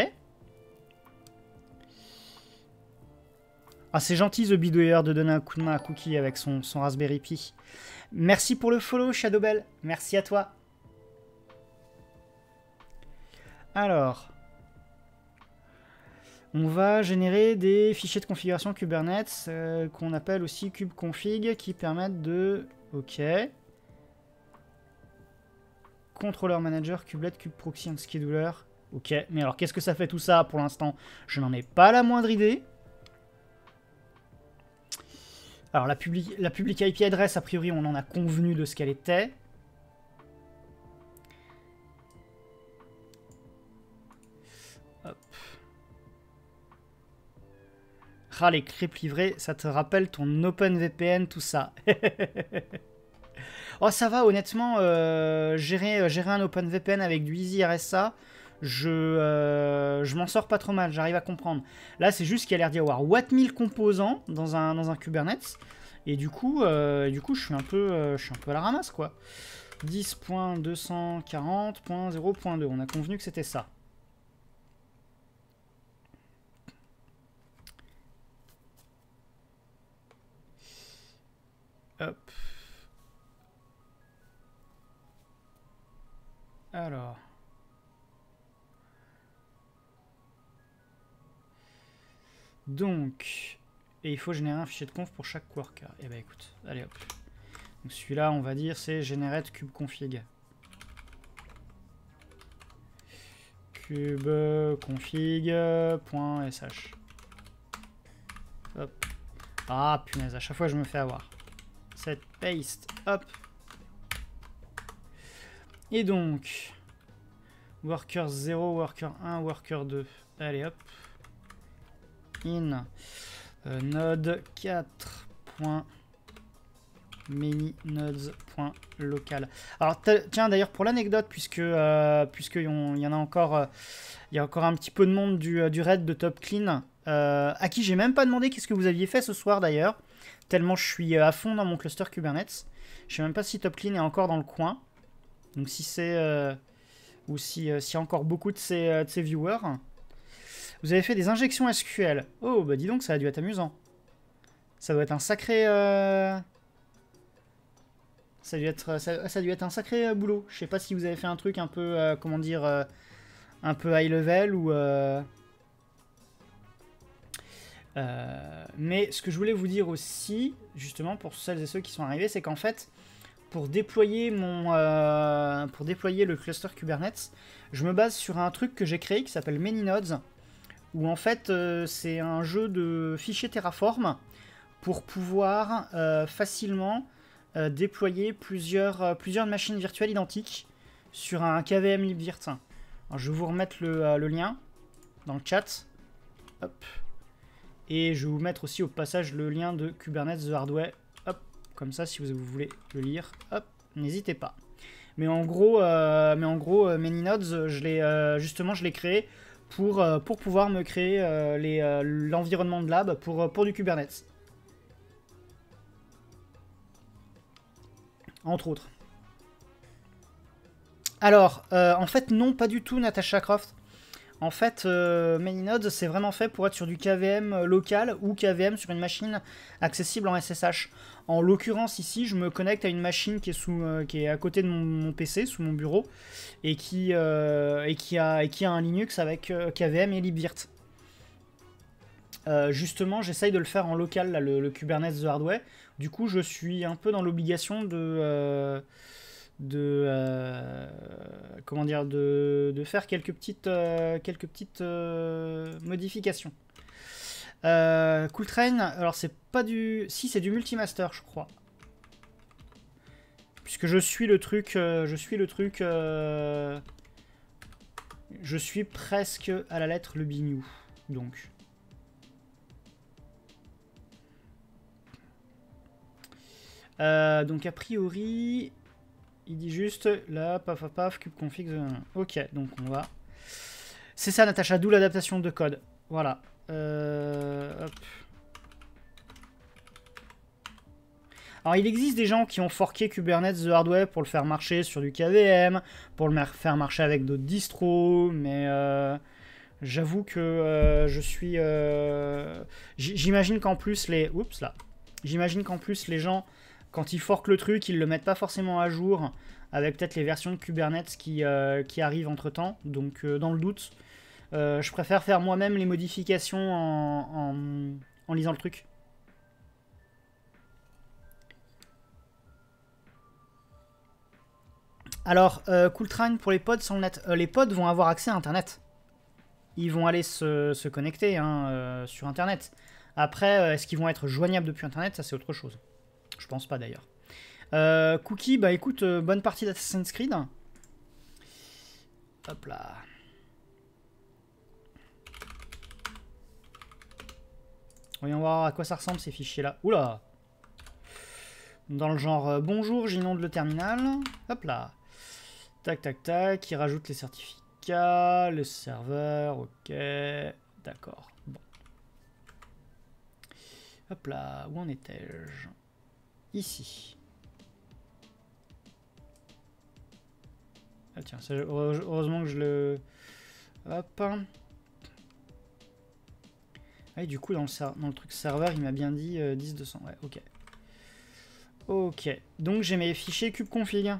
Ah, c'est gentil, The Bidouilleur, de donner un coup de main à Cookie avec son Raspberry Pi. Merci pour le follow, Shadowbell. Merci à toi. Alors, on va générer des fichiers de configuration Kubernetes qu'on appelle aussi kubeconfig qui permettent de... Ok. Controller manager, kubelet, kubeproxy, and scheduler. Ok, mais alors qu'est-ce que ça fait tout ça pour l'instant? Je n'en ai pas la moindre idée. Alors la public IP address, a priori, on en a convenu de ce qu'elle était. Hop. Ah, les crypts livrés, ça te rappelle ton OpenVPN, tout ça. Oh, ça va, honnêtement, gérer un OpenVPN avec du EasyRSA, je m'en sors pas trop mal, j'arrive à comprendre. Là, c'est juste qu'il y a l'air d'y avoir watt 1000 composants dans un Kubernetes, et du coup, je suis un peu à la ramasse, quoi. 10.240.0.2, on a convenu que c'était ça. Hop. Alors. Donc. Et il faut générer un fichier de conf pour chaque worker. Et bah écoute, allez hop. Donc celui-là, on va dire, c'est generate kubeconfig. kubeconfig.sh. Hop. Ah punaise, à chaque fois je me fais avoir. Set paste, hop. Et donc, worker 0, worker 1, worker 2. Allez hop. In node 4.manynodes.local. Alors tiens, d'ailleurs pour l'anecdote, puisque il y en a encore, il y a encore un petit peu de monde du raid de Top Clean, à qui j'ai même pas demandé qu'est-ce que vous aviez fait ce soir d'ailleurs, tellement je suis à fond dans mon cluster Kubernetes. Je sais même pas si Top Clean est encore dans le coin. Donc si c'est ou s'il y a encore beaucoup de ces viewers. Vous avez fait des injections SQL. Oh bah dis donc, ça a dû être amusant. Ça doit être un sacré ça a dû être un sacré boulot. Je sais pas si vous avez fait un truc un peu comment dire un peu high level ou mais ce que je voulais vous dire aussi, justement pour celles et ceux qui sont arrivés, c'est qu'en fait pour déployer le cluster Kubernetes, je me base sur un truc que j'ai créé qui s'appelle ManyNodes, où en fait c'est un jeu de fichiers Terraform pour pouvoir facilement déployer plusieurs machines virtuelles identiques sur un KVM libvirt. Alors, je vais vous remettre le lien dans le chat. Hop. Et je vais vous mettre aussi au passage le lien de Kubernetes The Hardware. Hop. Comme ça, si vous voulez le lire, hop, n'hésitez pas. Mais en gros, ManyNodes, justement, je l'ai créé pour pouvoir me créer l'environnement de lab pour du Kubernetes. Entre autres. Alors, en fait, non, pas du tout, Natasha Croft. En fait, Mainnodes, c'est vraiment fait pour être sur du KVM local ou KVM sur une machine accessible en SSH. En l'occurrence, ici, je me connecte à une machine qui est, qui est à côté de mon PC, sous mon bureau, et qui a un Linux avec KVM et libvirt. Justement, j'essaye de le faire en local, là, le Kubernetes The Hard Way. Du coup, je suis un peu dans l'obligation comment dire, de faire quelques petites modifications. Cooltrain, alors c'est pas du... Si, c'est du multimaster, je crois. Puisque je suis le truc... je suis presque à la lettre le bignou, donc... donc a priori, il dit juste là, paf, paf, kubeconfig. Ok, donc on va. C'est ça, Natacha, d'où l'adaptation de code. Voilà. Hop. Alors, il existe des gens qui ont forqué Kubernetes The Hard Way pour le faire marcher sur du KVM, pour le faire marcher avec d'autres distros, mais j'avoue que je suis. J'imagine qu'en plus les. Oups là. J'imagine qu'en plus les gens, quand ils forquent le truc, ils le mettent pas forcément à jour avec peut-être les versions de Kubernetes qui arrivent entre temps. Donc dans le doute, je préfère faire moi-même les modifications en lisant le truc. Alors, Cooltrain pour les pods sans le net. Les pods vont avoir accès à Internet. Ils vont aller se connecter hein, sur Internet. Après, est-ce qu'ils vont être joignables depuis Internet? Ça, c'est autre chose. Je pense pas d'ailleurs. Cookie, bah écoute, bonne partie d'Assassin's Creed. Hop là. Voyons voir à quoi ça ressemble ces fichiers-là. Oula! Dans le genre, bonjour, j'inonde le terminal. Hop là. Tac, tac, tac. Il rajoute les certificats, le serveur, ok. D'accord. Bon. Hop là, où en étais-je? Ici. Ah tiens, heureusement que je le... Hop. Ah, et du coup, dans le truc serveur, il m'a bien dit 10-200. Ouais, ok. Ok. Donc, j'ai mes fichiers kubeconfig.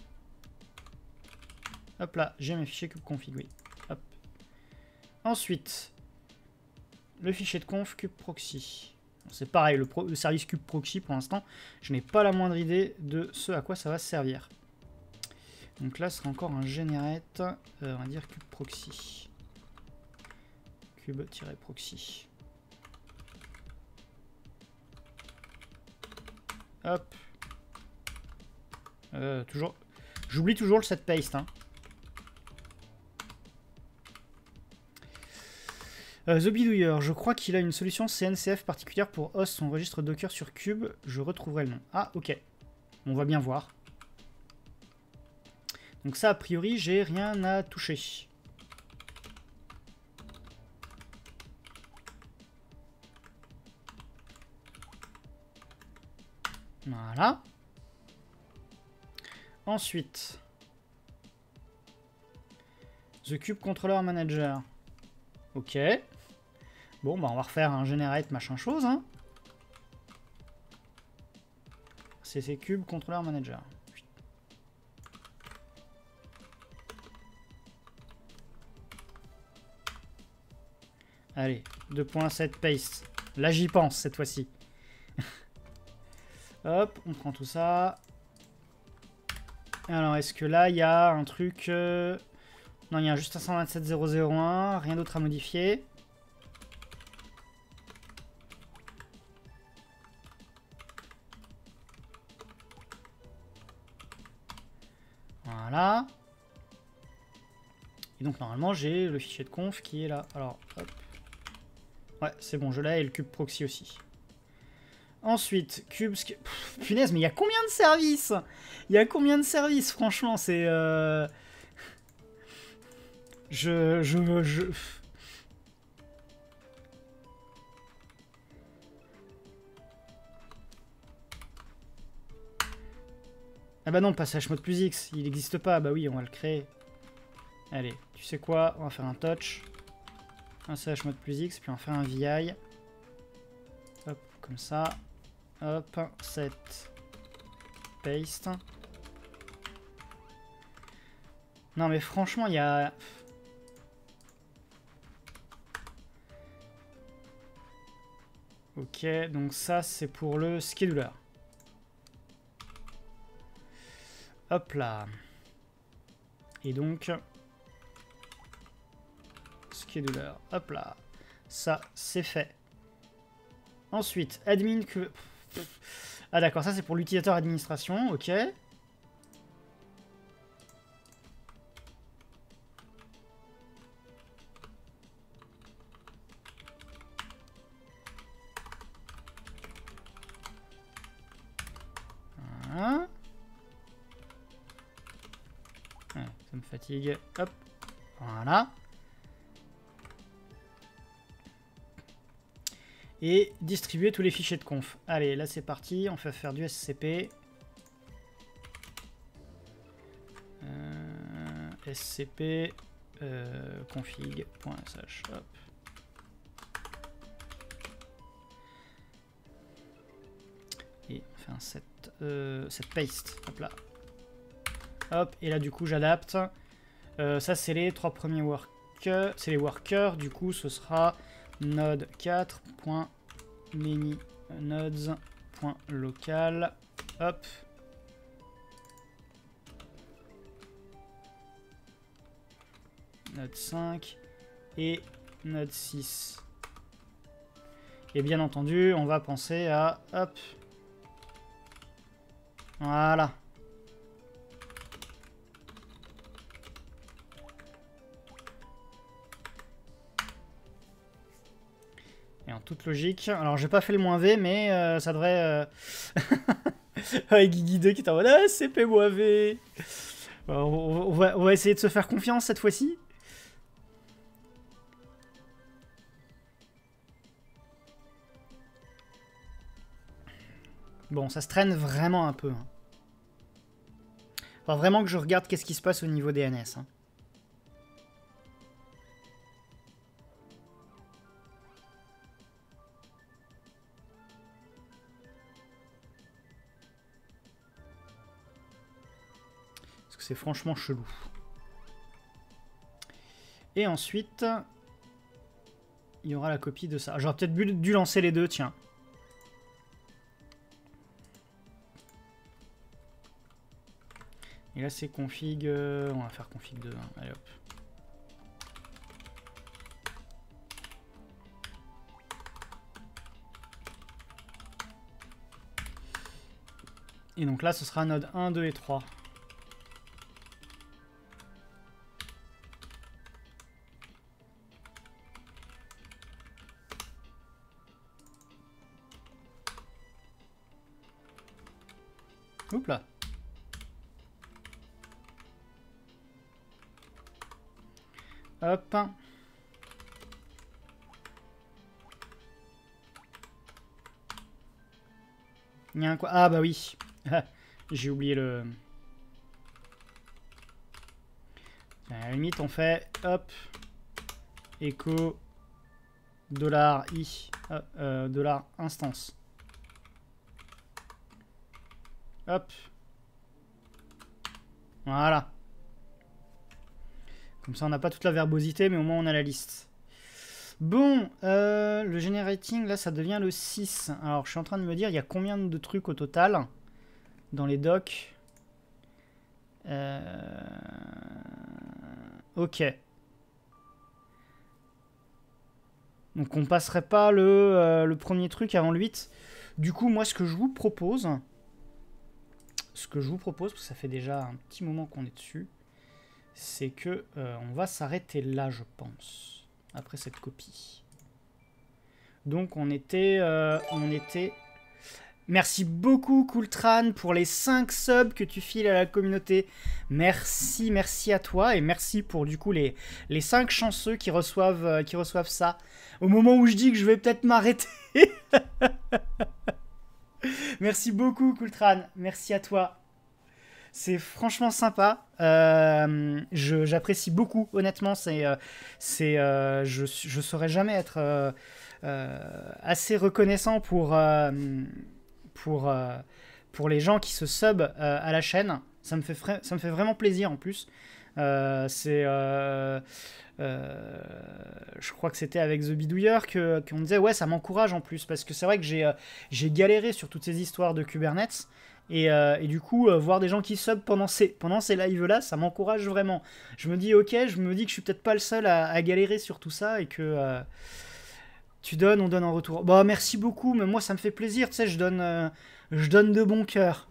Hop là, j'ai mes fichiers kubeconfig, oui. Hop. Ensuite, le fichier de conf kubeproxy. C'est pareil, le service kubeproxy, pour l'instant, je n'ai pas la moindre idée de ce à quoi ça va servir. Donc là, ce sera encore un generate, on va dire kubeproxy. Kube-proxy. Hop. Toujours. J'oublie toujours le set paste. Hein. The Bidouilleur, je crois qu'il a une solution CNCF particulière pour host son registre Docker sur Cube. Je retrouverai le nom. Ah, ok. On va bien voir. Donc ça, a priori, j'ai rien à toucher. Voilà. Ensuite, The Cube Controller Manager. Ok. Bon, bah on va refaire un generate machin chose. Hein. CC Cube Controller Manager. Allez, 2.7 paste. Là j'y pense cette fois-ci. Hop, on prend tout ça. Alors, est-ce que là, il y a un truc... Non, il y a juste un 127.0.0.1, rien d'autre à modifier. Voilà. Et donc, normalement, j'ai le fichier de conf qui est là. Alors, hop. Ouais, c'est bon, je l'ai, et le kubeproxy aussi. Ensuite, cubes... Pff, punaise, mais il y a combien de services? Il y a combien de services? Franchement, c'est... Ah bah non, passage mode plus X, il n'existe pas. Bah oui, on va le créer. Allez, tu sais quoi? On va faire un touch. Un slash mode plus X, puis on va faire un VI. Hop, comme ça. Hop, set. Paste. Non mais franchement, il y a... Ok, donc ça c'est pour le scheduler. Hop là. Et donc... Scheduler, hop là. Ça, c'est fait. Ensuite, admin que... Ah d'accord, ça c'est pour l'utilisateur administration, ok. Voilà. Ouais, ça me fatigue. Hop. Voilà. Et distribuer tous les fichiers de conf. Allez, là c'est parti, on va faire du SCP. SCP config.sh. Hop. Et on fait un set paste. Hop là. Hop, et là du coup j'adapte. Ça c'est les 3 premiers workers. C'est les workers, du coup ce sera node 4.many nodes.local. Hop. Node 5 et node 6. Et bien entendu, on va penser à... Hop. Voilà. Et en toute logique... Alors, j'ai pas fait le -v, mais ça devrait... Avec Guigui2 qui est en mode « Ah, CP-V » on va essayer de se faire confiance cette fois-ci. Bon, ça se traîne vraiment un peu. Hein. Enfin, vraiment que je regarde qu'est-ce qui se passe au niveau DNS. Hein. Parce que c'est franchement chelou. Et ensuite, il y aura la copie de ça. J'aurais peut-être dû lancer les deux, tiens. Et là, c'est config... on va faire config 2. Hein. Allez, hop. Et donc là, ce sera node 1, 2 et 3. Oups là. Hop. Il y a un quoi? Ah bah oui. J'ai oublié le... À la limite, on fait hop. Echo $i dollar instance. Hop. Voilà. Comme ça, on n'a pas toute la verbosité, mais au moins, on a la liste. Bon, le generating, là, ça devient le 6. Alors, je suis en train de me dire, il y a combien de trucs au total dans les docs? Ok. Donc, on passerait pas le premier truc avant le 8. Du coup, moi, ce que je vous propose... parce que ça fait déjà un petit moment qu'on est dessus, c'est que on va s'arrêter là, je pense, après cette copie. Donc on était... Merci beaucoup, Cooltran, pour les 5 subs que tu files à la communauté. Merci, merci à toi, et merci pour du coup les 5 chanceux qui reçoivent ça. Au moment où je dis que je vais peut-être m'arrêter. Merci beaucoup, Cooltran. Merci à toi. C'est franchement sympa. J'apprécie beaucoup, honnêtement. Je saurais jamais être assez reconnaissant pour, pour les gens qui se sub à la chaîne. Ça me fait vraiment plaisir en plus. Je crois que c'était avec The Bidouilleur qu'on disait ouais, ça m'encourage en plus parce que c'est vrai que j'ai galéré sur toutes ces histoires de Kubernetes et du coup voir des gens qui sub pendant ces lives là, ça m'encourage vraiment. Je me dis ok, je me dis que je suis peut-être pas le seul à galérer sur tout ça et que tu donnes, on donne en retour. Bah merci beaucoup, mais moi ça me fait plaisir, tu sais, je donne de bon cœur.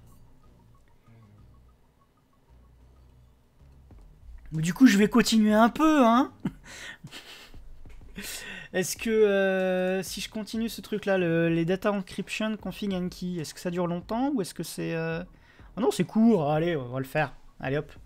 Du coup, je vais continuer un peu, hein. Est-ce que si je continue ce truc-là, les data encryption config and key, est-ce que ça dure longtemps ou est-ce que c'est... Oh non, c'est court. Allez, on va le faire. Allez, hop.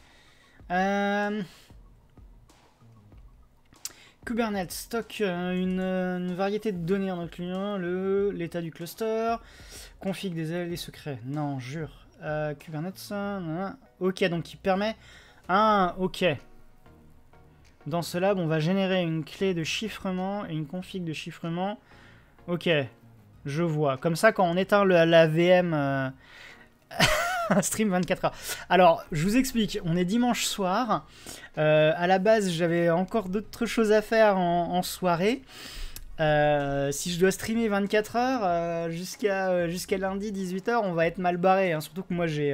Kubernetes stocke une variété de données en notre client, l'état du cluster, config des secrets. Non, jure. Kubernetes... ok, donc il permet... Ah, ok. Dans ce lab, on va générer une clé de chiffrement et une config de chiffrement. Ok, je vois. Comme ça, quand on éteint la VM, stream 24 heures. Alors, je vous explique. On est dimanche soir. À la base, j'avais encore d'autres choses à faire en soirée. Si je dois streamer 24 heures jusqu'à lundi 18 heures, on va être mal barré. Hein. Surtout que moi, j'ai...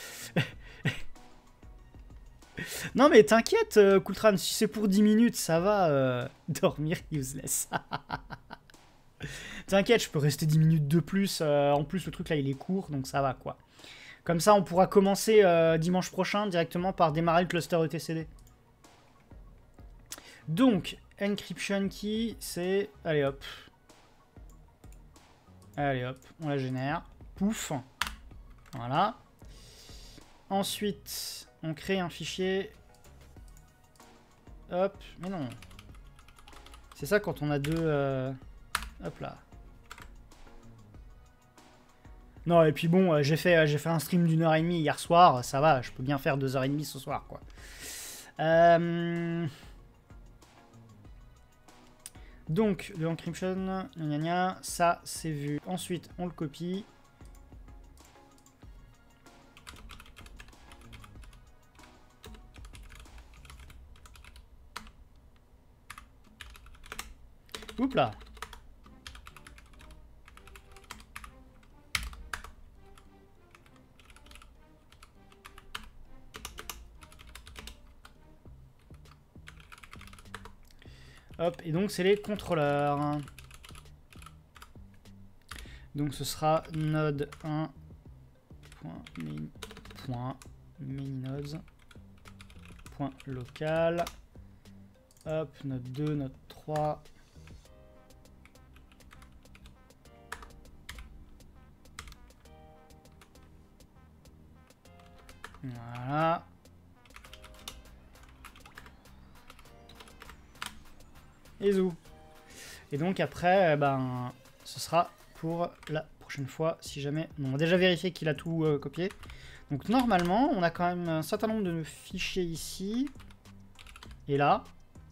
Non mais t'inquiète, Coultran, si c'est pour 10 minutes, ça va. Dormir useless. T'inquiète, je peux rester 10 minutes de plus. En plus, le truc là, il est court, donc ça va quoi. Comme ça, on pourra commencer dimanche prochain directement par démarrer le cluster etcd. Donc, encryption key, c'est... Allez hop. Allez hop, on la génère. Pouf. Voilà. Ensuite... On crée un fichier. Hop, mais non. C'est ça quand on a deux... Hop là. Non, et puis bon, j'ai fait un stream d'1h30 hier soir. Ça va, je peux bien faire 2h30 ce soir, quoi. Donc, le encryption, gna gna, ça, c'est vu. Ensuite, on le copie. Oups là. Hop, et donc c'est les contrôleurs. Donc ce sera node 1 .main.nodes .local. Hop, node 2, node 3. Voilà. Et zou. Et donc après, ben, ce sera pour la prochaine fois, si jamais... On a déjà vérifié qu'il a tout copié. Donc normalement, on a quand même un certain nombre de fichiers ici. Et là.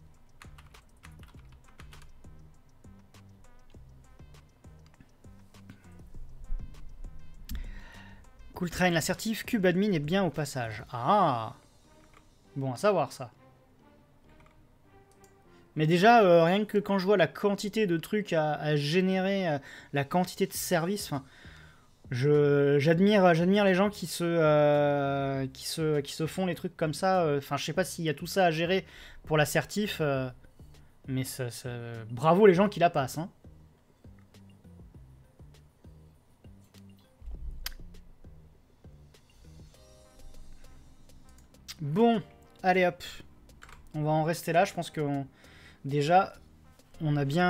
Cooltrain, l'assertif kubeadmin est bien au passage. Ah! Bon à savoir ça. Mais déjà, rien que quand je vois la quantité de trucs à générer, la quantité de services, enfin, j'admire les gens qui se font les trucs comme ça. Enfin, je sais pas s'il y a tout ça à gérer pour l'assertif, mais bravo les gens qui la passent. Hein. Bon, allez hop, on va en rester là. Je pense que déjà, on a bien,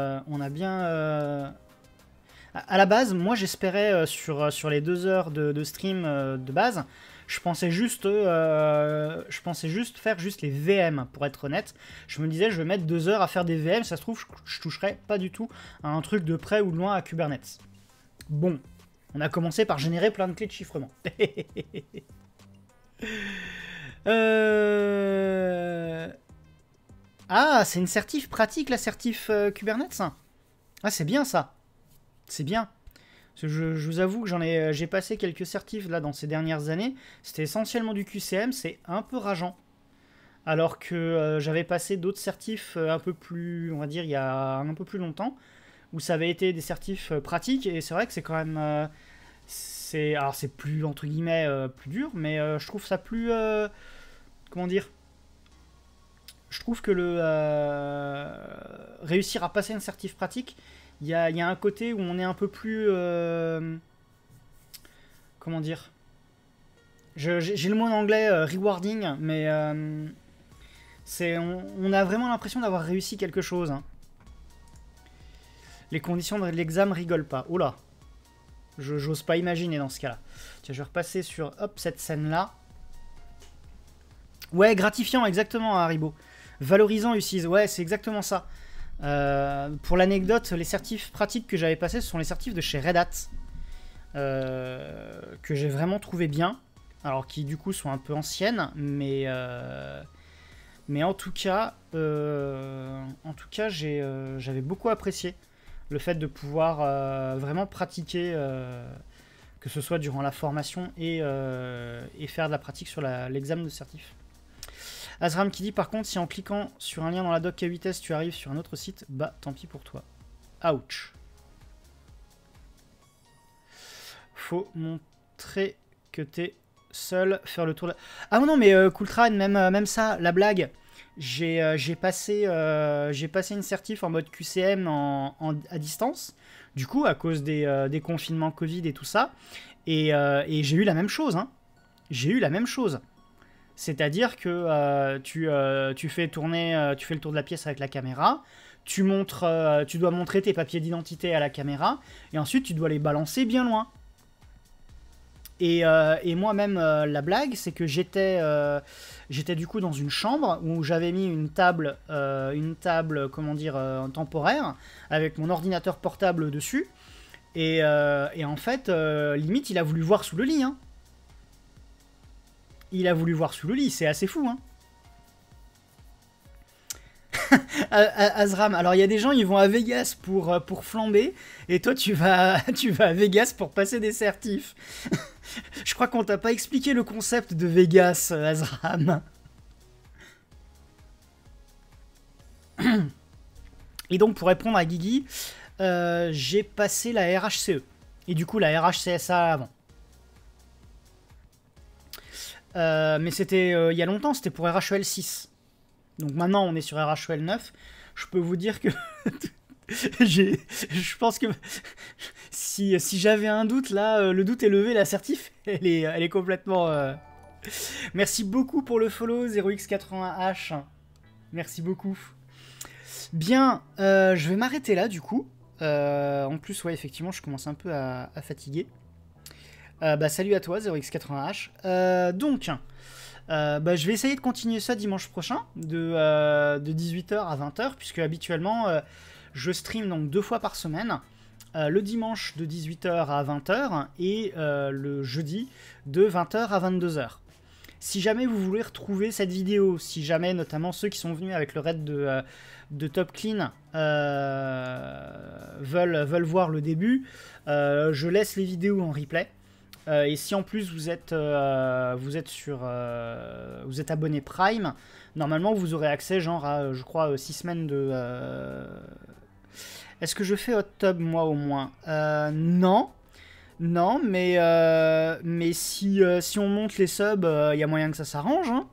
à la base, moi j'espérais sur les 2 heures de stream de base, je pensais juste faire juste les VM, pour être honnête. Je me disais, je vais mettre 2 heures à faire des VM, ça se trouve, je toucherai pas du tout à un truc de près ou de loin à Kubernetes. Bon, on a commencé par générer plein de clés de chiffrement. Ah, c'est une certif pratique, la certif Kubernetes. Ah, c'est bien ça. C'est bien. Je vous avoue que j'ai passé quelques certifs là dans ces dernières années. C'était essentiellement du QCM, c'est un peu rageant. Alors que j'avais passé d'autres certifs un peu plus, on va dire, il y a un peu plus longtemps, où ça avait été des certifs pratiques, et c'est vrai que c'est quand même... alors c'est plus, entre guillemets, plus dur, mais je trouve ça plus... comment dire? Je trouve que réussir à passer une certif pratique, il y a un côté où on est un peu plus... comment dire? J'ai le mot en anglais, rewarding, mais on a vraiment l'impression d'avoir réussi quelque chose. Hein. Les conditions de l'examen rigolent pas. Oh là, j'ose pas imaginer dans ce cas-là. Tiens, je vais repasser sur cette scène-là. Ouais, gratifiant, exactement, Haribo. Valorisant, Ucise, ouais, c'est exactement ça. Pour l'anecdote, les certifs pratiques que j'avais passés, ce sont les certifs de chez Red Hat. Que j'ai vraiment trouvé bien. Alors, qui du coup sont un peu anciennes, mais en tout cas, j'avais beaucoup apprécié le fait de pouvoir vraiment pratiquer, que ce soit durant la formation et faire de la pratique sur l'examen de certif. Azram qui dit par contre, si en cliquant sur un lien dans la doc K8S, tu arrives sur un autre site, bah tant pis pour toi. Ouch. Faut montrer que t'es seul, faire le tour de... Ah non, mais Cooltrain, même ça, la blague. J'ai passé une certif en mode QCM à distance, du coup, à cause des confinements Covid et tout ça. Et j'ai eu la même chose. Hein. J'ai eu la même chose. C'est-à-dire que tu fais le tour de la pièce avec la caméra, tu dois montrer tes papiers d'identité à la caméra, et ensuite tu dois les balancer bien loin. Et moi-même, la blague, c'est que j'étais du coup dans une chambre où j'avais mis une table, comment dire, temporaire, avec mon ordinateur portable dessus. Et en fait, limite, il a voulu voir sous le lit. Hein. Il a voulu voir sous le lit, c'est assez fou. Hein. Azram, alors il y a des gens, ils vont à Vegas pour flamber, et toi tu vas à Vegas pour passer des certifs. Je crois qu'on t'a pas expliqué le concept de Vegas, Azram. Et donc pour répondre à Guigui, j'ai passé la RHCE, et du coup la RHCSA avant. Mais c'était il y a longtemps, c'était pour RHEL 6. Donc maintenant on est sur RHEL 9. Je peux vous dire que je pense que si j'avais un doute là, le doute est levé, la certif elle est complètement... Merci beaucoup pour le follow 0x80h. Merci beaucoup. Bien, je vais m'arrêter là du coup. En plus ouais effectivement je commence un peu à fatiguer. Salut à toi 0x80h. Donc je vais essayer de continuer ça dimanche prochain de 18h à 20h, puisque habituellement je stream donc 2 fois par semaine, le dimanche de 18h à 20h et le jeudi de 20h à 22h. Si jamais vous voulez retrouver cette vidéo, si jamais notamment ceux qui sont venus avec le raid de Top Clean veulent voir le début, je laisse les vidéos en replay. Et si en plus vous êtes abonné Prime, normalement vous aurez accès genre à je crois 6 semaines de... Est-ce que je fais hot tub moi au moins? Non, mais si on monte les subs, il y a moyen que ça s'arrange. Hein.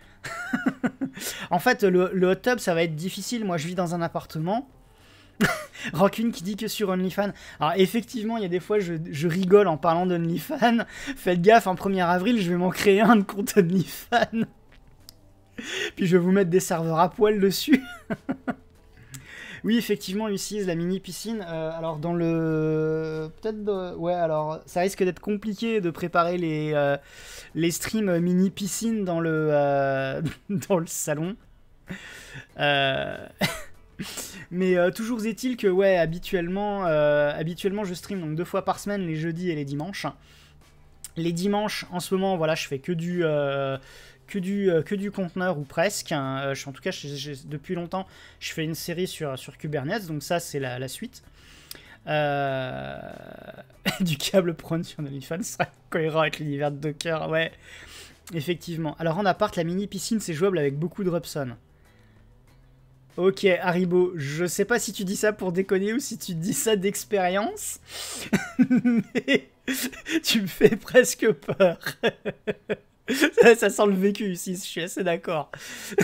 En fait, le hot tub ça va être difficile. Moi je vis dans un appartement. Rancune qui dit que sur OnlyFans. Alors effectivement, il y a des fois, je rigole en parlant d'OnlyFans. Faites gaffe, en 1er avril, je vais m'en créer un de compte OnlyFans. Puis je vais vous mettre des serveurs à poil dessus. Oui, effectivement, utilise la mini piscine. Alors dans le... Peut-être... Ouais, alors ça risque d'être compliqué de préparer les streams mini piscine dans le salon. Mais toujours est-il que ouais, habituellement je stream donc 2 fois par semaine, les jeudis et les dimanches. Les dimanches, en ce moment, voilà, je fais que du conteneur ou presque. En tout cas, depuis longtemps, je fais une série sur Kubernetes, donc ça, c'est la suite. Du câble prône sur OnlyFans, ça sera cohérent avec l'univers de Docker, ouais, effectivement. Alors en appart, la mini piscine, c'est jouable avec beaucoup de Robson. Ok, Haribo, je sais pas si tu dis ça pour déconner ou si tu dis ça d'expérience, mais tu me fais presque peur. Ça sent le vécu ici, je suis assez d'accord.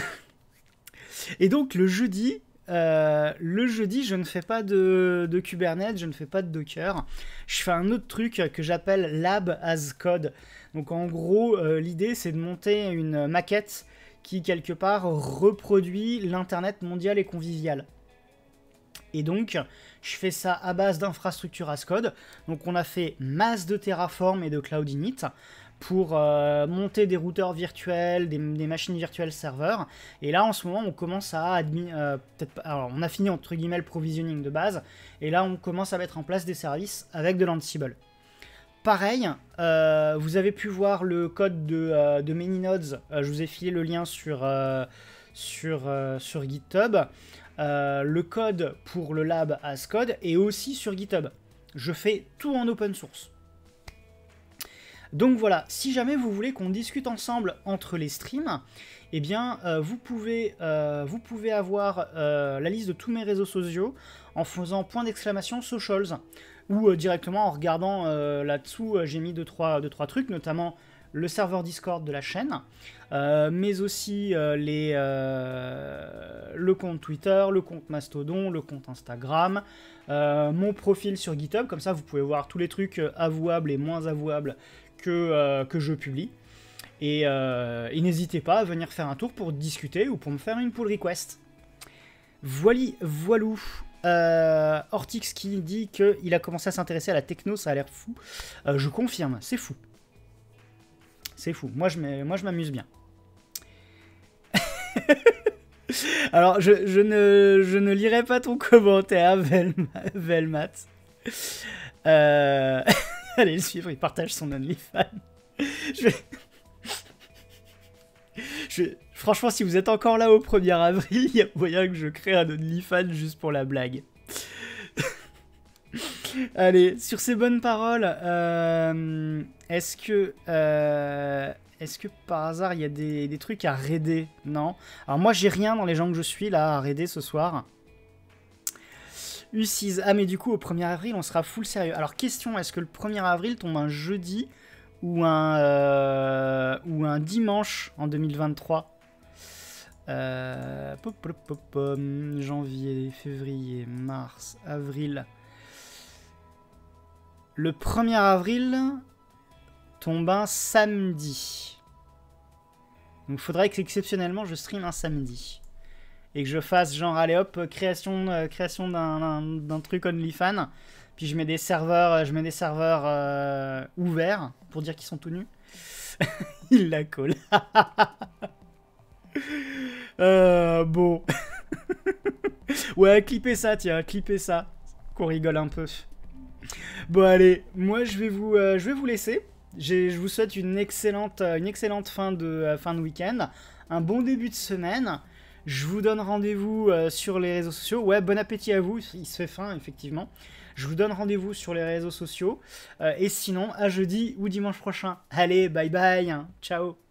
Et donc le jeudi, je ne fais pas de Kubernetes, je ne fais pas de Docker. Je fais un autre truc que j'appelle Lab as Code. Donc en gros, l'idée c'est de monter une maquette qui quelque part reproduit l'Internet mondial et convivial. Et donc, je fais ça à base d'infrastructure as code. Donc on a fait masse de Terraform et de Cloud Init pour monter des routeurs virtuels, des machines virtuelles serveurs. Et là, en ce moment, on commence à alors, on a fini entre guillemets le provisioning de base. Et là, on commence à mettre en place des services avec de l'Ansible. Pareil, vous avez pu voir le code de Manynodes. Je vous ai filé le lien sur GitHub. Le code pour le lab as code est aussi sur GitHub. Je fais tout en open source. Donc voilà, si jamais vous voulez qu'on discute ensemble entre les streams, eh bien vous pouvez avoir la liste de tous mes réseaux sociaux en faisant point d'exclamation socials ou directement en regardant là-dessous, j'ai mis 2-3 trucs, notamment le serveur Discord de la chaîne, mais aussi le compte Twitter, le compte Mastodon, le compte Instagram, mon profil sur GitHub, comme ça vous pouvez voir tous les trucs avouables et moins avouables que je publie. Et n'hésitez pas à venir faire un tour pour discuter ou pour me faire une pull request. Voilou. Ortix qui dit qu'il a commencé à s'intéresser à la techno, ça a l'air fou. Je confirme, c'est fou. C'est fou. Moi, je m'amuse bien. Alors, je ne lirai pas ton commentaire, Velmat. Allez le suivre, il partage son OnlyFans. Franchement, si vous êtes encore là au 1er avril, il y a moyen que je crée un OnlyFans juste pour la blague. Allez, sur ces bonnes paroles, est-ce que par hasard il y a des trucs à raider? Non. Alors moi j'ai rien dans les gens que je suis là à raider ce soir. U6, ah mais du coup au 1er avril on sera full sérieux. Alors question, est-ce que le 1er avril tombe un jeudi ou un dimanche en 2023? Janvier, février, mars, avril. Le 1er avril tombe un samedi. Donc il faudrait qu'exceptionnellement je stream un samedi. Et que je fasse genre, allez hop, création d'un truc OnlyFans. Puis je mets des serveurs, ouverts pour dire qu'ils sont tout nus. Il la colle. Bon. Ouais, clippez ça, tiens, clippez ça. Qu'on rigole un peu. Bon allez, moi je vais vous laisser. Je vous souhaite une excellente fin de week-end. Un bon début de semaine. Je vous donne rendez-vous sur les réseaux sociaux. Ouais, bon appétit à vous, il se fait faim, effectivement. Je vous donne rendez-vous sur les réseaux sociaux. Et sinon, à jeudi ou dimanche prochain. Allez, bye bye, hein. Ciao.